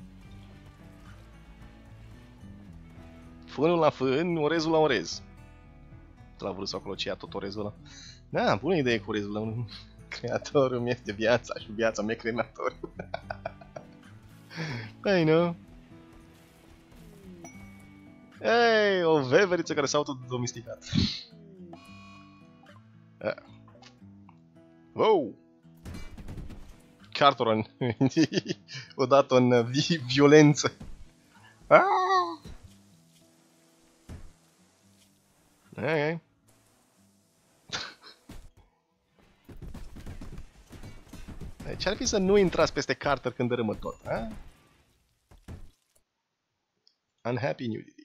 A: Fânul la fân, orezul la orez. L-a vrut să acolo ce ia tot orezul ăla. Da, bună idee cu orezul ăla. Creatorul mi este viața și viața mea creatorul. Păi nu? Ei, o veveriță care s-a autodomesticat. Wow! Cartoron odată în violență. Okay. Deci ar fi să nu intrați peste Carter când dărâmă tot, a? Unhappy nudity.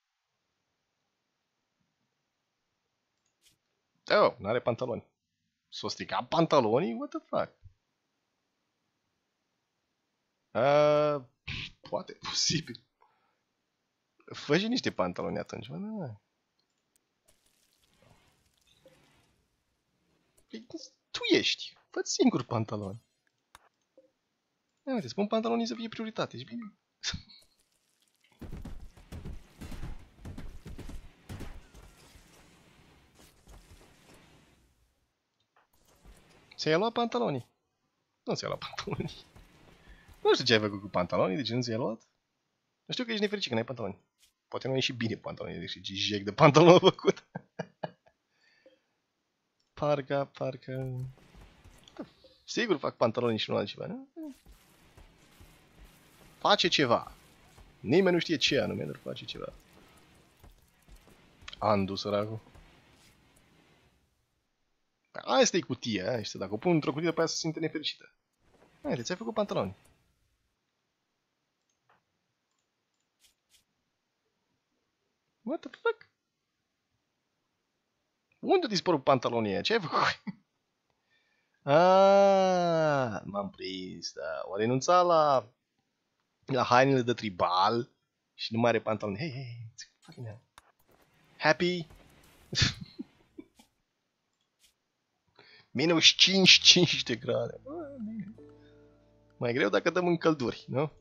A: Oh, n-are pantaloni. S-o stricat pantalonii? What the fuck? Poate, posibil. Fă și niște pantaloni atunci, mă, da. Tu ești. Fă-ți singur pantaloni. Ia uite, spun pantalonii să fie prioritate, ești bine? Ți-ai luat pantalonii? Nu ți-ai luat pantalonii. Nu știu ce ai făcut cu pantalonii, de ce nu ți-ai luat? Nu știu că ești nefericit că n-ai pantaloni. Poate nu ai și bine pantalonii, deși ce jec de pantaloni au făcut. Parcă... Sigur fac pantaloni și nu altceva, nu? Face ceva. Nimeni nu știe ce anume, dar face ceva. Andu, săracul. Asta e cutia, aia, dacă o pun într-o cutie, după aia se simte nefericită. Haide, ți-ai făcut pantaloni. What the fuck? Unde a dispărut pantalonii aia? Ce ai făcut? M-am prins, da. O renunța la hainele de tribal și nu mai are pantaloni. Hey, fucking hell. Happy? Minus 5 de grade. Mai greu dacă dăm în călduri, nu?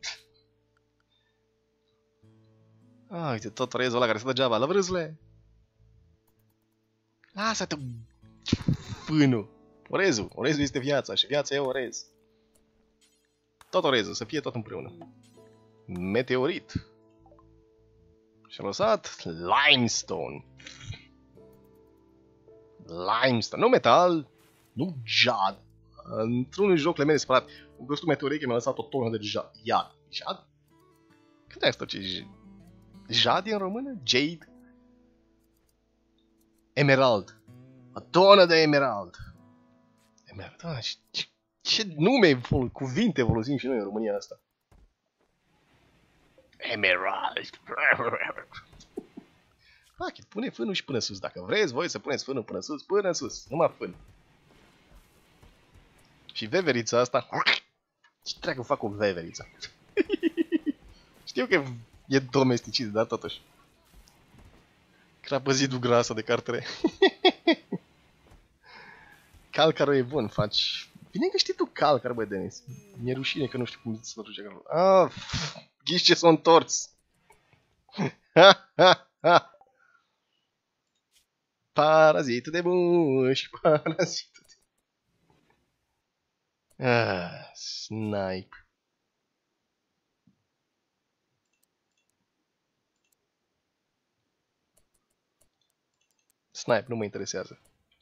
A: Uite, tot orezul ăla care stă degeaba. La vrâzle! Lasă-te, fânul! Orezul este viața și viața e orez. Tot orezul, să fie tot împreună. Meteorit. Și-a lăsat limestone. Limestone, nu metal, nu jad. Într-unul jocul mele separat, un găsut meteorit că mi-a lăsat o tonă de jad. Jad? Cât ai asta ce jad e în română? Jade? Emerald. O tonă de emerald. Emerald, ce nume, cuvinte folosim și noi în România asta. Emerald. Fuck, pune fânul și până sus. Dacă vreți voi să puneți fânul până sus. Numai fân. Și veverița asta. Ce treacă fac cu veverița? Știu că e domesticit, dar totuși. Crapă zidul grasă de cartere. Calcarul e bun, faci... Bine că știi tu calcar, bă, Denis. Mi-e rușine că nu știu cum să duce calcarul. Ah, ghiși ce s-o întors. Ha, ha, ha. Parazitul de mușchi, parazitul de... Ah, snipe. Snipe, nu mă interesează.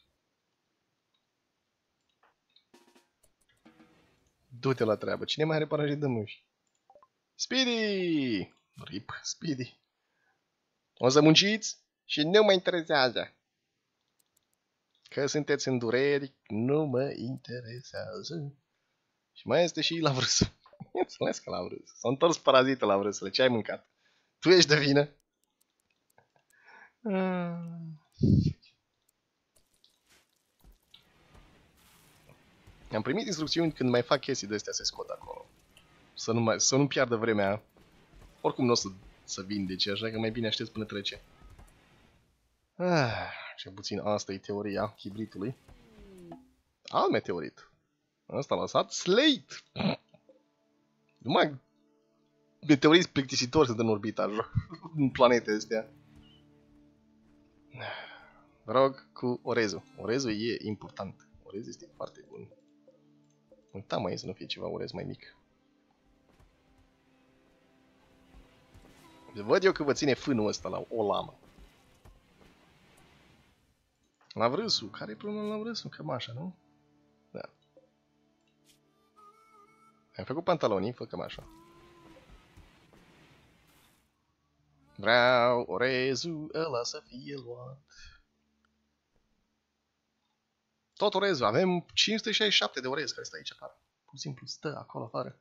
A: Du-te la treabă. Cine mai are parazitul de mușchi? Speedy! Rip, Speedy. O să munciți și nu mă interesează. Că sunteți în dureri, nu mă interesează. Și mai este și la vrâsul. Înțeles că la vrâsul. S-a întors parazitul la vrâsule. Ce ai mâncat? Tu ești de vină. Am primit instrucțiuni când mai fac chestii de astea să scot acolo. Să nu piardă vremea. Oricum nu o să vindece, așa că mai bine aștept până trece. Cel puțin asta e teoria chibritului. Alt meteorit. Asta a lăsat slate. Numai meteoriți plictisitori sunt în orbita în planetele astea. Rog cu orezul. Orezul e important. Orezul este foarte bun. Uitam mai să nu fie ceva orez mai mic. Văd eu că vă ține fânul ăsta la o lamă. La vrâsul. Care e problema la vrâsul? Cămașa, nu? Da. Am făcut pantalonii, fă cămașa. Vreau orezul ăla să fie luat. Tot orezul. Avem 567 de orez care stă aici afară. Pur și simplu stă acolo afară.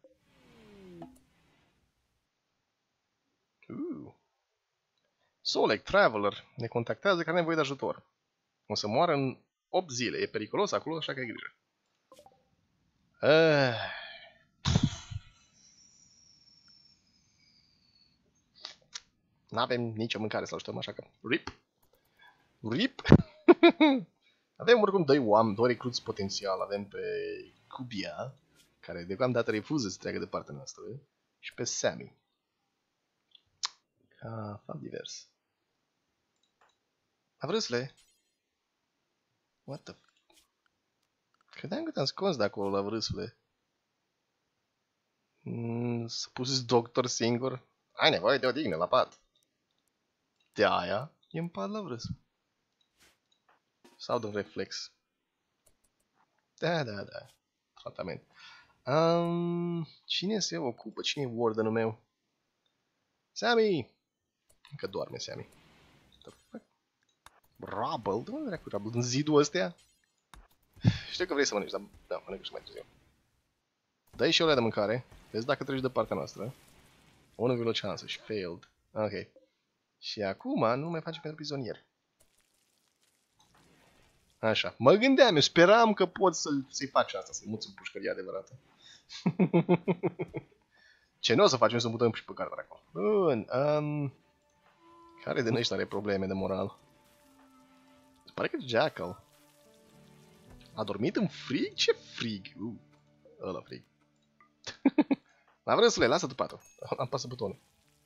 A: Solec Traveler ne contactează că are nevoie de ajutor. O să moară în 8 zile. E periculos acolo, așa că ai grijă. N-avem nicio mâncare să ajutăm, așa că... RIP! RIP! Avem oricum doi recruți potențial. Avem pe Cubia, care deocamdată refuză să treacă de partea noastră, și pe Sammy. Ca fapt divers. Avrâsle? What the... Credeam că te-am scos de acolo la vrâsule. S-a pus doctor singur. Ai nevoie de odihnă la pat. De aia e în pat la vrâs. Sau de reflex. Da. Tratament. Cine se ocupă? Cine e wardenul meu? Sammy! Încă doarme Sammy. Rubble? De unde dracu Rubble? În zidul ăstea? Știu că vrei să mănânci, dar da, mănânc și mai târziu. Dă-i și o de mâncare. Vezi dacă treci de partea noastră. 1,5 chance și failed. Ok. Și acum nu mai face pentru prizonieri. Așa. Mă gândeam, eu speram că poți să-i faci asta, să-i muți în pușcărie adevărată. Ce nu o să facem să mutăm și pe cartea acolo. Bun. Care din ăștia are probleme de moral? Se pare că Jackal a dormit în frig? Ce frig? Ăla frig. La vrâsule, lasă tu patul. Am pasă butonul.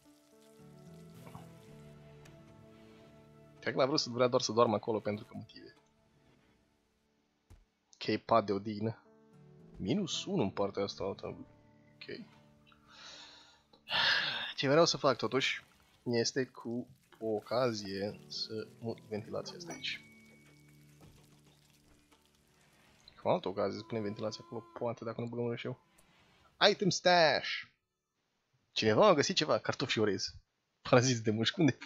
A: Cred că la vrâsul vrea doar să doarmă acolo pentru că motive. Ok, pat de odihnă. -1 în partea asta altă. Ok. Ce vreau să fac totuși este cu o ocazie să mut ventilația asta aici. Cu altă ocazie să punem ventilația acolo, poate dacă nu băgăm rășeu. Item stash! Cineva a găsit ceva, cartofi și orez. Paraziți de mușchi, unde?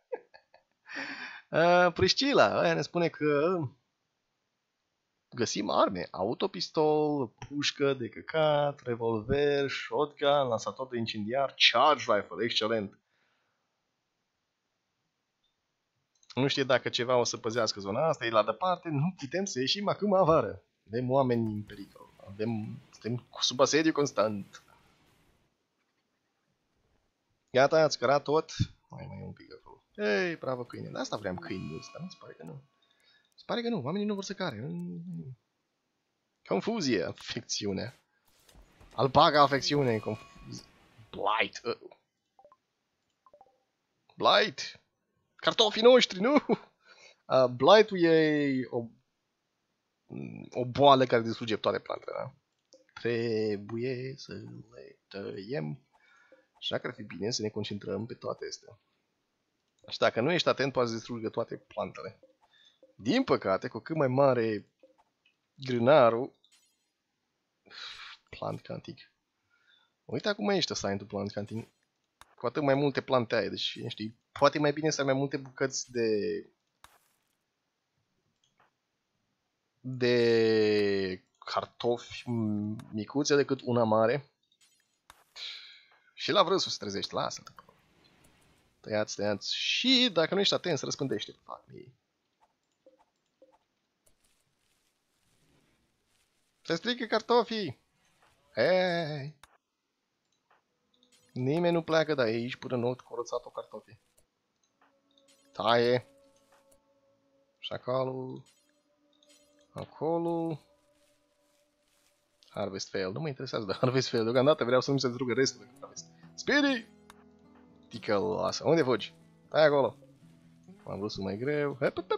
A: Priscila, aia ne spune că găsim arme, autopistol, pușcă de căcat, revolver, shotgun, lansator de incendiar, charge rifle, excelent. Nu știe dacă ceva o să păzească zona asta, e la departe, nu putem să ieșim acum avară. Avem oameni în pericol, suntem sub asediu constant. Gata, ați cărat tot? Mai e un pic acolo. Ei, bravo câine, de asta vreau câini mulți, dar nu se pare că nu. Se pare că nu, oamenii nu vor să care. Confuzie, afecțiune. Alpaca, afecțiune, confuzie. Blight. Blight. Cartofii noștri, nu! Blight-ul e o boală care distruge toate plantele, da? Trebuie să le tăiem. Așa că ar fi bine să ne concentrăm pe toate astea. Și dacă nu ești atent, poți să distrugă toate plantele. Din păcate, cu cât mai mare grânarul... Plant canting. Uite acum ești ăsta în plant canting. Cu atât mai multe plante ai, deci știi, poate mai bine să ai mai multe bucăți de cartofi micuțe decât una mare. Și la vrăsul se trezește, lasă-te. Tăiați, tăiați. Și dacă nu ești atent, se răspândește. Fuck me. Se strică cartofii! Hei! Nimeni nu pleacă de aici până nu curățat-o cartofii. Taie! Șacalul. Acolo. Harvest fail. Nu mă interesează de harvest fail. Deocamdată vreau să nu se distrugă restul de harvest. Speedy! Tică lasă. Unde fugi? Stai acolo. Am vrut să mai greu.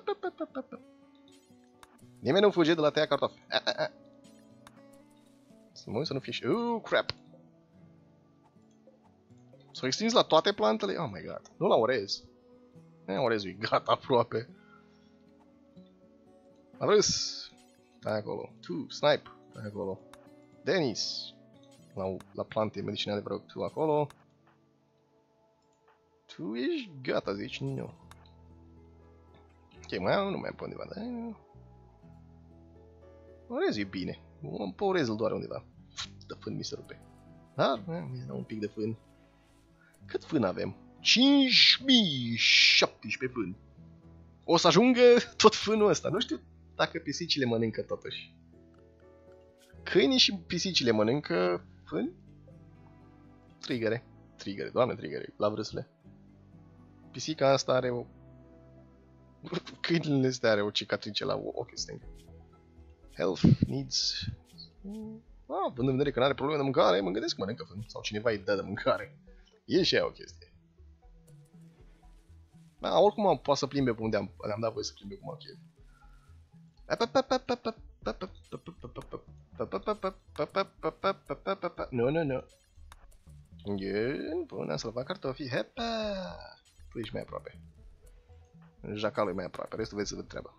A: Nimeni nu fuge de la tăia cartofi. Să mă uit să nu fie și... crap! S-au extins la toate plantele? Oh my god. Nu la orez. Orezul e gata aproape. Am vrut. Stai acolo. Tu, snipe. Stai acolo. Denis. La plante medicinale vreau tu acolo. Tu ești gata, zici? Nu. Ok, nu mai am pe undeva, dar... Orezul e bine. Pe orez îl doare undeva. De fân mi se rupe. Dar, mi se dă un pic de fân. Cât fân avem? 5017 fân. O să ajungă tot fânul ăsta. Nu știu dacă pisicile mănâncă totuși. Câinii și pisicile mănâncă fân? Trigere. Trigere, doamne trigere, la vrăsule. Pisica asta are o... Câinile astea are o cicatrice la ochi stâng. Health needs... având în vedere că nu are probleme de mâncare, mă gândesc că mănâncă fân. Sau cineva îi dă de mâncare. E și aia o chestie. Da, oricum poate să plimbe pe unde am dat voie să plimbe cum am chef. Nu. Bun, am salvat cartofii. Hepa! Tu ești mai aproape. Jacalul e mai aproape, restul vezi să văd treaba.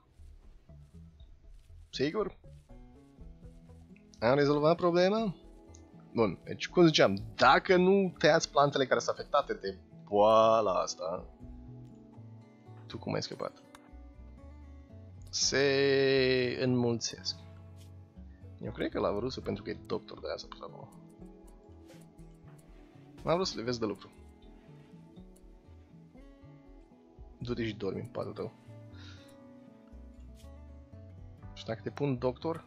A: Sigur? Am rezolvat problema? Bun, deci cum ziceam, dacă nu tăiați plantele care sunt afectate de boala asta, tu cum ai scăpat? Se înmulțesc. Eu cred că l-a vrut să, pentru că e doctor, de aia s-a pus acolo. N-a vrut să le vezi de lucru. Du-te și dormi în patul tău. Și dacă te pun doctor...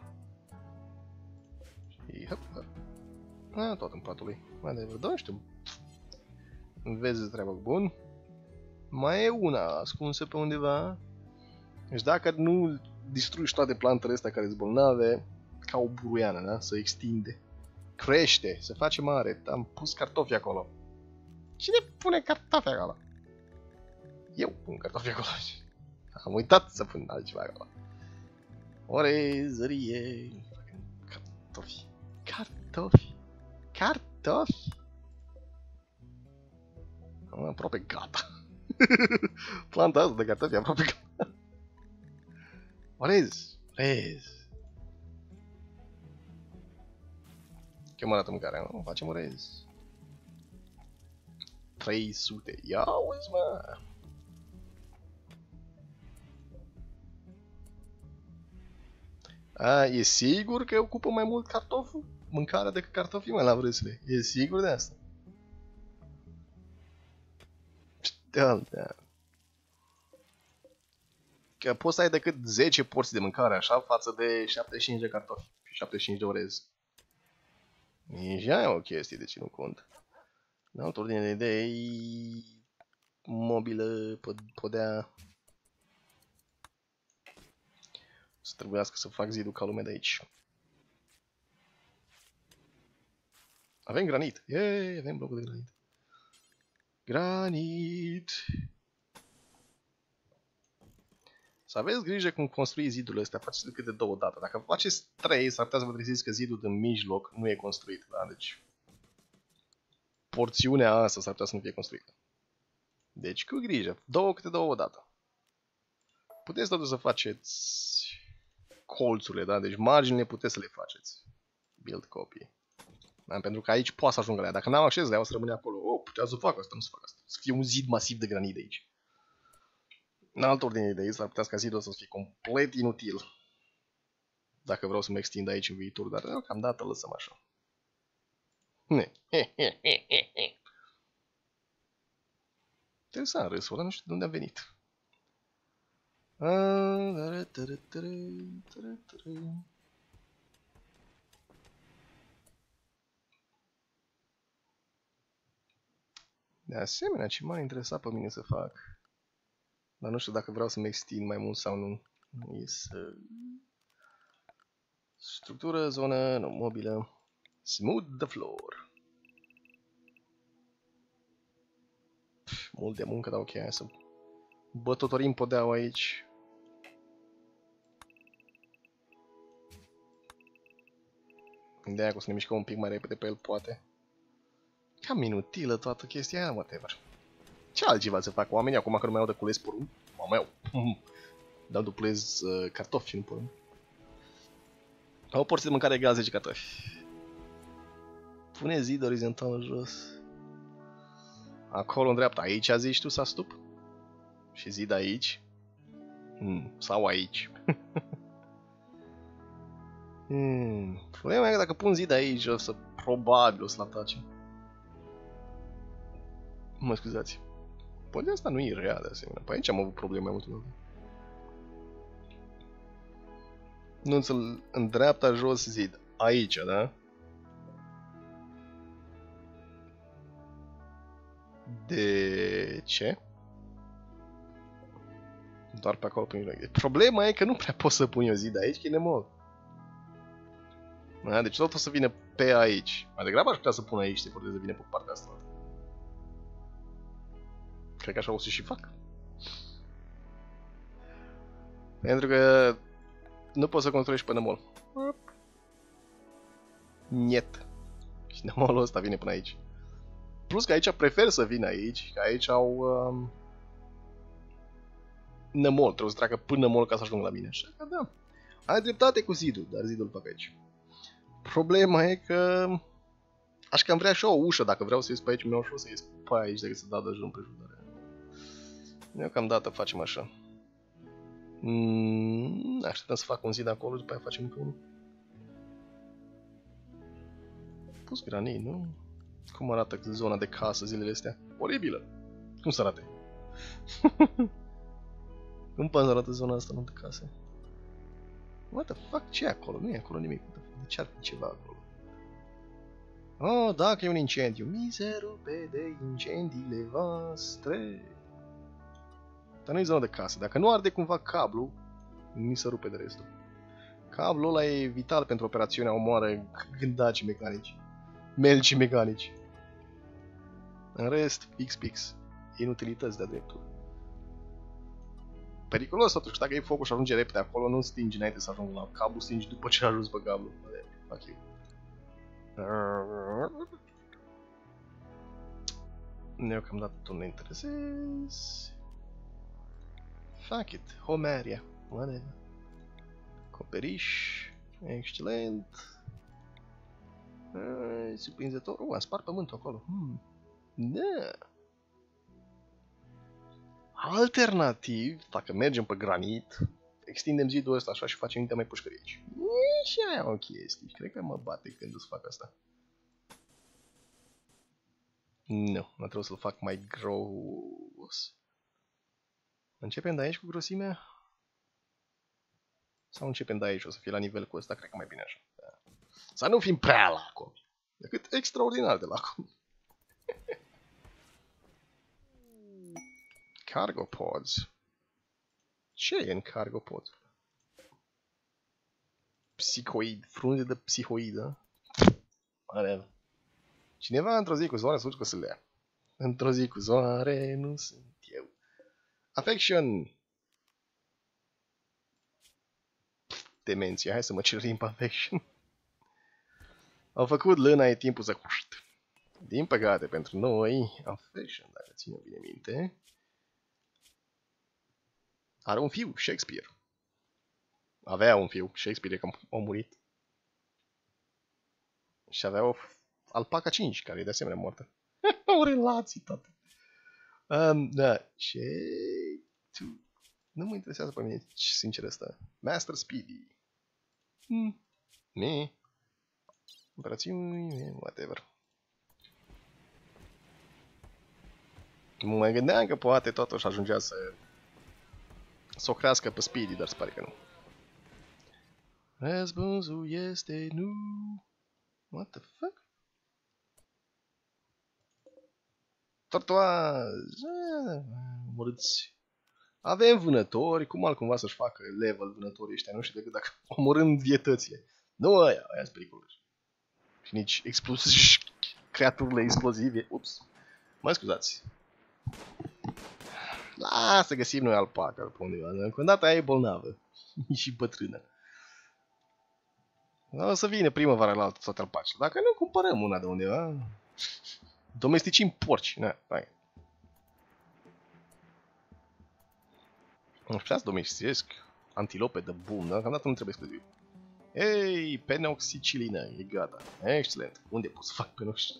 A: Și hop, hop. Tot în patul lui. Mai de vreo, știu. Vezi treaba bun. Mai e una ascunsă pe undeva. Deci dacă nu distrugi toate plantele astea care sunt bolnave, ca o buruiană, da? Se extinde. Crește, se face mare. Am pus cartofi acolo. Cine pune cartofi acolo? Eu pun cartofi acolo. Am uitat să pun altceva acolo. Orezărie. Cartofi. Cartofi. cartofi. Aproape gata. Planta asta de cartofi e aproape gata. Orez. Cum arată mâncarea? Facem orez. 300. Ia uzi, mă! E sigur că ocupă mai mult cartoful? Mâncarea decât cartofii, mă, la vrăsile. E sigur de asta? Da. Că poți să ai decât 10 porții de mâncare, așa, față de 75 de cartofi și 75 de orez. Nici aia e o chestie de ținut cont. În altă ordine de idei, mobilă, podea. Să trebuiască să fac zidul ca lume de aici. Avem granit. Yay, avem blocul de granit. Granit. Să aveți grijă când construiți zidurile astea, faceți decât de 2 dată. Dacă faceți 3, s-ar putea să vă treziți că zidul din mijloc nu e construit. Da? Deci, porțiunea asta s-ar putea să nu fie construită. Deci, cu grijă. 2 câte 2 odată. Puteți totuși să faceți colțurile, da? Deci marginile puteți să le faceți. Build copy. Da? Pentru că aici poate să ajungă la ea. Dacă n-am acces la ea, o să rămâne acolo. Putea să fac asta, nu să fac asta. Să fie un zid masiv de granit de aici. În altă ordine de idei, s-ar putea ca zidul ăsta să fie complet inutil. Dacă vreau să mă extind aici în viitor, dar deocamdată lăsăm așa. Interesant râsul ăla, nu știu de unde a venit. De asemenea, ce m-a interesat pe mine să fac, dar nu știu dacă vreau să-mi extind mai mult sau nu, e să... Structură, zonă, nu, mobilă, smooth the floor. Mult de muncă, dar ok, hai să bătotorim podeaua aici. De aia că o să ne mișcăm un pic mai repede pe el, poate. Cam inutilă toată chestia aia, whatever. Ce altceva să fac oamenii acum că nu mai au de cules porumb? Mai au. Dau de cules cartofi, nu porumb. Au o porție de mâncare egal 10 cartofi. Pune zid orizontal în jos. Acolo în dreapta, aici zici tu să stup? Și zid aici? Sau aici? Problema e că dacă pun zid aici, o să probabil o să-l atace. Mă scuzați. Poate asta nu e rea de asemenea. Pe aici am avut probleme mai multe. Nu înțeleg, în dreapta jos zid. Aici, da? De ce? Doar pe acolo prin reghe. Problema e că nu prea pot să pun eu zid aici, că e nemol. Da, deci tot o să vină pe aici. Mai degrabă aș putea să pun aici, se poate să vină pe partea asta. Cred că așa o să și fac. Pentru că nu poți să construiești pe nămol. Niet. Și nămolul ăsta vine până aici. Plus că aici prefer să vin aici, că aici au nămol. Trebuie să treacă până nămol ca să ajungă la mine. Așa că da. Ai dreptate cu zidul, dar zidul îl fac aici. Problema e că aș cam vrea și o ușă. Dacă vreau să ies pe aici, mi-au ușor să ies pe aici decât să dau de jur împrejurare. Deocamdată facem așa. Așteptăm să fac un zid acolo, după aia facem încă unul. Pus granit, nu? Cum arată zona de casă zilele astea? Oribilă! Cum să arate? Cum poate să arată zona asta, nu de casă? What the fuck? Ce e acolo? Nu e acolo nimic. De ce ar fi ceva acolo? Oh, dacă e un incendiu. Mi se rupe de incendiile voastre. Dar nu e zona de casă. Dacă nu arde cumva cablu, mi se rupe de restul. Cablul ăla e vital pentru operațiunea omoară gândacii mecanici. Melcii mecanici. În rest, fix. Inutilități de-a dreptul. Periculos totuși, dacă e focul și ajunge repede acolo, nu stingi înainte să ajungă la cablu, stingi după ce a ajuns pe cablu. Fuck you. Deocamdată tu ne interesezi. Fuck it, home area. Whatever. Acoperiș. Excelent. Surprinzător. Am spart pământul acolo. Da. Alternativ, dacă mergem pe granit, extindem zidul ăsta așa și facem încă mai pușcărie aici. E și aia o chestie. Cred că mă bate când o să fac asta. Nu, nu trebuie să-l fac mai gros. Începem de aici cu grosimea? Sau începem de aici, o să fie la nivel cu ăsta, cred că mai bine așa. Da. Să nu fim prea lacomi, decât extraordinar de lacomi. Cargo pods. Ce e în cargo pods? Psihoid, frunze de psihoidă. Whatever. Cineva într-o zi cu zoare să că să le ia. Într-o zi cu zoare nu sunt eu. Affection. Demenție, hai să mă cer pe affection. Au făcut lâna, e timpul să... Din păcate pentru noi, affection, dacă ține bine minte, are un fiu, Shakespeare. Avea un fiu, Shakespeare, că a murit. Și avea o alpaca 5, care e de asemenea moartă. O relație, toate. Da, ce... Nu mă interesează pe mine, sincer asta. Master Speedy. Me. Operațiuni, whatever. Mă gândeam că poate totuși ajungea să o crească pe Speedy, dar se pare că nu. Răspunsul este nu. What the fuck? Tortoazi. Murâți. Avem vânători, cum altcumva să-și facă level vânătorii ăștia, nu știu decât dacă omorând vietățile. Nu aia sunt periculoși. Și nici creaturile explozive. Ups. Mă scuzați. Lasă, găsim noi alpaca pe undeva. Încă o dată aia e bolnavă. Și bătrână. O să vină primăvara la altă toate alpacile. Dacă nu, cumpărăm una de undeva. Domesticim porci. Na, hai. Nu știu să domesticesc antilope de bun, dar deocamdată nu trebuie exclusiv. Ei, penoxicilină, e gata. Excelent. Unde pot să fac penox?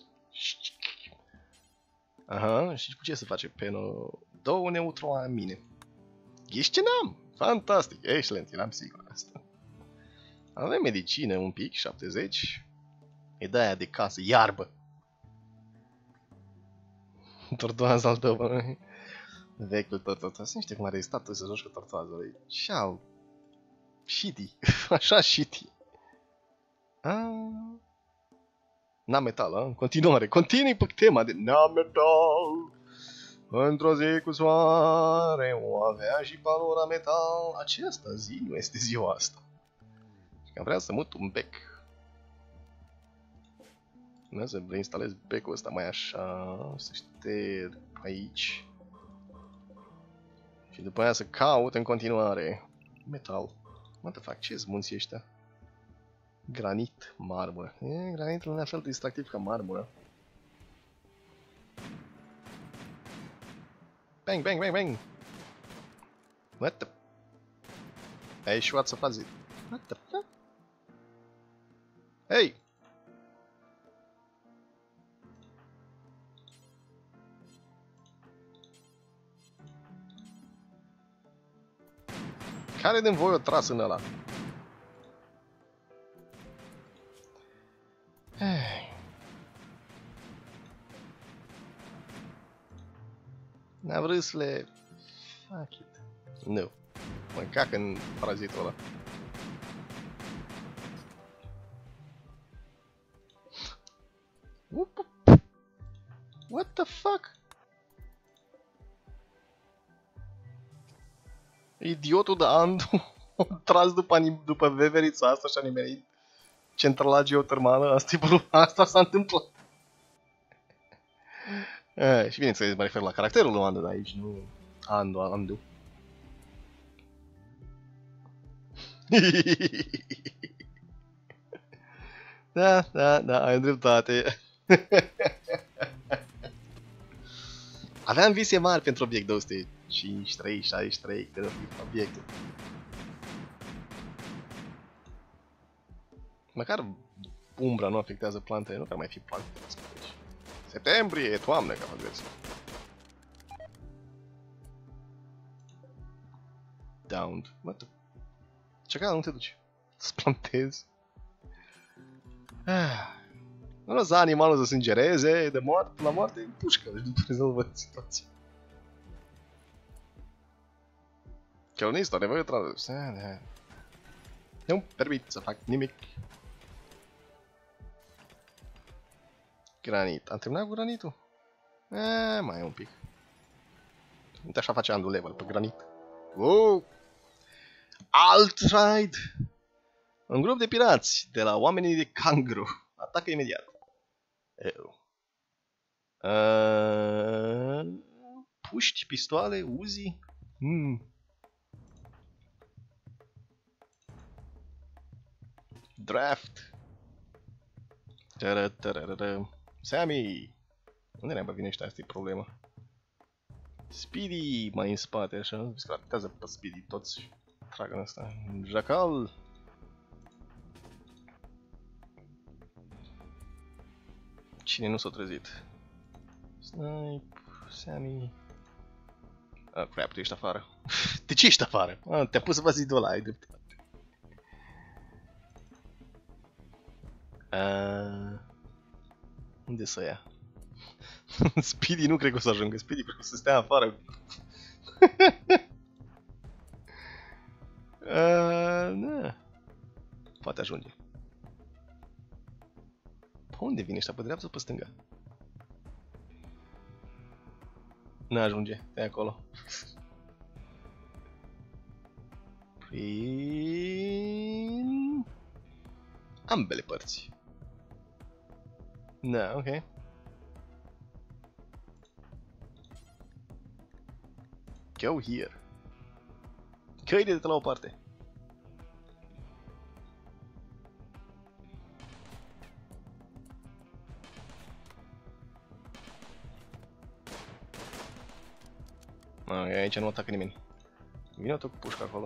A: Aha, și cu ce se face peno? 2 neutroamine. Ești ce n-am? Fantastic, excelent, eram sigur asta. Avem medicină un pic, 70. E de aia de casă, iarbă. Tortoaza al tău, bă. Vechiul tortoaz. Nu știu cum a rezistat să joci cu tortoază. Ce-au? Shitty. Așa shitty. Na-metal, în continuare. Continui pe tema de na-metal. Într-o zi cu soare o avea și Palora metal. Aceasta zi nu este ziua asta. Și că vrea să mut un bec. Nu să reinstalez becul ăsta mai așa. Să șterg aici. Și după aia să caut în continuare. Metal. What the fuck, ce-s munții ăștia? Granit, marmură. Granitul nu e așa de distractiv ca marmură. Bang, bang, bang, bang! What the... Ai ieșuat să faci zi. What the fuck? Hey! Care din voi o tras în ăla? N-am râsle... Fuck it. Nu. Mă cac în parazitul ăla. What the fuck? Idiotul de Andu a tras după veverița asta și a nimerit centrala geotermală. Asta s-a întâmplat. Și bineînțeles mă refer la caracterul lui Andu de aici, nu Andu. Da, ai dreptate. Aveam vise mari pentru obiect 253, 63, că obiectul. Măcar umbra nu afectează plantele, nu că ar mai fi plante. Septembrie, toamnă, ca vezi. Down. What? Ce ca nu te duci? Să plantezi. Nu lăsa animalul să sângereze de moarte la moarte, pușcă, deci nu rezolvă situația. Chelonist, are nevoie de tradus. Nu-mi permit să fac nimic. Granit. Am terminat cu granitul? Mai e un pic. Uite așa face Andu level pe granit. Wow! Alt raid! Un grup de pirați de la oamenii de Cangru. Atacă imediat. Puști, pistoale, Uzi. Draft. Sammy. Unde ne-am băvine ăștia? Asta e problema. Speedy mai în spate, așa. Vezi că ratează pe Speedy toți. Tragă în ăsta. Jacal. Cine nu s-a trezit? Snipe, Sammy. Crap, tu ești afară. De ce ești afară? Te-a pus să zidul ăla, ai dreptate. Unde să ia? Speedy nu cred că o să ajungă. Speedy cred că o să stea afară. Da. Poate ajunge. Pe unde vine ăștia? Pe dreapta sau pe stânga? Nu ajunge. E acolo. Prin ambele părți. Da, ok. Go here. Căile de la o parte. Aici nu atacă nimeni. Vine tot cu pușca acolo.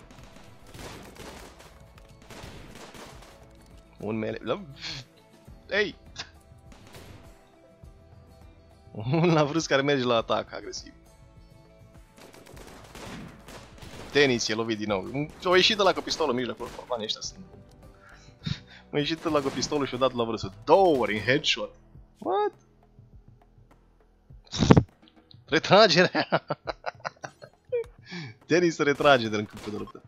A: Un mele... Ei! Un lavrus care merge la atac agresiv. Tenis, e lovit din nou. O ieșit de la cu pistolul în mijlocul. Banii ăștia sunt... M-a ieșit de la cu pistolul și o dat la vrăsă. 2 ori în headshot. What? Retragerea! Tenis se retrage de în câmpul de luptă.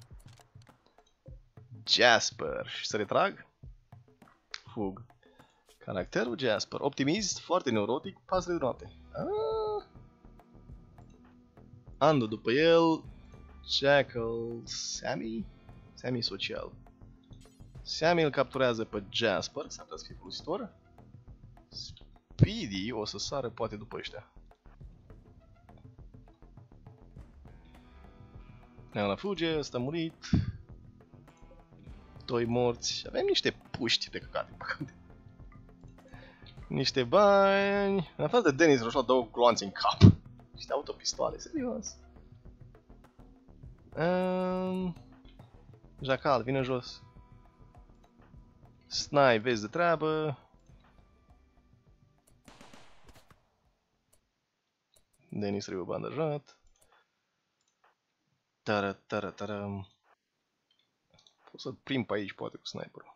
A: Jasper. Și să retrag? Fug. Caracterul Jasper. Optimist, foarte neurotic, pasăre de noapte. Andu după el. Jackal. Sammy? Sammy social. Sammy îl capturează pe Jasper, s-ar putea să fie folositor. Speedy o să sară poate după ăștia. Ăla fuge, ăsta a murit. 2 morți. Avem niște puști de căcate, păcate. Niște bani. În afară de Dennis Roșo, 2 gloanțe în cap. Niște autopistoale, serios. Jacal, vine jos. Snipe, vezi de treabă. Dennis trebuie bandajat. Tara. Pot să-l prind pe aici, poate, cu sniperul.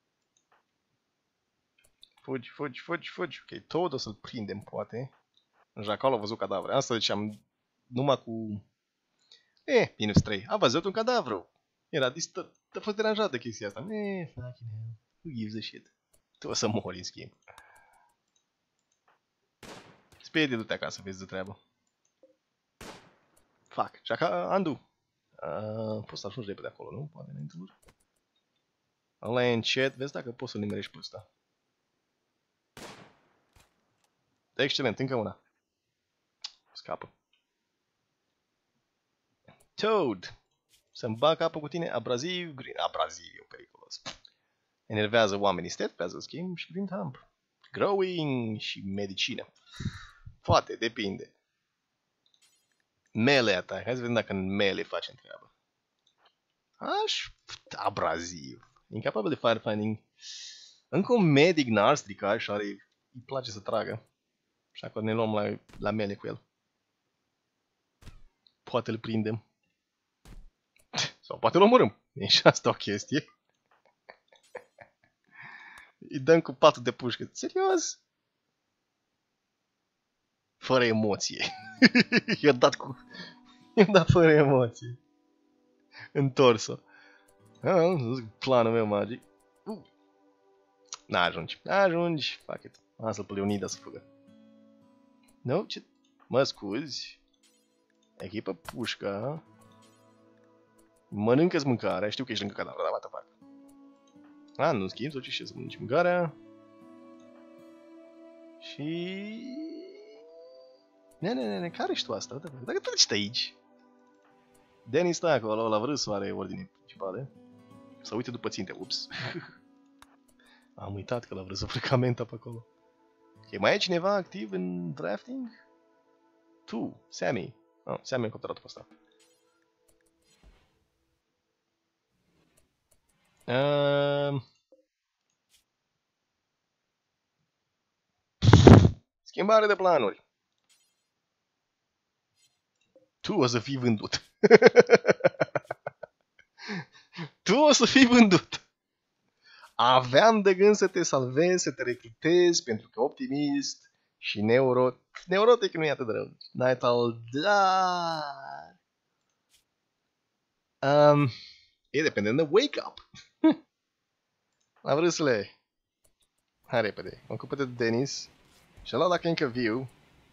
A: Fugi. Ok, tot o să-l prindem, poate. Jacal a văzut cadavre. Asta ziceam, numai cu... minus 3. A văzut un cadavru. Era a fost deranjat de chestia asta. Fucking hell. Who gives a shit? Tu o să mori, în schimb. Speedy, du-te acasă, vezi de treabă. Fuck. Jacal, Andu. Poți să ajungi repede acolo, nu? Poate înainte lor. Ăla e încet. Vezi dacă poți să-l nimerești pe ăsta. Excelent, încă una. Scapă. Toad. Să-mi bag capul cu tine. Abraziv, green. Abraziv e periculos. Enervează oamenii. Steadfast, schimb și green thumb. Growing și medicină. Poate, depinde. Melee attack. Hai să vedem dacă în melee facem treabă. Abraziv. Incapabil de firefinding. Încă un medic n-ar strica și îi place să tragă. Așa că ne luăm la melee cu el. Poate îl prindem. Sau poate îl omorâm. E și asta o chestie. Îi dăm cu 4 de pușcă. Serios? Fără emoție. I-a dat fără emoție. Întors-o. Planul meu magic. N-ajungi. Fuck it. Lasă-l pe Leonida să fugă. Nu? Ce? Mă scuzi. Echipă pușca. Mănâncă-ți mâncarea. Știu că ești lângă cadavru, dar what the fuck. Nu schimb, sau ce să mănânci mâncarea. Și... Ne, care ești tu asta? Dacă tu ești aici. Danny stă acolo, la vrâsul are ordine principale. Să uite după ținte, ups. Am uitat că l-a vrut să frăcamenta pe acolo. Ok, mai e cineva activ în drafting? Tu, Sammy. Sammy a capturat pe asta. Schimbare de planuri. Tu o să fii vândut. Tu o să fii vândut. Aveam de gând să te salvezi, să te recrutezi, pentru că optimist și neurotic nu e atât de rău. Nightal, dar... E dependent de wake up. La vrâsle. Hai repede. Ocupă-te de Dennis. Și ăla dacă e încă viu,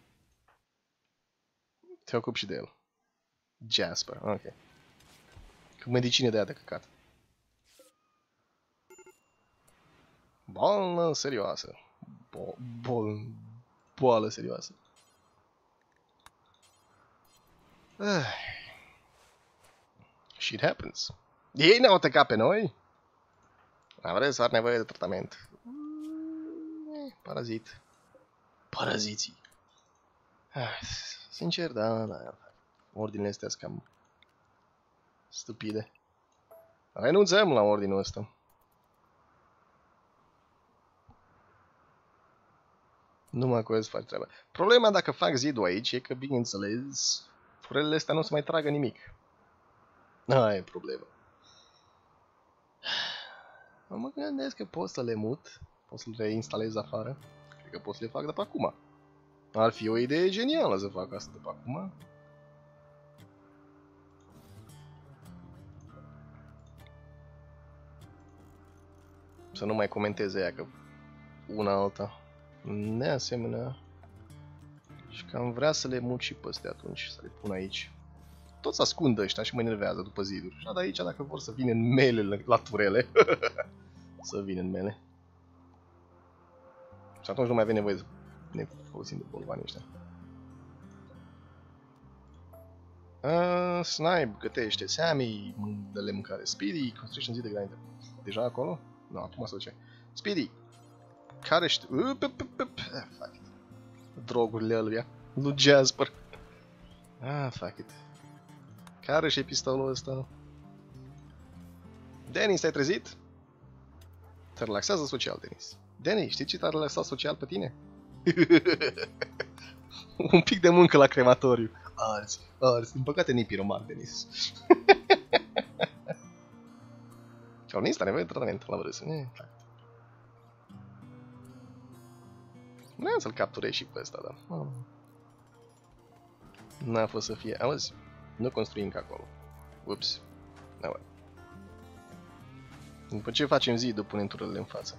A: te ocup și de el. Jasper, ok. Cu medicină de aia de căcat. Boală serioasă. Boală serioasă. Shit happens. Ei ne-au atacat pe noi? Am vrut să ar nevoie de tratament. Parazit. Paraziții. Sincer, da. Ordinele astea sunt cam stupide. Renunțăm la ordinul ăsta. Numai cu să faci treaba. Problema dacă fac zidul aici e că, bineînțeles, furelele astea nu o să mai tragă nimic. Aia e problema. Mă gândesc că pot să le mut. Pot să le reinstalez afară. Cred că pot să le fac de pe acum. Ar fi o idee genială să fac asta de pe acum. Să nu mai comenteze ea că una alta. De asemenea. Și că am vrea să le mut și pe astea atunci, să le pun aici. Toți ascund ăștia și mă enervează după ziduri. Și de aici, dacă vor să vină în mele la turele, să vină în mele. Și atunci nu mai avem nevoie să ne folosim de bolvani ăștia. Snipe gătește, Sammy, dă-le mâncare. Speedy, construction zi de granite. Deja acolo? Nu, acum se duce. Speedy, care știu... Fuck it. Drogurile alea. Lui Jasper. Fuck it. Care și pistolul ăsta? Dennis, te-ai trezit? Te relaxează social, Dennis. Dennis, știi ce te-a relaxat social pe tine? Un pic de muncă la crematoriu. Arzi. Din păcate nu-i piroman, Dennis. Colonist are nevoie de tratament la vârstă. Vreau să-l capturez și pe ăsta, da. N-a fost să fie... Auzi? Nu construim ca acolo. Ups. După ce facem zidul, punem turelele în față.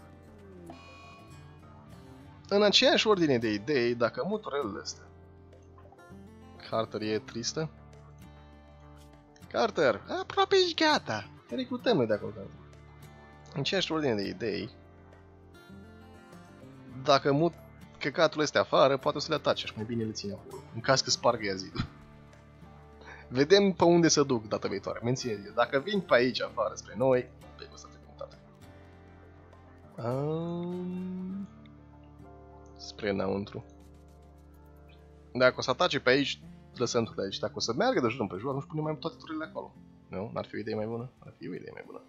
A: În aceeași ordine de idei, dacă mut turelele astea. Carter e tristă. Carter! Aproape ești gata! Te recrutăm noi de acolo. În aceeași ordine de idei, dacă mut căcatul astea afară, poate o să le atace și mai bine le ține acolo. În caz că spargă ea zidul. Vedem pe unde se duc data viitoare. Menține, dacă vin pe aici afară spre noi, pe ăsta trebuie mutat. Spre înăuntru. Dacă o să atace pe aici, lăsăm turile aici. Dacă o să meargă de jur împrejur, atunci punem mai toate turile acolo. Nu? N-ar fi o idee mai bună? Ar fi o idee mai bună.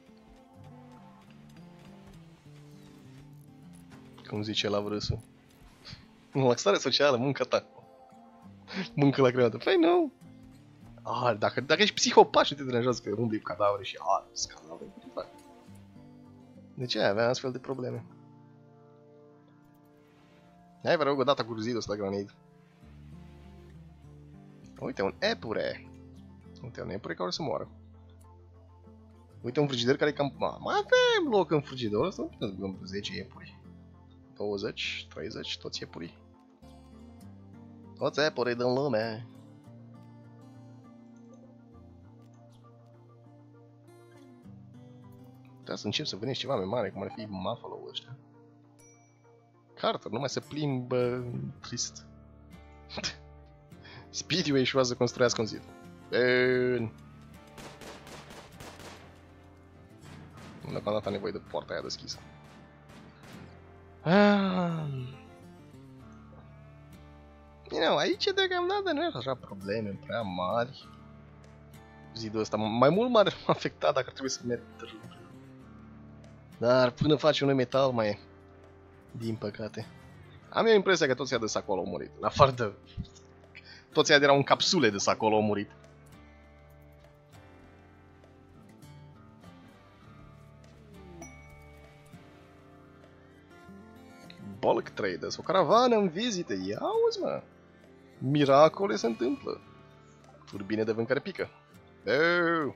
A: Cum zice la vrăsul. Relaxare socială, muncă ta. Muncă la creată. Păi nu! Ah, dacă ești psihopat și te deranjează că umbli cadavre și cadavre, ce fac? De ce avea astfel de probleme? Hai, vă rog, o dată cu zidul ăsta granit. Uite, un epure. Uite, un epure care o să moară. Uite, un frigider care e cam... Mai avem loc în frigiderul ăsta, nu putem să băgăm 10 epuri. 20, 30, toți epurii. Toți epurii din lume. Trebuie să încep să veniți ceva mai mare, cum ar fi Buffalo-ul ăștia. Carter, numai să plimbă trist. Speedway și să construiască un zid. Bun. Deocamdată am nevoie de poarta aia deschisă. Aici deocamdată nu e așa probleme prea mari. Zidul ăsta mai mult m-ar afecta dacă ar trebui să merg târziu. Dar până faci un metal mai e. Din păcate. Am eu impresia că toți ăia de acolo au murit. În afară de... Toți ăia erau în capsule de acolo au murit. Bulk traders, o caravană în vizită. Ia auzi, mă. Miracole se întâmplă. Turbine de vânt care pică. Euu.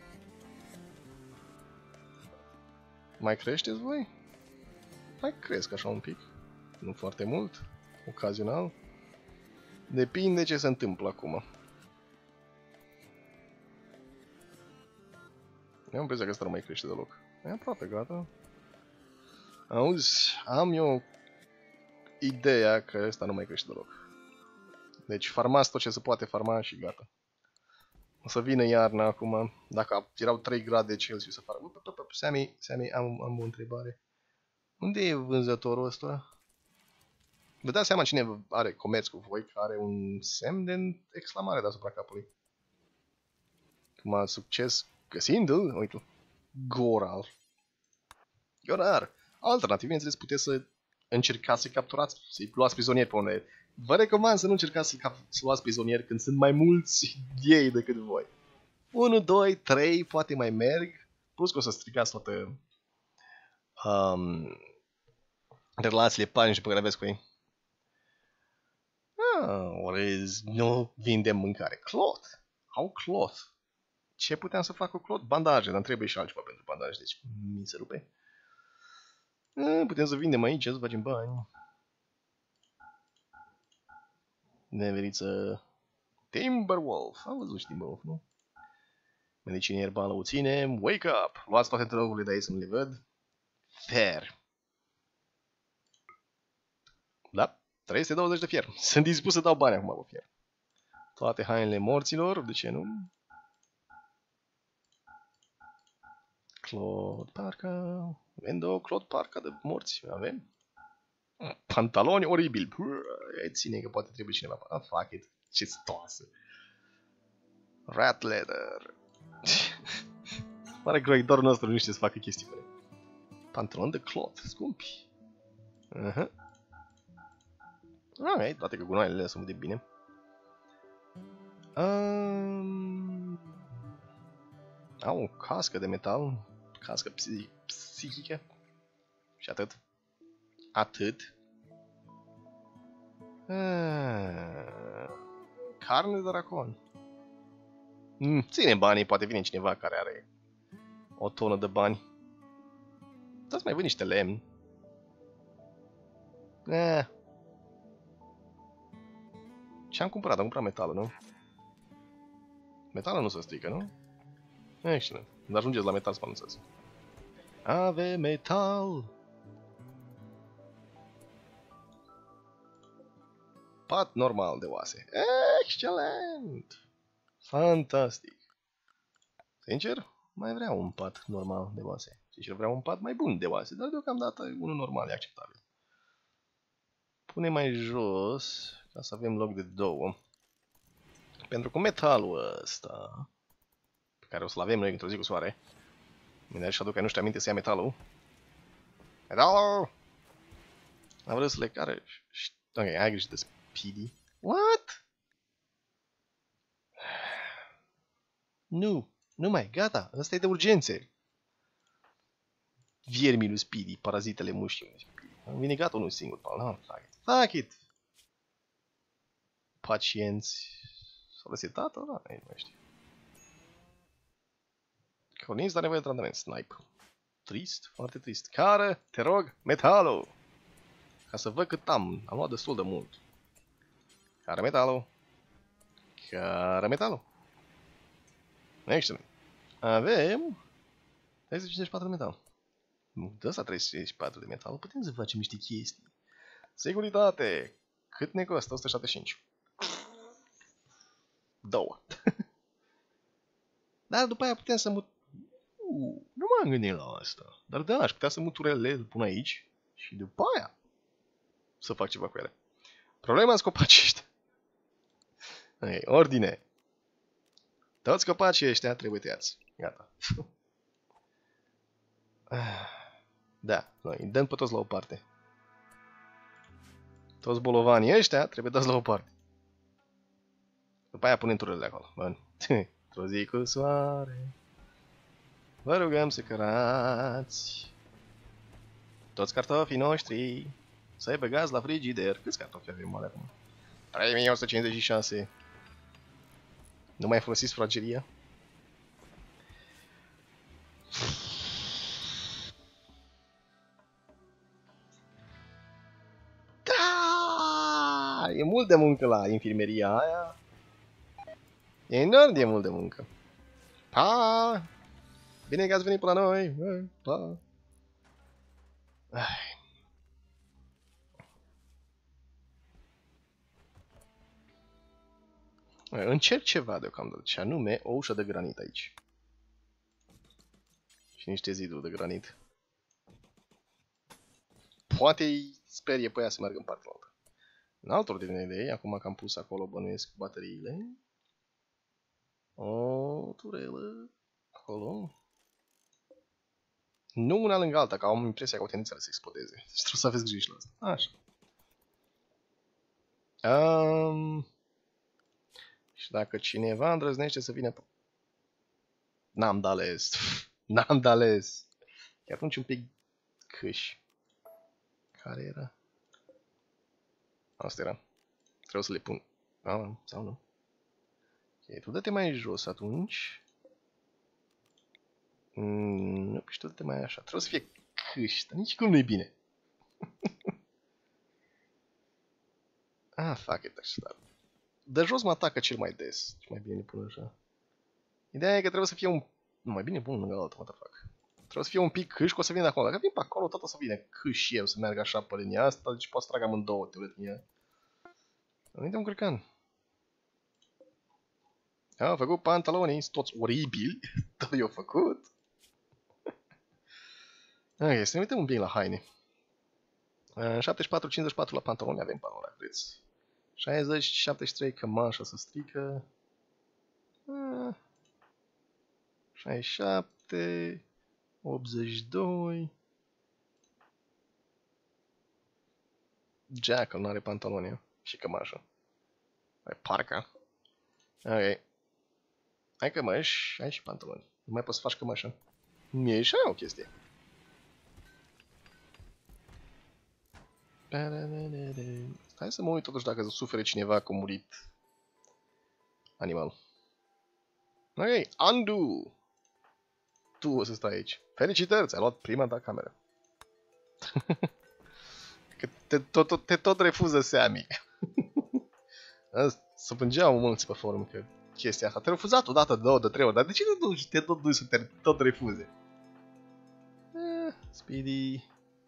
A: Mai creșteți voi? Mai cresc așa un pic. Nu foarte mult. Ocazional. Depinde ce se întâmplă acum. Eu am impresia că ăsta nu mai crește deloc. E aproape gata. Auzi, am eu ideea că ăsta nu mai crește deloc. Deci farmați tot ce se poate farma și gata. O să vină iarna acum. Dacă erau 3 grade Celsius să facă. Sami, am o întrebare. Unde e vânzătorul ăsta? Vă dați seama cine are comerț cu voi, că are un semn de exclamare deasupra capului. Cum a succes găsindu-l, uite, Goral. Ionar, alternativ, bineînțeles, puteți să încercați să capturați, să-i luați prizonieri pe unde. Vă recomand să nu încercați să luați prizonieri când sunt mai mulți ei decât voi. 1, 2, 3, poate mai merg, plus că o să stricați toate relațiile pașnice pe care aveți cu ei. Ori nu vindem mâncare. Cloth. Au cloth. Ce puteam să fac cu cloth? Bandaje, dar trebuie și altceva pentru bandaje, deci mi se rupe. Putem să vindem aici, să facem bani. Neveriță. Timberwolf. Am văzut și Timberwolf, nu? Medicina erbală o ținem. Wake up! Luați toate drăgurile de aici să nu le văd. Fair. Da? 320 de fier. Sunt dispus să dau bani acum pe fier. Toate hainele morților, de ce nu? Clot parca. Vendo clot parca de morți. Avem? Pantaloni oribil. Ține că poate trebuie cineva. Fuck it. Ce stoasă. Rat leather. Pare croitorul nostru nu știe să facă chestii fără. Pantaloni de clot. Scumpi. Ok, toate că gunoaiele sunt de bine. Au o cască de metal. Cască psihică. Și atât. Atât. Carne de dracon. Ține banii, poate vine cineva care are o tonă de bani. Dați mai văd niște lemn. Ce-am cumpărat? Am cumpărat metalul, nu? Metalul nu se strică, nu? Excelent. Dar ajungeți la metal să mă anunțați. Avem metal! Pat normal de oase. Excelent! Fantastic! Sincer, mai vreau un pat normal de oase. Sincer, vreau un pat mai bun de oase, dar deocamdată unul normal e acceptabil. Pune mai jos, ca să avem loc de două. Pentru că metalul ăsta, pe care o să-l avem noi într-o zi cu soare, mine și aduc, nu știu aminte să ia metalul. Metalul! Am vrut să le care... Ok, ai grijă de Speedy. What? Nu, nu mai, gata, ăsta e de urgențe. Viermii lui Speedy, parazitele mușchii lui Speedy. Am venit gata unul singur, Paul. No, fuck it. Fuck it! Pacienți. S-a resetat ăla? Nu mai știu. Cornins, dar nevoie de tratament. Snipe. Trist, foarte trist. Care, te rog, metalul! Ca să văd cât am. Am luat destul de mult. Care metalul? Care metalul? Excelent. Avem 354 de metal. De asta 354 de metal. Putem să facem niște chestii. Securitate. Cât ne costă? 175. 2. Dar după aia putem să mut... Nu m-am gândit la asta. Dar da, aș putea să mut urele, îl pun aici. Și după aia să fac ceva cu ele. Problema-s copacii ăștia. Ei, ordine. Toți copacii ăștia trebuie tăiați. Gata. Da, noi îi dăm pe toți la o parte. Toți bolovanii ăștia trebuie dați la o parte. După aia punem turele acolo. Bun. Într-o zi cu soare. Vă rugăm să cărați toți cartofii noștri să-i băgați la frigider. Câți cartofi avem oare acum? 3156. Nu mai folosiți frageria? Da! E mult de muncă la infirmeria aia. E enorm de mult de muncă. Pa! Bine că ați venit până la noi. Pa! Ai. Încerc ceva deocamdată, ce anume o ușă de granit aici. Și niște ziduri de granit. Poate îi sperie pe ea să meargă în partea altă. În altă ordine de idei, acum că am pus acolo, bănuiesc bateriile. O turelă acolo. Nu una lângă alta, că am impresia că au tendința să explodeze. Deci trebuie să aveți grijă la asta. Așa. Și dacă cineva îndrăznește să vină... N-am de ales. N-am de ales. E atunci un pic câș. Care era? Asta era. Trebuie să le pun. Sau nu? Ok, tu dă-te mai jos atunci. Nu, și tu dă-te mai așa. Trebuie să fie câș, dar nici cum nu-i bine. Fuck it, așa. De jos mă atacă cel mai des. Ce mai bine ne pun așa. Ideea e că trebuie să fie un... Nu, mai bine pun lângă altă, what the fuck. Trebuie să fie un pic câș, că o să vină de acolo. Dacă vin pe acolo, tot o să vină câș și eu să meargă așa pe linia asta, deci pot să trag amândouă teoretic. Uite un cârcan. A făcut pantalonii, toți oribili, tot i-au făcut. Ok, să ne uităm un pic la haine. 74-54 la pantaloni avem Palora, credeți. 60-73 cămașa să strică. 67, 82. Jackal nu are pantaloni și cămașă. Ai parca. Ok. Ai cămăși, ai și pantaloni. Nu mai poți să faci cămășă. E și o chestie. Hai să mă uit totuși dacă sufere cineva că a murit animal. Ok, undo! Tu o să stai aici. Felicitări, ți-ai luat prima ta cameră. Că te tot refuză Sammy. Să plângeau mulți pe forum că chestia asta. Te-a refuzat odată, de 2, de 3 ori, dar de ce te tot duci să te tot refuze? Speedy...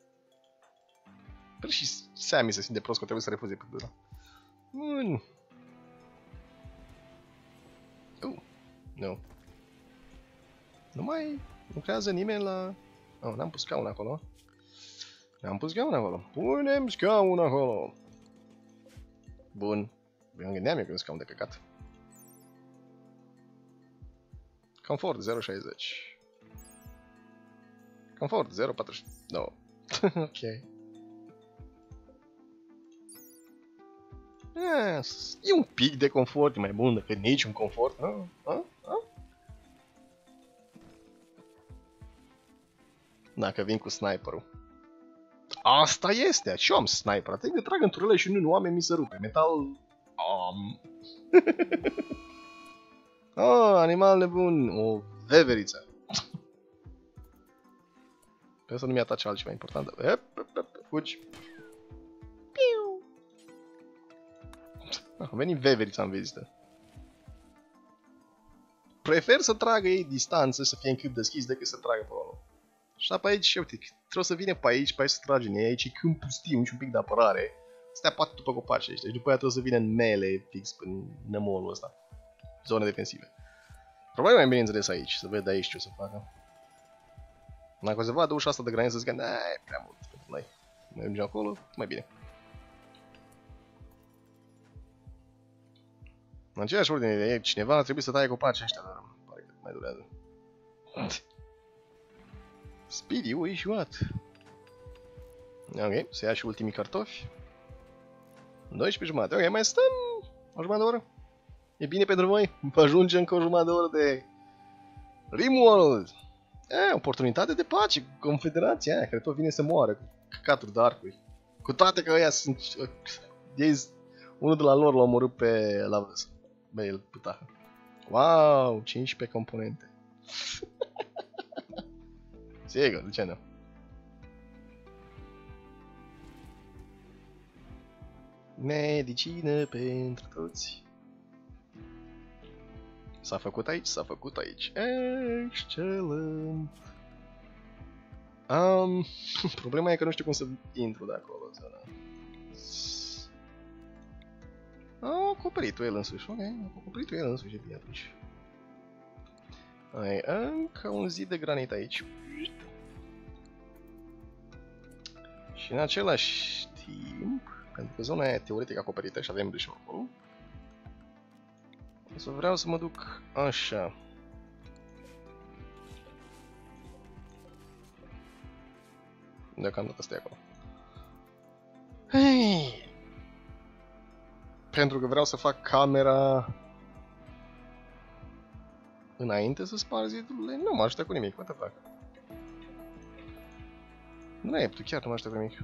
A: Păi și Sammy se simte prost că trebuie să refuze pe ăla. Bun. Nu. Nu mai lucrează nimeni la... Oh, n-am pus scaun acolo. N-am pus scaun acolo. Punem scaun acolo. Bun. Eu îmi gândeam eu că e un scaun de căcat. Confort 0,60. Confort 0,49. Ok. E un pic de confort mai bun decât niciun confort, nu? Dacă vin cu sniperul. Asta este, și eu am sniper. Atunci că trag în turele și nu oameni mi se rupe. Metal... animal nebun. O veveriță. Trebuie să nu mi-atace altceva important. Fugi. Piu. A venit veverița în vizită. Prefer să tragă ei distanță, să fie în câmp deschis, decât să tragă pe acolo. Și pe aici, uite, trebuie să vină pe aici să trage în ei. Aici e câmp pustiu și un pic de apărare. Stea poate după copaci aici. Deci după aia trebuie să vină în mele fix până nămolul ăsta. Zone defensive. Problema e bineînțeles aici, să văd aici ce o să facă. Dacă o să vadă ușa asta de graniță, să zică, e prea mult pentru noi. Mergem acolo, mai bine. În aceeași ordine, cineva ar trebui să taie copacii ăștia, dar pare că mai durează. Speedy, ușuat. Ok, să ia și ultimii cartofi. 12:30. Ok, mai stăm o jumătate de oră. E bine pentru voi? Ajungem încă o jumătate de oră de Rimworld. Oportunitate de pace. Confederația aia, care tot vine să moară cu căcaturi de arcuri. Cu toate că ăia sunt... unul de la lor l-a omorât pe Lavăs. Bă, el puta. Wow, 15 componente. Sigur, de ce nu? Medicină pentru toți. S-a făcut aici, s-a făcut aici. Excelent. Problema e că nu știu cum să intru de acolo. A acoperit-o el însuși. Ok, a acoperit-o el însuși, e bine atunci. Ai încă un zid de granit aici. Și în același timp, pentru că zona e teoretic acoperită și avem brișul acolo, o să vreau să mă duc așa. Deocamdată stai acolo. Hei! Pentru că vreau să fac camera înainte să spar zidurile, nu mă ajută cu nimic, what the fuck. Nu e, tu chiar nu mă ajută cu nimic.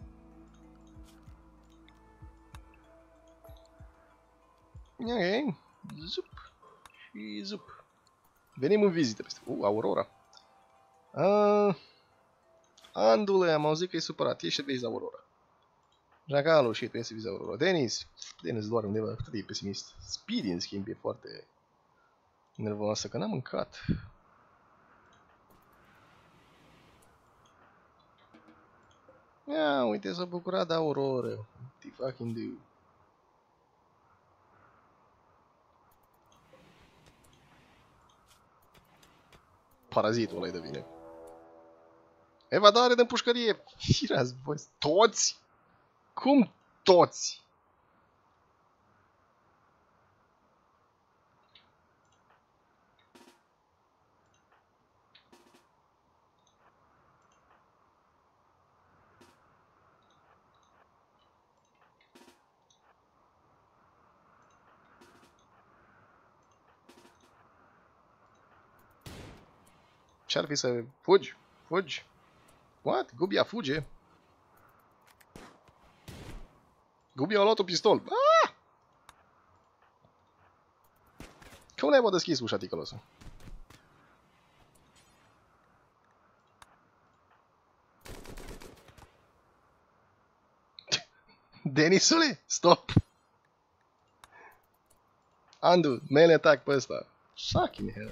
A: Ok, zup și zup. Venim în vizită peste. Aurora. Andule, am auzit că e supărat, ieși să vezi Aurora. Jacalul și tu ieși să vezi Aurora. Denis doar undeva, atât e pesimist. Speedy, în schimb, e foarte nervoasă, că n-am mâncat. Ia, uite, s-a bucurat de Aurora. What the fucking do? Parazitul ăla-i de vine. Evadare de pușcărie! Firați voi toți? Cum toți? Ce-ar fi să fugi? Fugi? What? Gubia fuge? Gubia a luat un pistol. Ah! Cum n-ai deschis ușa, ticălosul? Denisule, stop! Andu, melee attack pe ăsta. Fucking hell.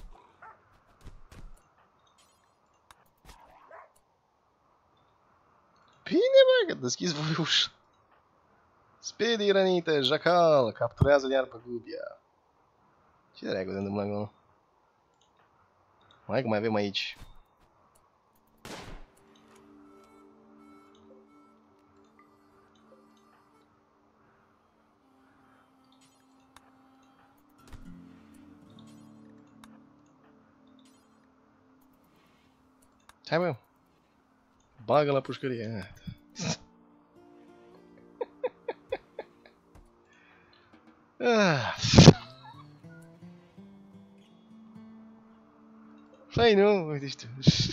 A: Bine, bă, că deschizi voi ușa. Speedy rănite, jacal, capturează iar pe Gubia. Ce dracu se întâmplă acolo? Mai că mai avem aici. Hai, mă. Bagă la pușcărie. Hai, nu, uite știu.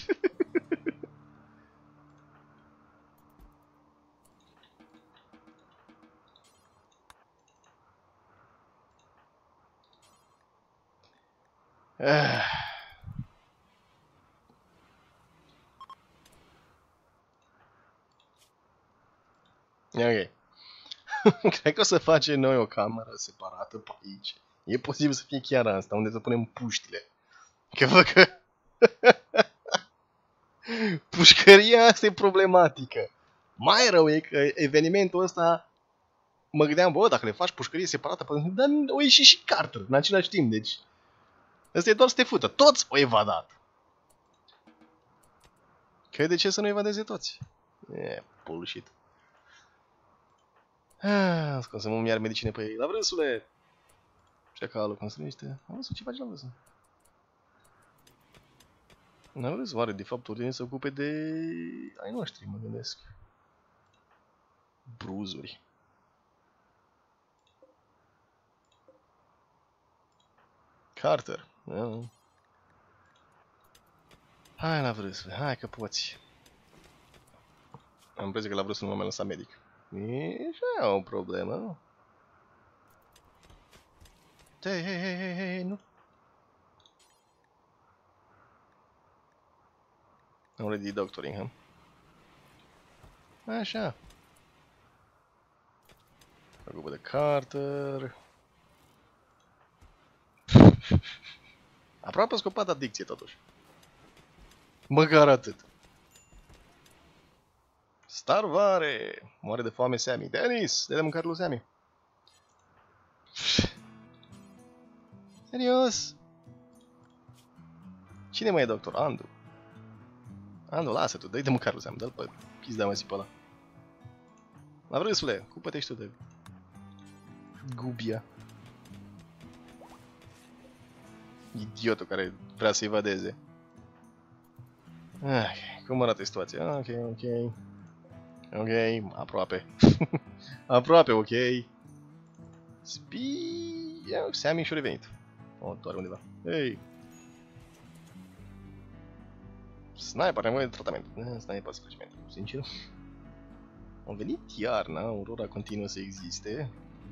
A: Ok. Cred că o să facem noi o cameră separată pe aici. E posibil să fie chiar asta, unde să punem puștile. Că văd că... pușcăria asta e problematică. Mai rău e că evenimentul ăsta... Mă gândeam, bă, dacă le faci pușcărie separată, dar o ieși și Carter în același timp, deci... Ăsta e doar să te fută. Toți o evadat. Că de ce să nu evadeze toți? E, bullshit. Consumăm iar medicine pe ei. La vrânsule! Șacalul construiește. Am văzut ce face la vrânsul. La vrânsul oare de fapt ordine să ocupe de... ai noștri, mă gândesc. Bruzuri. Carter. Hai la vrânsule, hai că poți. Am impresia că la vrânsul nu m-a mai lăsat medic. E așa o problemă, nu? Hei, nu. Already doctoring, huh? Așa. Ocupă de Carter. Aproape a scopat adicție, totuși. Măcar atât. Starvare! Moare de foame Sammy. Dennis! Dă-le mâncare lui Sammy. Serios? Cine mai e doctor? Andu. Andu, lasă tu, dă-i de mâncare lui Sammy. Dă-l pe pizda mă pe ăla. La vrânsule, cupă-te și tu de... Gubia. Idiotul care vrea să evadeze. Cum arată situația? Ok. Ok, aproape. Aproape, ok. Sammy și-a revenit. Oh, doar undeva. Hei! Sniper, nevoie de tratament. Sniper, sfârșiment. Sincer. Am venit iarna, aurora continuă să existe.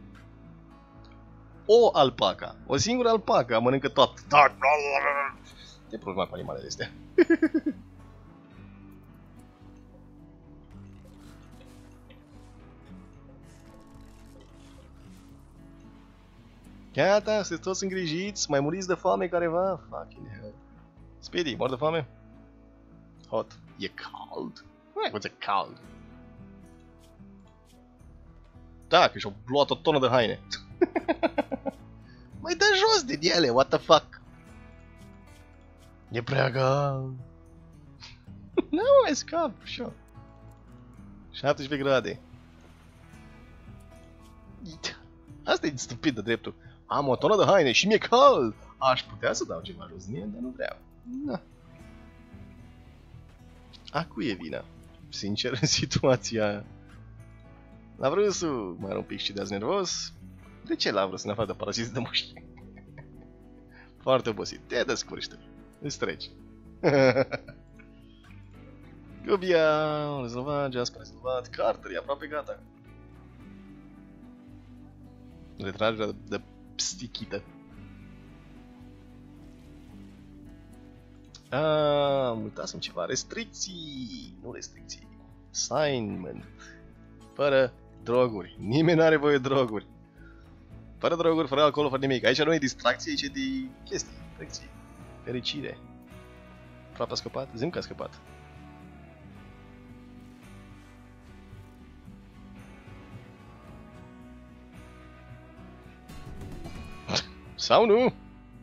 A: O alpaca. O singură alpaca mănâncă tot. E problema cu animalele astea. Gata, sunteți toți îngrijiți? Mai muriți de foame careva? Fucking hell. Speedy, mor de foame? Hot. E cald? What's a cald? Da, că și-au luat o tonă de haine. Mai dă jos din ele, what the fuck? E prea cald. Nu, mai scap, așa. 17 grade. Asta e stupid de dreptul. Am o tonă de haine și mi-e cald. Aș putea să dau ceva jos din el, dar nu vreau. Na. A cui e vina? Sincer, în situația aia. La vrânsul, mai era un pic și de azi nervos. De ce la vrânsul, în afară de paraziți de mușchi? Foarte obosit. Te descurci-te. Îți treci. Gubia, rezolvat, Jasper rezolvat. Carter e aproape gata. Retragerea de stichită. Uitasem ceva. Restricții. Nu restricții. Assignment. Fără droguri. Nimeni nu are voie de droguri. Fără droguri, fără alcool, fără nimic. Aici nu e distracție, aici e de chestii. Restricții. Fericire. Aproape a scăpat? Zim că a scăpat. Sau nu?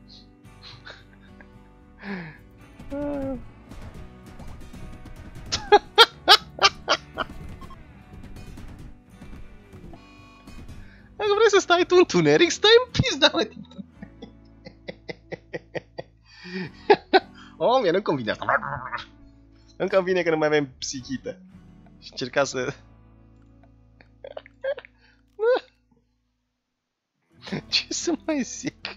A: Dacă vrei să stai tu în tuneric, stai în pizda, mă, din tuneric. Oh, mie nu-mi convine asta. Încă vine că nu mai avem psichită. Și încerca să... Ce să mai zic?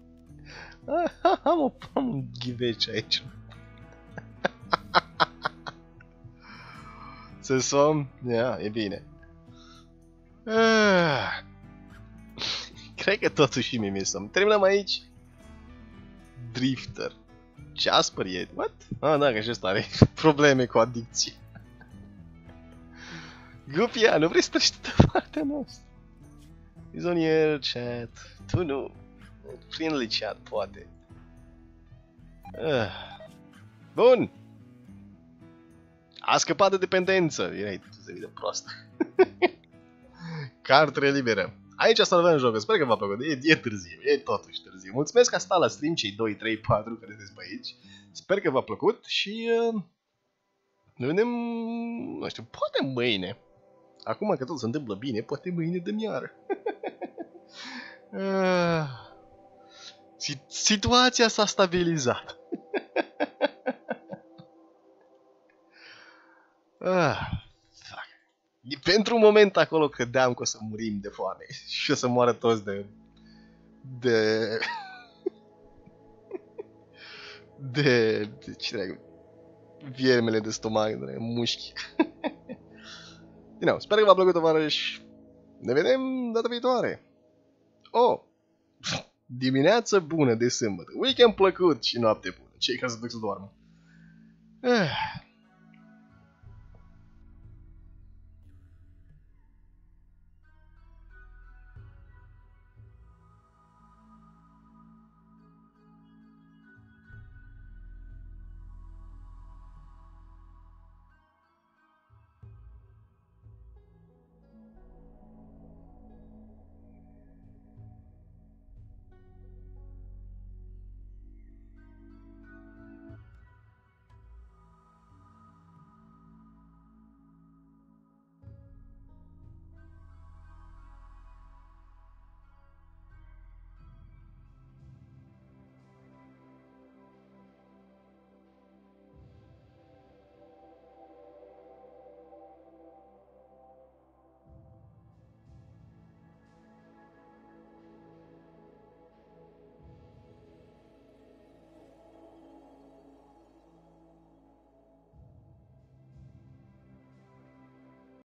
A: Am un ghiveci aici. Să somn? Ia, e bine. Cred că totuși mi-e somn. Terminăm aici. Drifter. Jasper e... What? Ah, da, că și ăsta are probleme cu adicție. Gupia, nu vrei să treci de partea noastră? Prizonier, chat. Tu nu. Friendly chat, poate. Bun. A scăpat de dependență. Erai tu de proastă. Carte liberă. Aici salvăm jocul. Sper că v-a plăcut. E târziu. E totuși târziu. Mulțumesc că a stat la stream cei 2, 3, 4 care sunteți pe aici. Sper că v-a plăcut și ne vedem, nu știu, poate mâine. Acum că tot se întâmplă bine, poate mâine de miară. Situația s-a stabilizat. Pentru un moment acolo credeam că o să murim de foame și o să moară toți de ce dracu, viermele de stomac, de mușchi. Din nou, sper că v-a plăcut, tovarăși. Ne vedem data viitoare. Dimineață bună de sâmbătă. Weekend plăcut și noapte bună. Cei care se duc să doarmă.